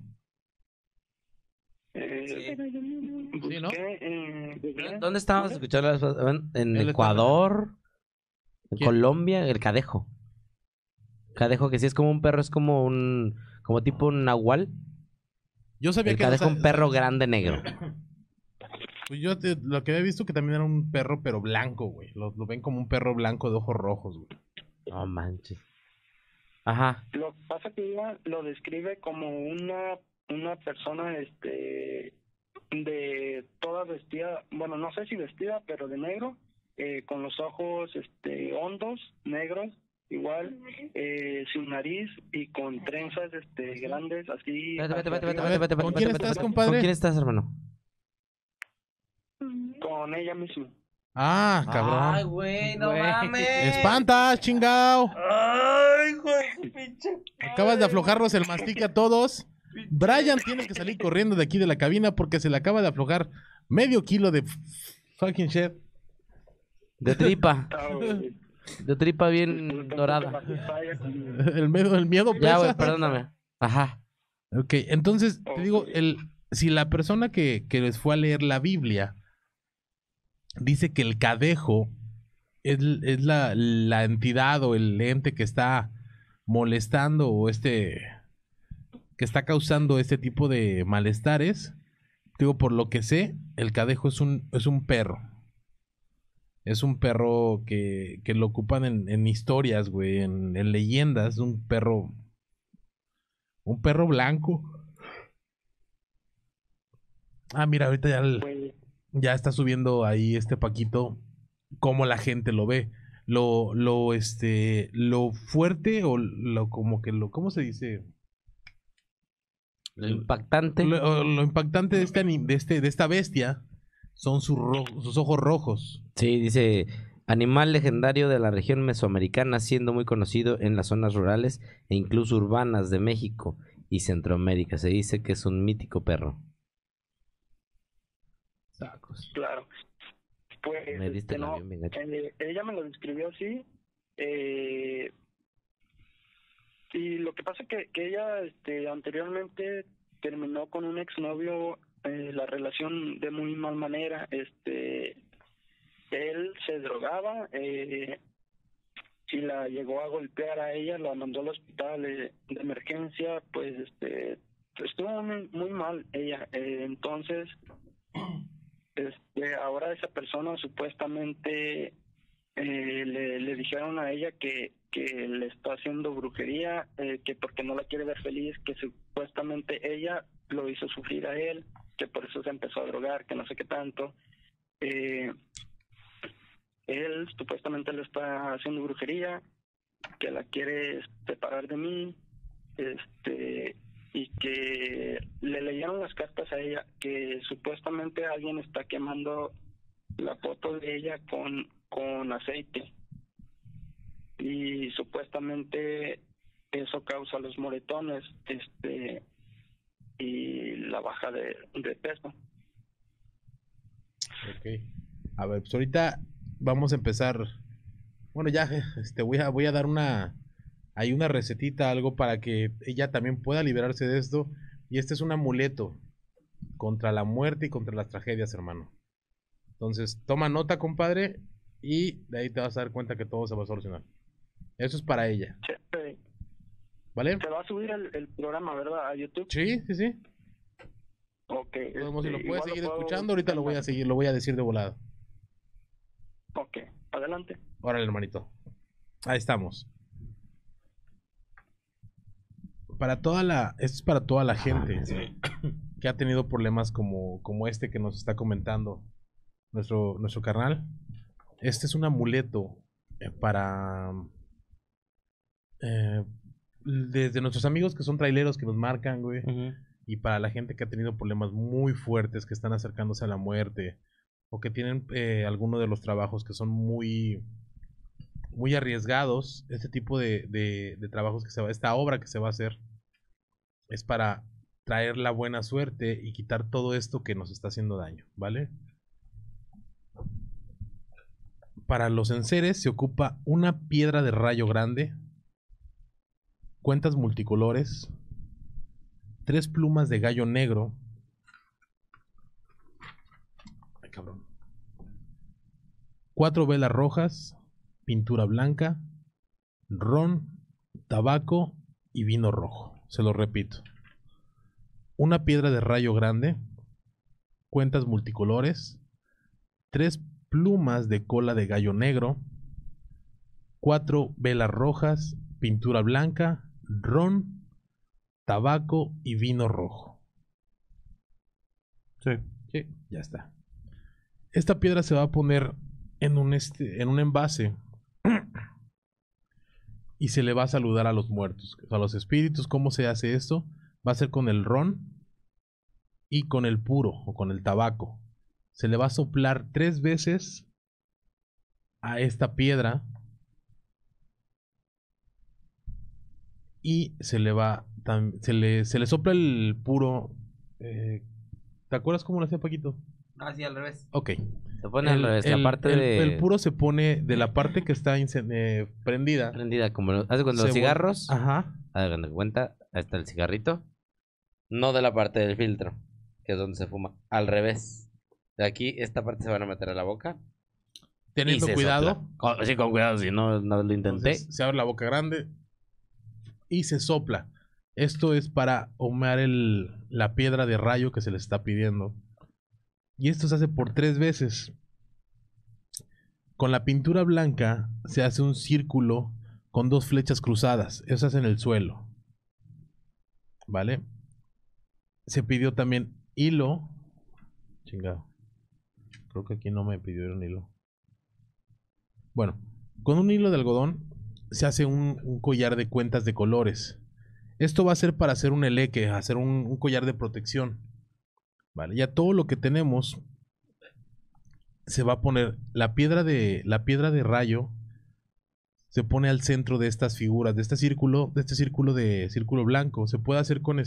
Sí, ¿no? ¿Dónde estábamos escuchando? ¿En Ecuador? ¿En Colombia? El cadejo. Cadejo, que sí es como un perro, es como como tipo un nahual. Yo sabía el que cadejo, un perro grande negro. Pues yo lo que había visto que también era un perro, pero blanco, güey. Lo ven como un perro blanco de ojos rojos, güey. No manches. Ajá. Lo que pasa que ella lo describe como una persona de toda vestida, bueno, no sé si vestida, pero de negro, con los ojos hondos, negros, igual, sin nariz y con trenzas grandes, así. Vete. ¿Con quién estás, compadre? ¿Con quién estás, hermano? Con ella misma. Ah, cabrón. Ay, güey, no mames. ¡Espantas, chingao! Ay, güey, pinche. Acabas de aflojarnos el mastique a todos. Brian tiene que salir corriendo de aquí de la cabina porque se le acaba de aflojar medio kilo de fucking shit. De tripa. De tripa bien dorada. El miedo pesa. Ya, güey, perdóname. Ajá. Ok, entonces, te digo, si la persona que les fue a leer la Biblia dice que el cadejo es la entidad o el ente que está molestando o que está causando este tipo de malestares, digo, por lo que sé, el cadejo es un perro. Es un perro que lo ocupan en historias, güey, en leyendas, un perro blanco. Ah, mira, ahorita ya está subiendo ahí Paquito cómo la gente lo ve. Lo fuerte o ¿cómo se dice? Lo impactante. Lo impactante de esta bestia son sus ojos rojos. Sí, dice Animal legendario de la región mesoamericana, siendo muy conocido en las zonas rurales e incluso urbanas de México y Centroamérica. Se dice que es un mítico perro. Sacos. Claro. Pues Me diste el avión, bien gacho. ella me lo describió así. Y lo que pasa que ella anteriormente terminó con un exnovio la relación de muy mal manera. Él se drogaba, y la llegó a golpear a ella, la mandó al hospital de emergencia, pues estuvo muy mal ella. Entonces ahora esa persona supuestamente le dijeron a ella que le está haciendo brujería, que porque no la quiere ver feliz, que supuestamente ella lo hizo sufrir a él, que por eso se empezó a drogar, que no sé qué tanto. Él supuestamente le está haciendo brujería, que la quiere separar de mí, y que le leyeron las cartas a ella, que supuestamente alguien está quemando la foto de ella con aceite, y supuestamente eso causa los moretones y la baja de peso. Ok. A ver, pues ahorita vamos a empezar. Bueno, ya voy a dar una recetita, algo para que ella también pueda liberarse de esto. Y este es un amuleto contra la muerte y contra las tragedias, hermano. Entonces, toma nota, compadre, y de ahí te vas a dar cuenta que todo se va a solucionar. Eso es para ella. Sí. ¿Vale? Se va a subir el programa, ¿verdad? A YouTube. Sí. Ok. Si lo puedes seguir escuchando, ahorita lo voy a decir de volada. Ok, adelante. Órale, hermanito. Ahí estamos. Esto es para toda la gente que ha tenido problemas como este que nos está comentando nuestro carnal. Este es un amuleto para desde nuestros amigos que son traileros que nos marcan, güey, y para la gente que ha tenido problemas muy fuertes, que están acercándose a la muerte, o que tienen alguno de los trabajos que son muy arriesgados. Este tipo de trabajos esta obra que se va a hacer es para traer la buena suerte y quitar todo esto que nos está haciendo daño, ¿vale? Para los enseres se ocupa una piedra de rayo grande, cuentas multicolores, 3 plumas de gallo negro, 4 velas rojas, pintura blanca, ron, tabaco y vino rojo. Se lo repito. Una piedra de rayo grande, cuentas multicolores, 3 plumas de cola de gallo negro, 4 velas rojas, pintura blanca, ron, tabaco y vino rojo. Sí, ya está. Esta piedra se va a poner en un envase y se le va a saludar a los muertos, a los espíritus. ¿Cómo se hace esto? Va a ser con el ron y con el puro o con el tabaco. Se le va a soplar 3 veces a esta piedra y se le sopla el puro. ¿Te acuerdas cómo lo hacía Paquito? Ah, sí, al revés. Ok. Se pone al revés, la parte el puro se pone de la parte que está prendida. Prendida, como hace cuando los cigarros. Ajá. Hagan de cuenta, ahí está el cigarrito. No de la parte del filtro, que es donde se fuma. Al revés. De aquí, esta parte se van a meter a la boca. Teniendo cuidado. Sí, con cuidado, si no lo intenté. Entonces, se abre la boca grande y se sopla. Esto es para ahumar la piedra de rayo que se le está pidiendo. Y esto se hace por 3 veces. Con la pintura blanca se hace un círculo con 2 flechas cruzadas. Eso se hace en el suelo. ¿Vale? Se pidió también hilo. Chingado. Creo que aquí no me pidieron hilo. Bueno, con un hilo de algodón se hace un collar de cuentas de colores. Esto va a ser para hacer un eleque, hacer un collar de protección. Vale, ya todo lo que tenemos se va a poner la piedra de rayo, se pone al centro de estas figuras, de este círculo círculo blanco. Se puede hacer con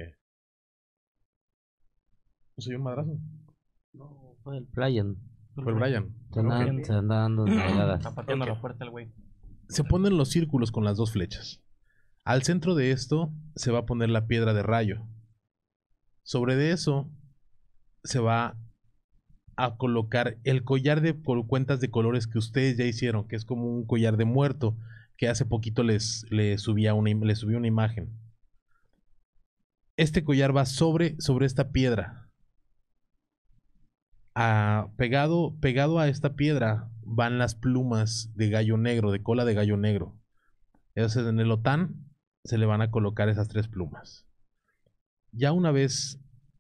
¿soy un madrazo? No, fue el Brian. Fue el Brian. Se anda dando nalgadas. Está pateando la puerta el güey. Se ponen los círculos con las dos flechas. Al centro de esto se va a poner la piedra de rayo. Sobre de eso se va a colocar el collar de cuentas de colores que ustedes ya hicieron, que es como un collar de muerto, que hace poquito les subí una imagen. Este collar va sobre esta piedra. Pegado a esta piedra van las plumas de gallo negro, de cola de gallo negro. Entonces en el otán se le van a colocar esas 3 plumas. Ya una vez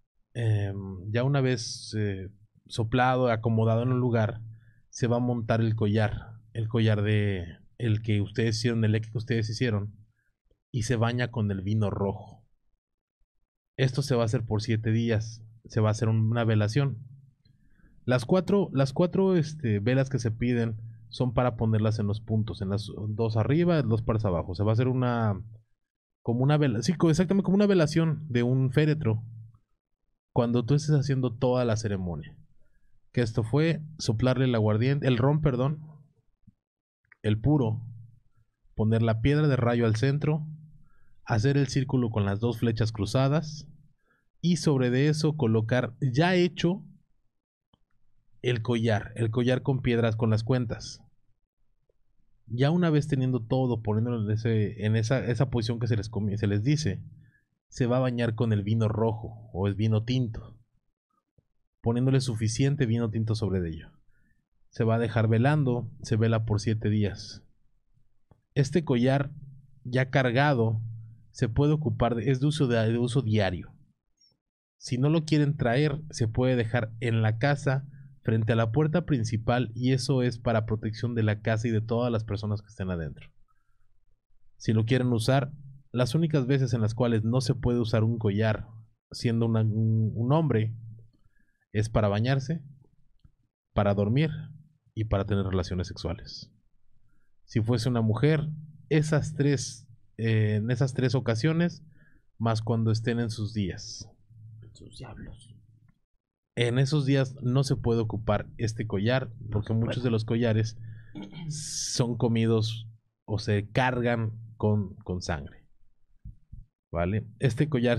soplado, acomodado en un lugar, se va a montar el collar de el que ustedes hicieron, el que ustedes hicieron, y se baña con el vino rojo. Esto se va a hacer por 7 días. Se va a hacer una velación. Las cuatro velas que se piden son para ponerlas en los puntos, en las 2 arriba, 2 partes abajo. Se va a hacer como una vela, sí, exactamente como una velación de un féretro cuando tú estés haciendo toda la ceremonia. Que esto fue soplarle el aguardiente, el ron, perdón, el puro, poner la piedra de rayo al centro, hacer el círculo con las 2 flechas cruzadas y sobre de eso colocar ya hecho el collar con piedras con las cuentas. Ya una vez teniendo todo, poniéndolo en esa posición que se les dice, se va a bañar con el vino rojo o el vino tinto, poniéndole suficiente vino tinto sobre ello. Se va a dejar velando, se vela por 7 días. Este collar ya cargado se puede ocupar, es de uso diario. Si no lo quieren traer, se puede dejar en la casa frente a la puerta principal, y eso es para protección de la casa y de todas las personas que estén adentro. Si lo quieren usar, las únicas veces en las cuales no se puede usar un collar siendo un hombre es para bañarse, para dormir y para tener relaciones sexuales. Si fuese una mujer, en esas 3 ocasiones, más cuando estén en sus días. Sus diablos. En esos días no se puede ocupar este collar, porque muchos de los collares son comidos o se cargan con sangre. ¿Vale? Este collar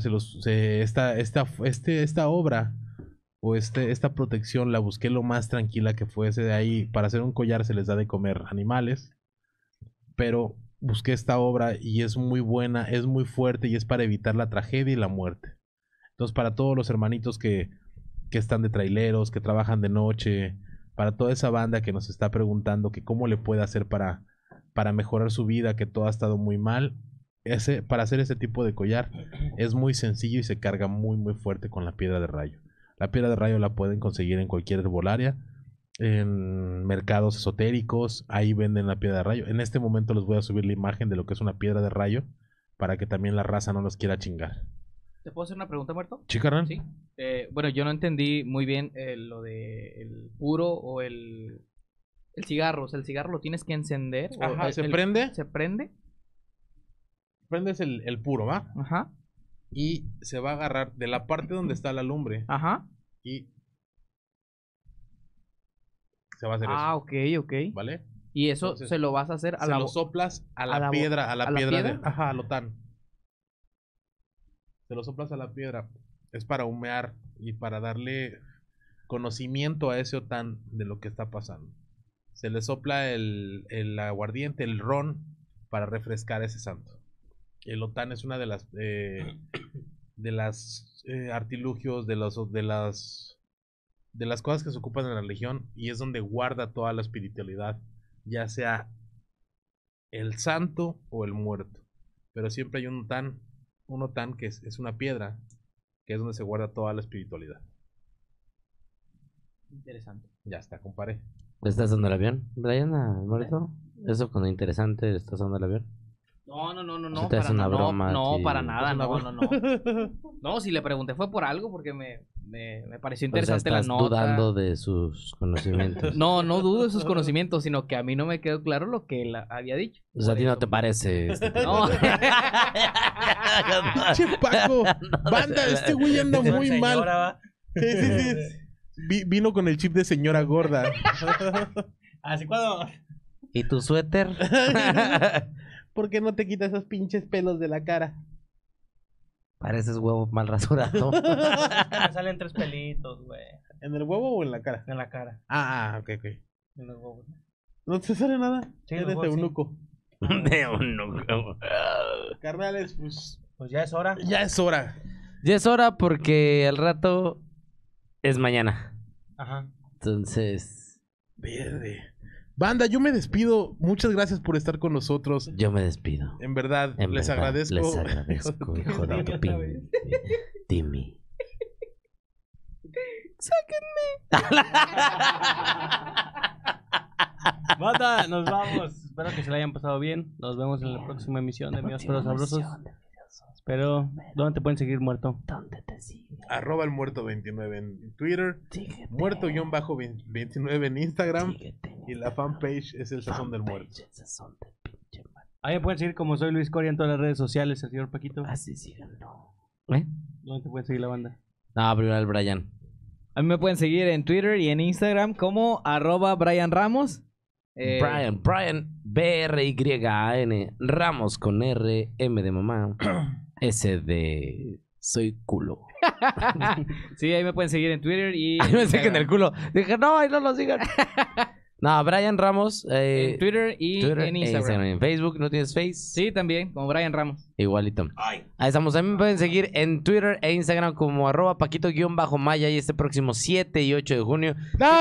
esta obra o esta protección la busqué lo más tranquila que fuese. De ahí, para hacer un collar se les da de comer animales, pero busqué esta obra y es muy buena, es muy fuerte y es para evitar la tragedia y la muerte. Entonces, para todos los hermanitos que están de traileros, que trabajan de noche, para toda esa banda que nos está preguntando que cómo le puede hacer para mejorar su vida, que todo ha estado muy mal, para hacer ese tipo de collar es muy sencillo y se carga muy muy fuerte con la piedra de rayo. La piedra de rayo la pueden conseguir en cualquier herbolaria, en mercados esotéricos, ahí venden la piedra de rayo. En este momento les voy a subir la imagen de lo que es una piedra de rayo para que también la raza no los quiera chingar. ¿Te puedo hacer una pregunta, Muerto? Sí, carnal. Sí. Bueno, yo no entendí muy bien lo de el puro o el cigarro. O sea, el cigarro lo tienes que encender. Ajá, ¿se prende? ¿Se prende? Prendes el puro, ¿va? Ajá. Y se va a agarrar de la parte donde está la lumbre. Ajá. Y se va a hacer eso. Ah, ok. ¿Vale? Y eso entonces, se lo vas a hacer a lo soplas a la piedra, ajá, al otán. Se lo soplas a la piedra. Es para humear y para darle conocimiento a ese otán de lo que está pasando. Se le sopla el aguardiente, el ron, para refrescar a ese santo. El otán es una de las artilugios, de las cosas que se ocupan en la religión, y es donde guarda toda la espiritualidad, ya sea el santo o el muerto. Pero siempre hay un otán que es una piedra, que es donde se guarda toda la espiritualidad. Interesante. Ya está, compadre. ¿Le estás dando el avión, Brian, al muerto? Eso con lo interesante, ¿le estás dando el avión? No, te hace una broma, no, sí. para nada, no. No, si le pregunté fue por algo, porque me pareció interesante la estás nota. dudando de sus conocimientos. No dudo de sus conocimientos, sino que a mí no me quedó claro lo que él había dicho. O sea, a ti no te parece. No. Che, Paco, banda, este güey anda muy mal. Sí. Vino con el chip de señora gorda. Así cuando... ¿Y tu suéter? ¿Por qué no te quitas esos pinches pelos de la cara? Pareces huevo mal rasurado. Me salen 3 pelitos, güey. ¿En el huevo o en la cara? En la cara. Ok. En los huevos. ¿No te sale nada? Sí, Eres eunuco. De eunuco. Carnales, pues ya es hora. Ya es hora. Ya es hora porque al rato es mañana. Ajá. Entonces... Verde. Banda, yo me despido. Muchas gracias por estar con nosotros. Yo me despido. En verdad, les agradezco. Les agradezco, hijo de tu pinche Timmy. ¡Sáquenme! Banda, nos vamos. Espero que se la hayan pasado bien. Nos vemos en la próxima emisión de Míos Pero Sabrosos. Pero, ¿dónde te pueden seguir, Muerto? ¿Dónde te siguen? @el muerto29 en Twitter. Muerto-29 en Instagram. Síguete. Y la fanpage es el Sazón del Muerto. Ahí me pueden seguir como soy Luis Coria en todas las redes sociales, el señor Paquito. Así síganlo. ¿Dónde te pueden seguir la banda? No, primero el Brian. A mí me pueden seguir en Twitter y en Instagram como @Brian Ramos. Brian, BRYAN, Ramos con R, M de mamá, S de soy culo. Sí, ahí me pueden seguir en Twitter y... Ahí me siguen el culo. Dije, no, ahí no lo sigan. No, Brian Ramos. En Twitter y en Instagram. En Facebook, ¿no tienes Face? Sí, también, como Brian Ramos. Igualito. Ahí estamos. A mí me pueden seguir en Twitter e Instagram como @Paquito_Maya. Y este próximo 7 y 8 de junio.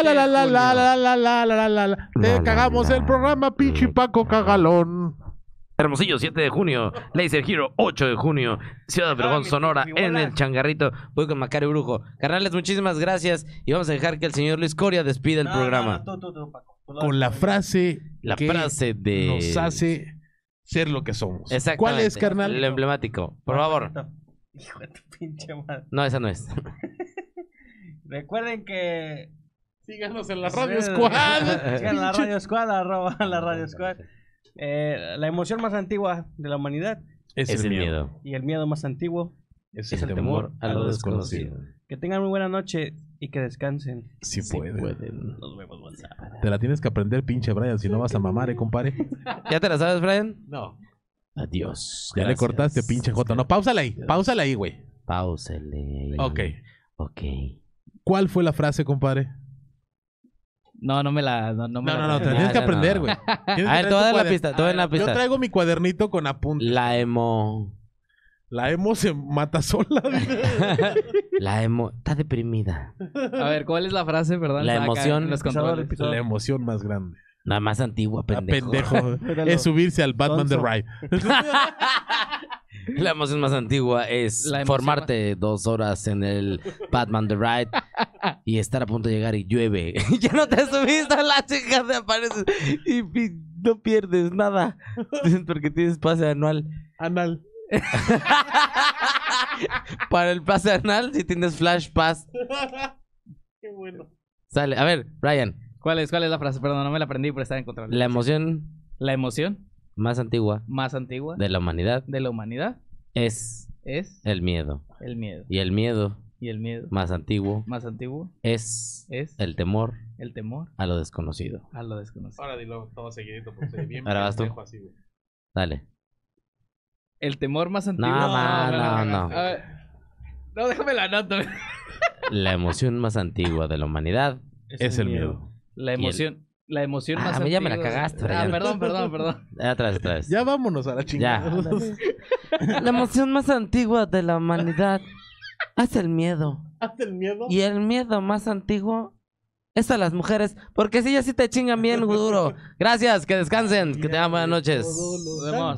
Te cagamos el programa, pinche Paco Cagalón. Hermosillo, 7 de junio. Laser Hero, 8 de junio. Ciudad Obregón, Sonora, en el Changarrito. Voy con Macario Brujo. Carnales, muchísimas gracias. Y vamos a dejar que el señor Luis Coria despida el programa. Tú, Paco. Con la frase que de... nos hace ser lo que somos. Exactamente. ¿Cuál es, carnal? El emblemático. Por favor. Hijo de tu pinche madre. No, esa no es. Recuerden que... Síganos en la Radio Squad. Sigan la Radio Squad, @la Radio Squad. La emoción más antigua de la humanidad es el miedo. Y el miedo más antiguo es el temor a lo desconocido. Que tengan muy buena noche y que descansen. Si pueden. Nos vemos, banda. Te la tienes que aprender, pinche Brian, si no vas a mamar, compadre. ¿Ya te la sabes, Brian? No. Adiós. Ya le cortaste, pinche Jota. No, páusala ahí, güey. Páusale. Ok. ¿Cuál fue la frase, compadre? No, te la tienes que aprender, güey. A ver, te voy a dar la pista, Yo traigo mi cuadernito con apuntes. La emo se mata sola. La emo está deprimida. A ver, ¿cuál es la frase, perdón? La emoción. La emoción más grande. La más antigua, pendejo. Es subirse al Batman The Ride. La emoción más antigua es formarte 2 horas en el Batman The Ride y estar a punto de llegar y llueve. Ya no te subiste a la chica, te apareces y no pierdes nada porque tienes pase anual. Para el pase anal, si tienes Flash Pass. Qué bueno. Sale, a ver, Brian. ¿Cuál es la frase? Perdón, no me la aprendí por estar en control. La emoción más antigua de la humanidad es el miedo. Y el miedo más antiguo es el temor a lo desconocido. Ahora dilo todo seguidito porque bien. Ahora vas tú. Dale. El temor más antiguo. No. A ver, no, déjame la nota. La emoción más antigua de la humanidad es el miedo. La emoción más antigua. Ya me la cagaste. Perdón. Atrás. Ya vámonos a la chingada. La emoción más antigua de la humanidad es el miedo. Y el miedo más antiguo es a las mujeres, porque si ellas sí te chingan bien duro. Gracias, que descansen, que tengan buenas noches. Nos vemos.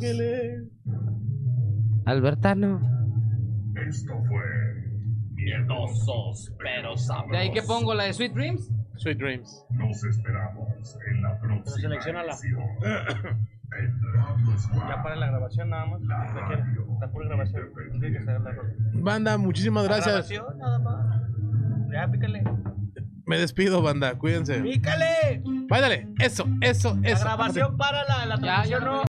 Albertano. Esto fue Miedosos pero Sabrosos. ¿De ahí qué pongo? ¿La de Sweet Dreams? Sweet Dreams. Nos esperamos en la próxima selecciónala. edición en Radio Ya para la grabación nada más. La pura grabación. Tiene que ser la rola. Banda, muchísimas gracias. La grabación nada más. Ya, pícale. Me despido, banda. Cuídense. ¡Pícale! Váyale. Eso. La grabación para la transmisión, ¿no?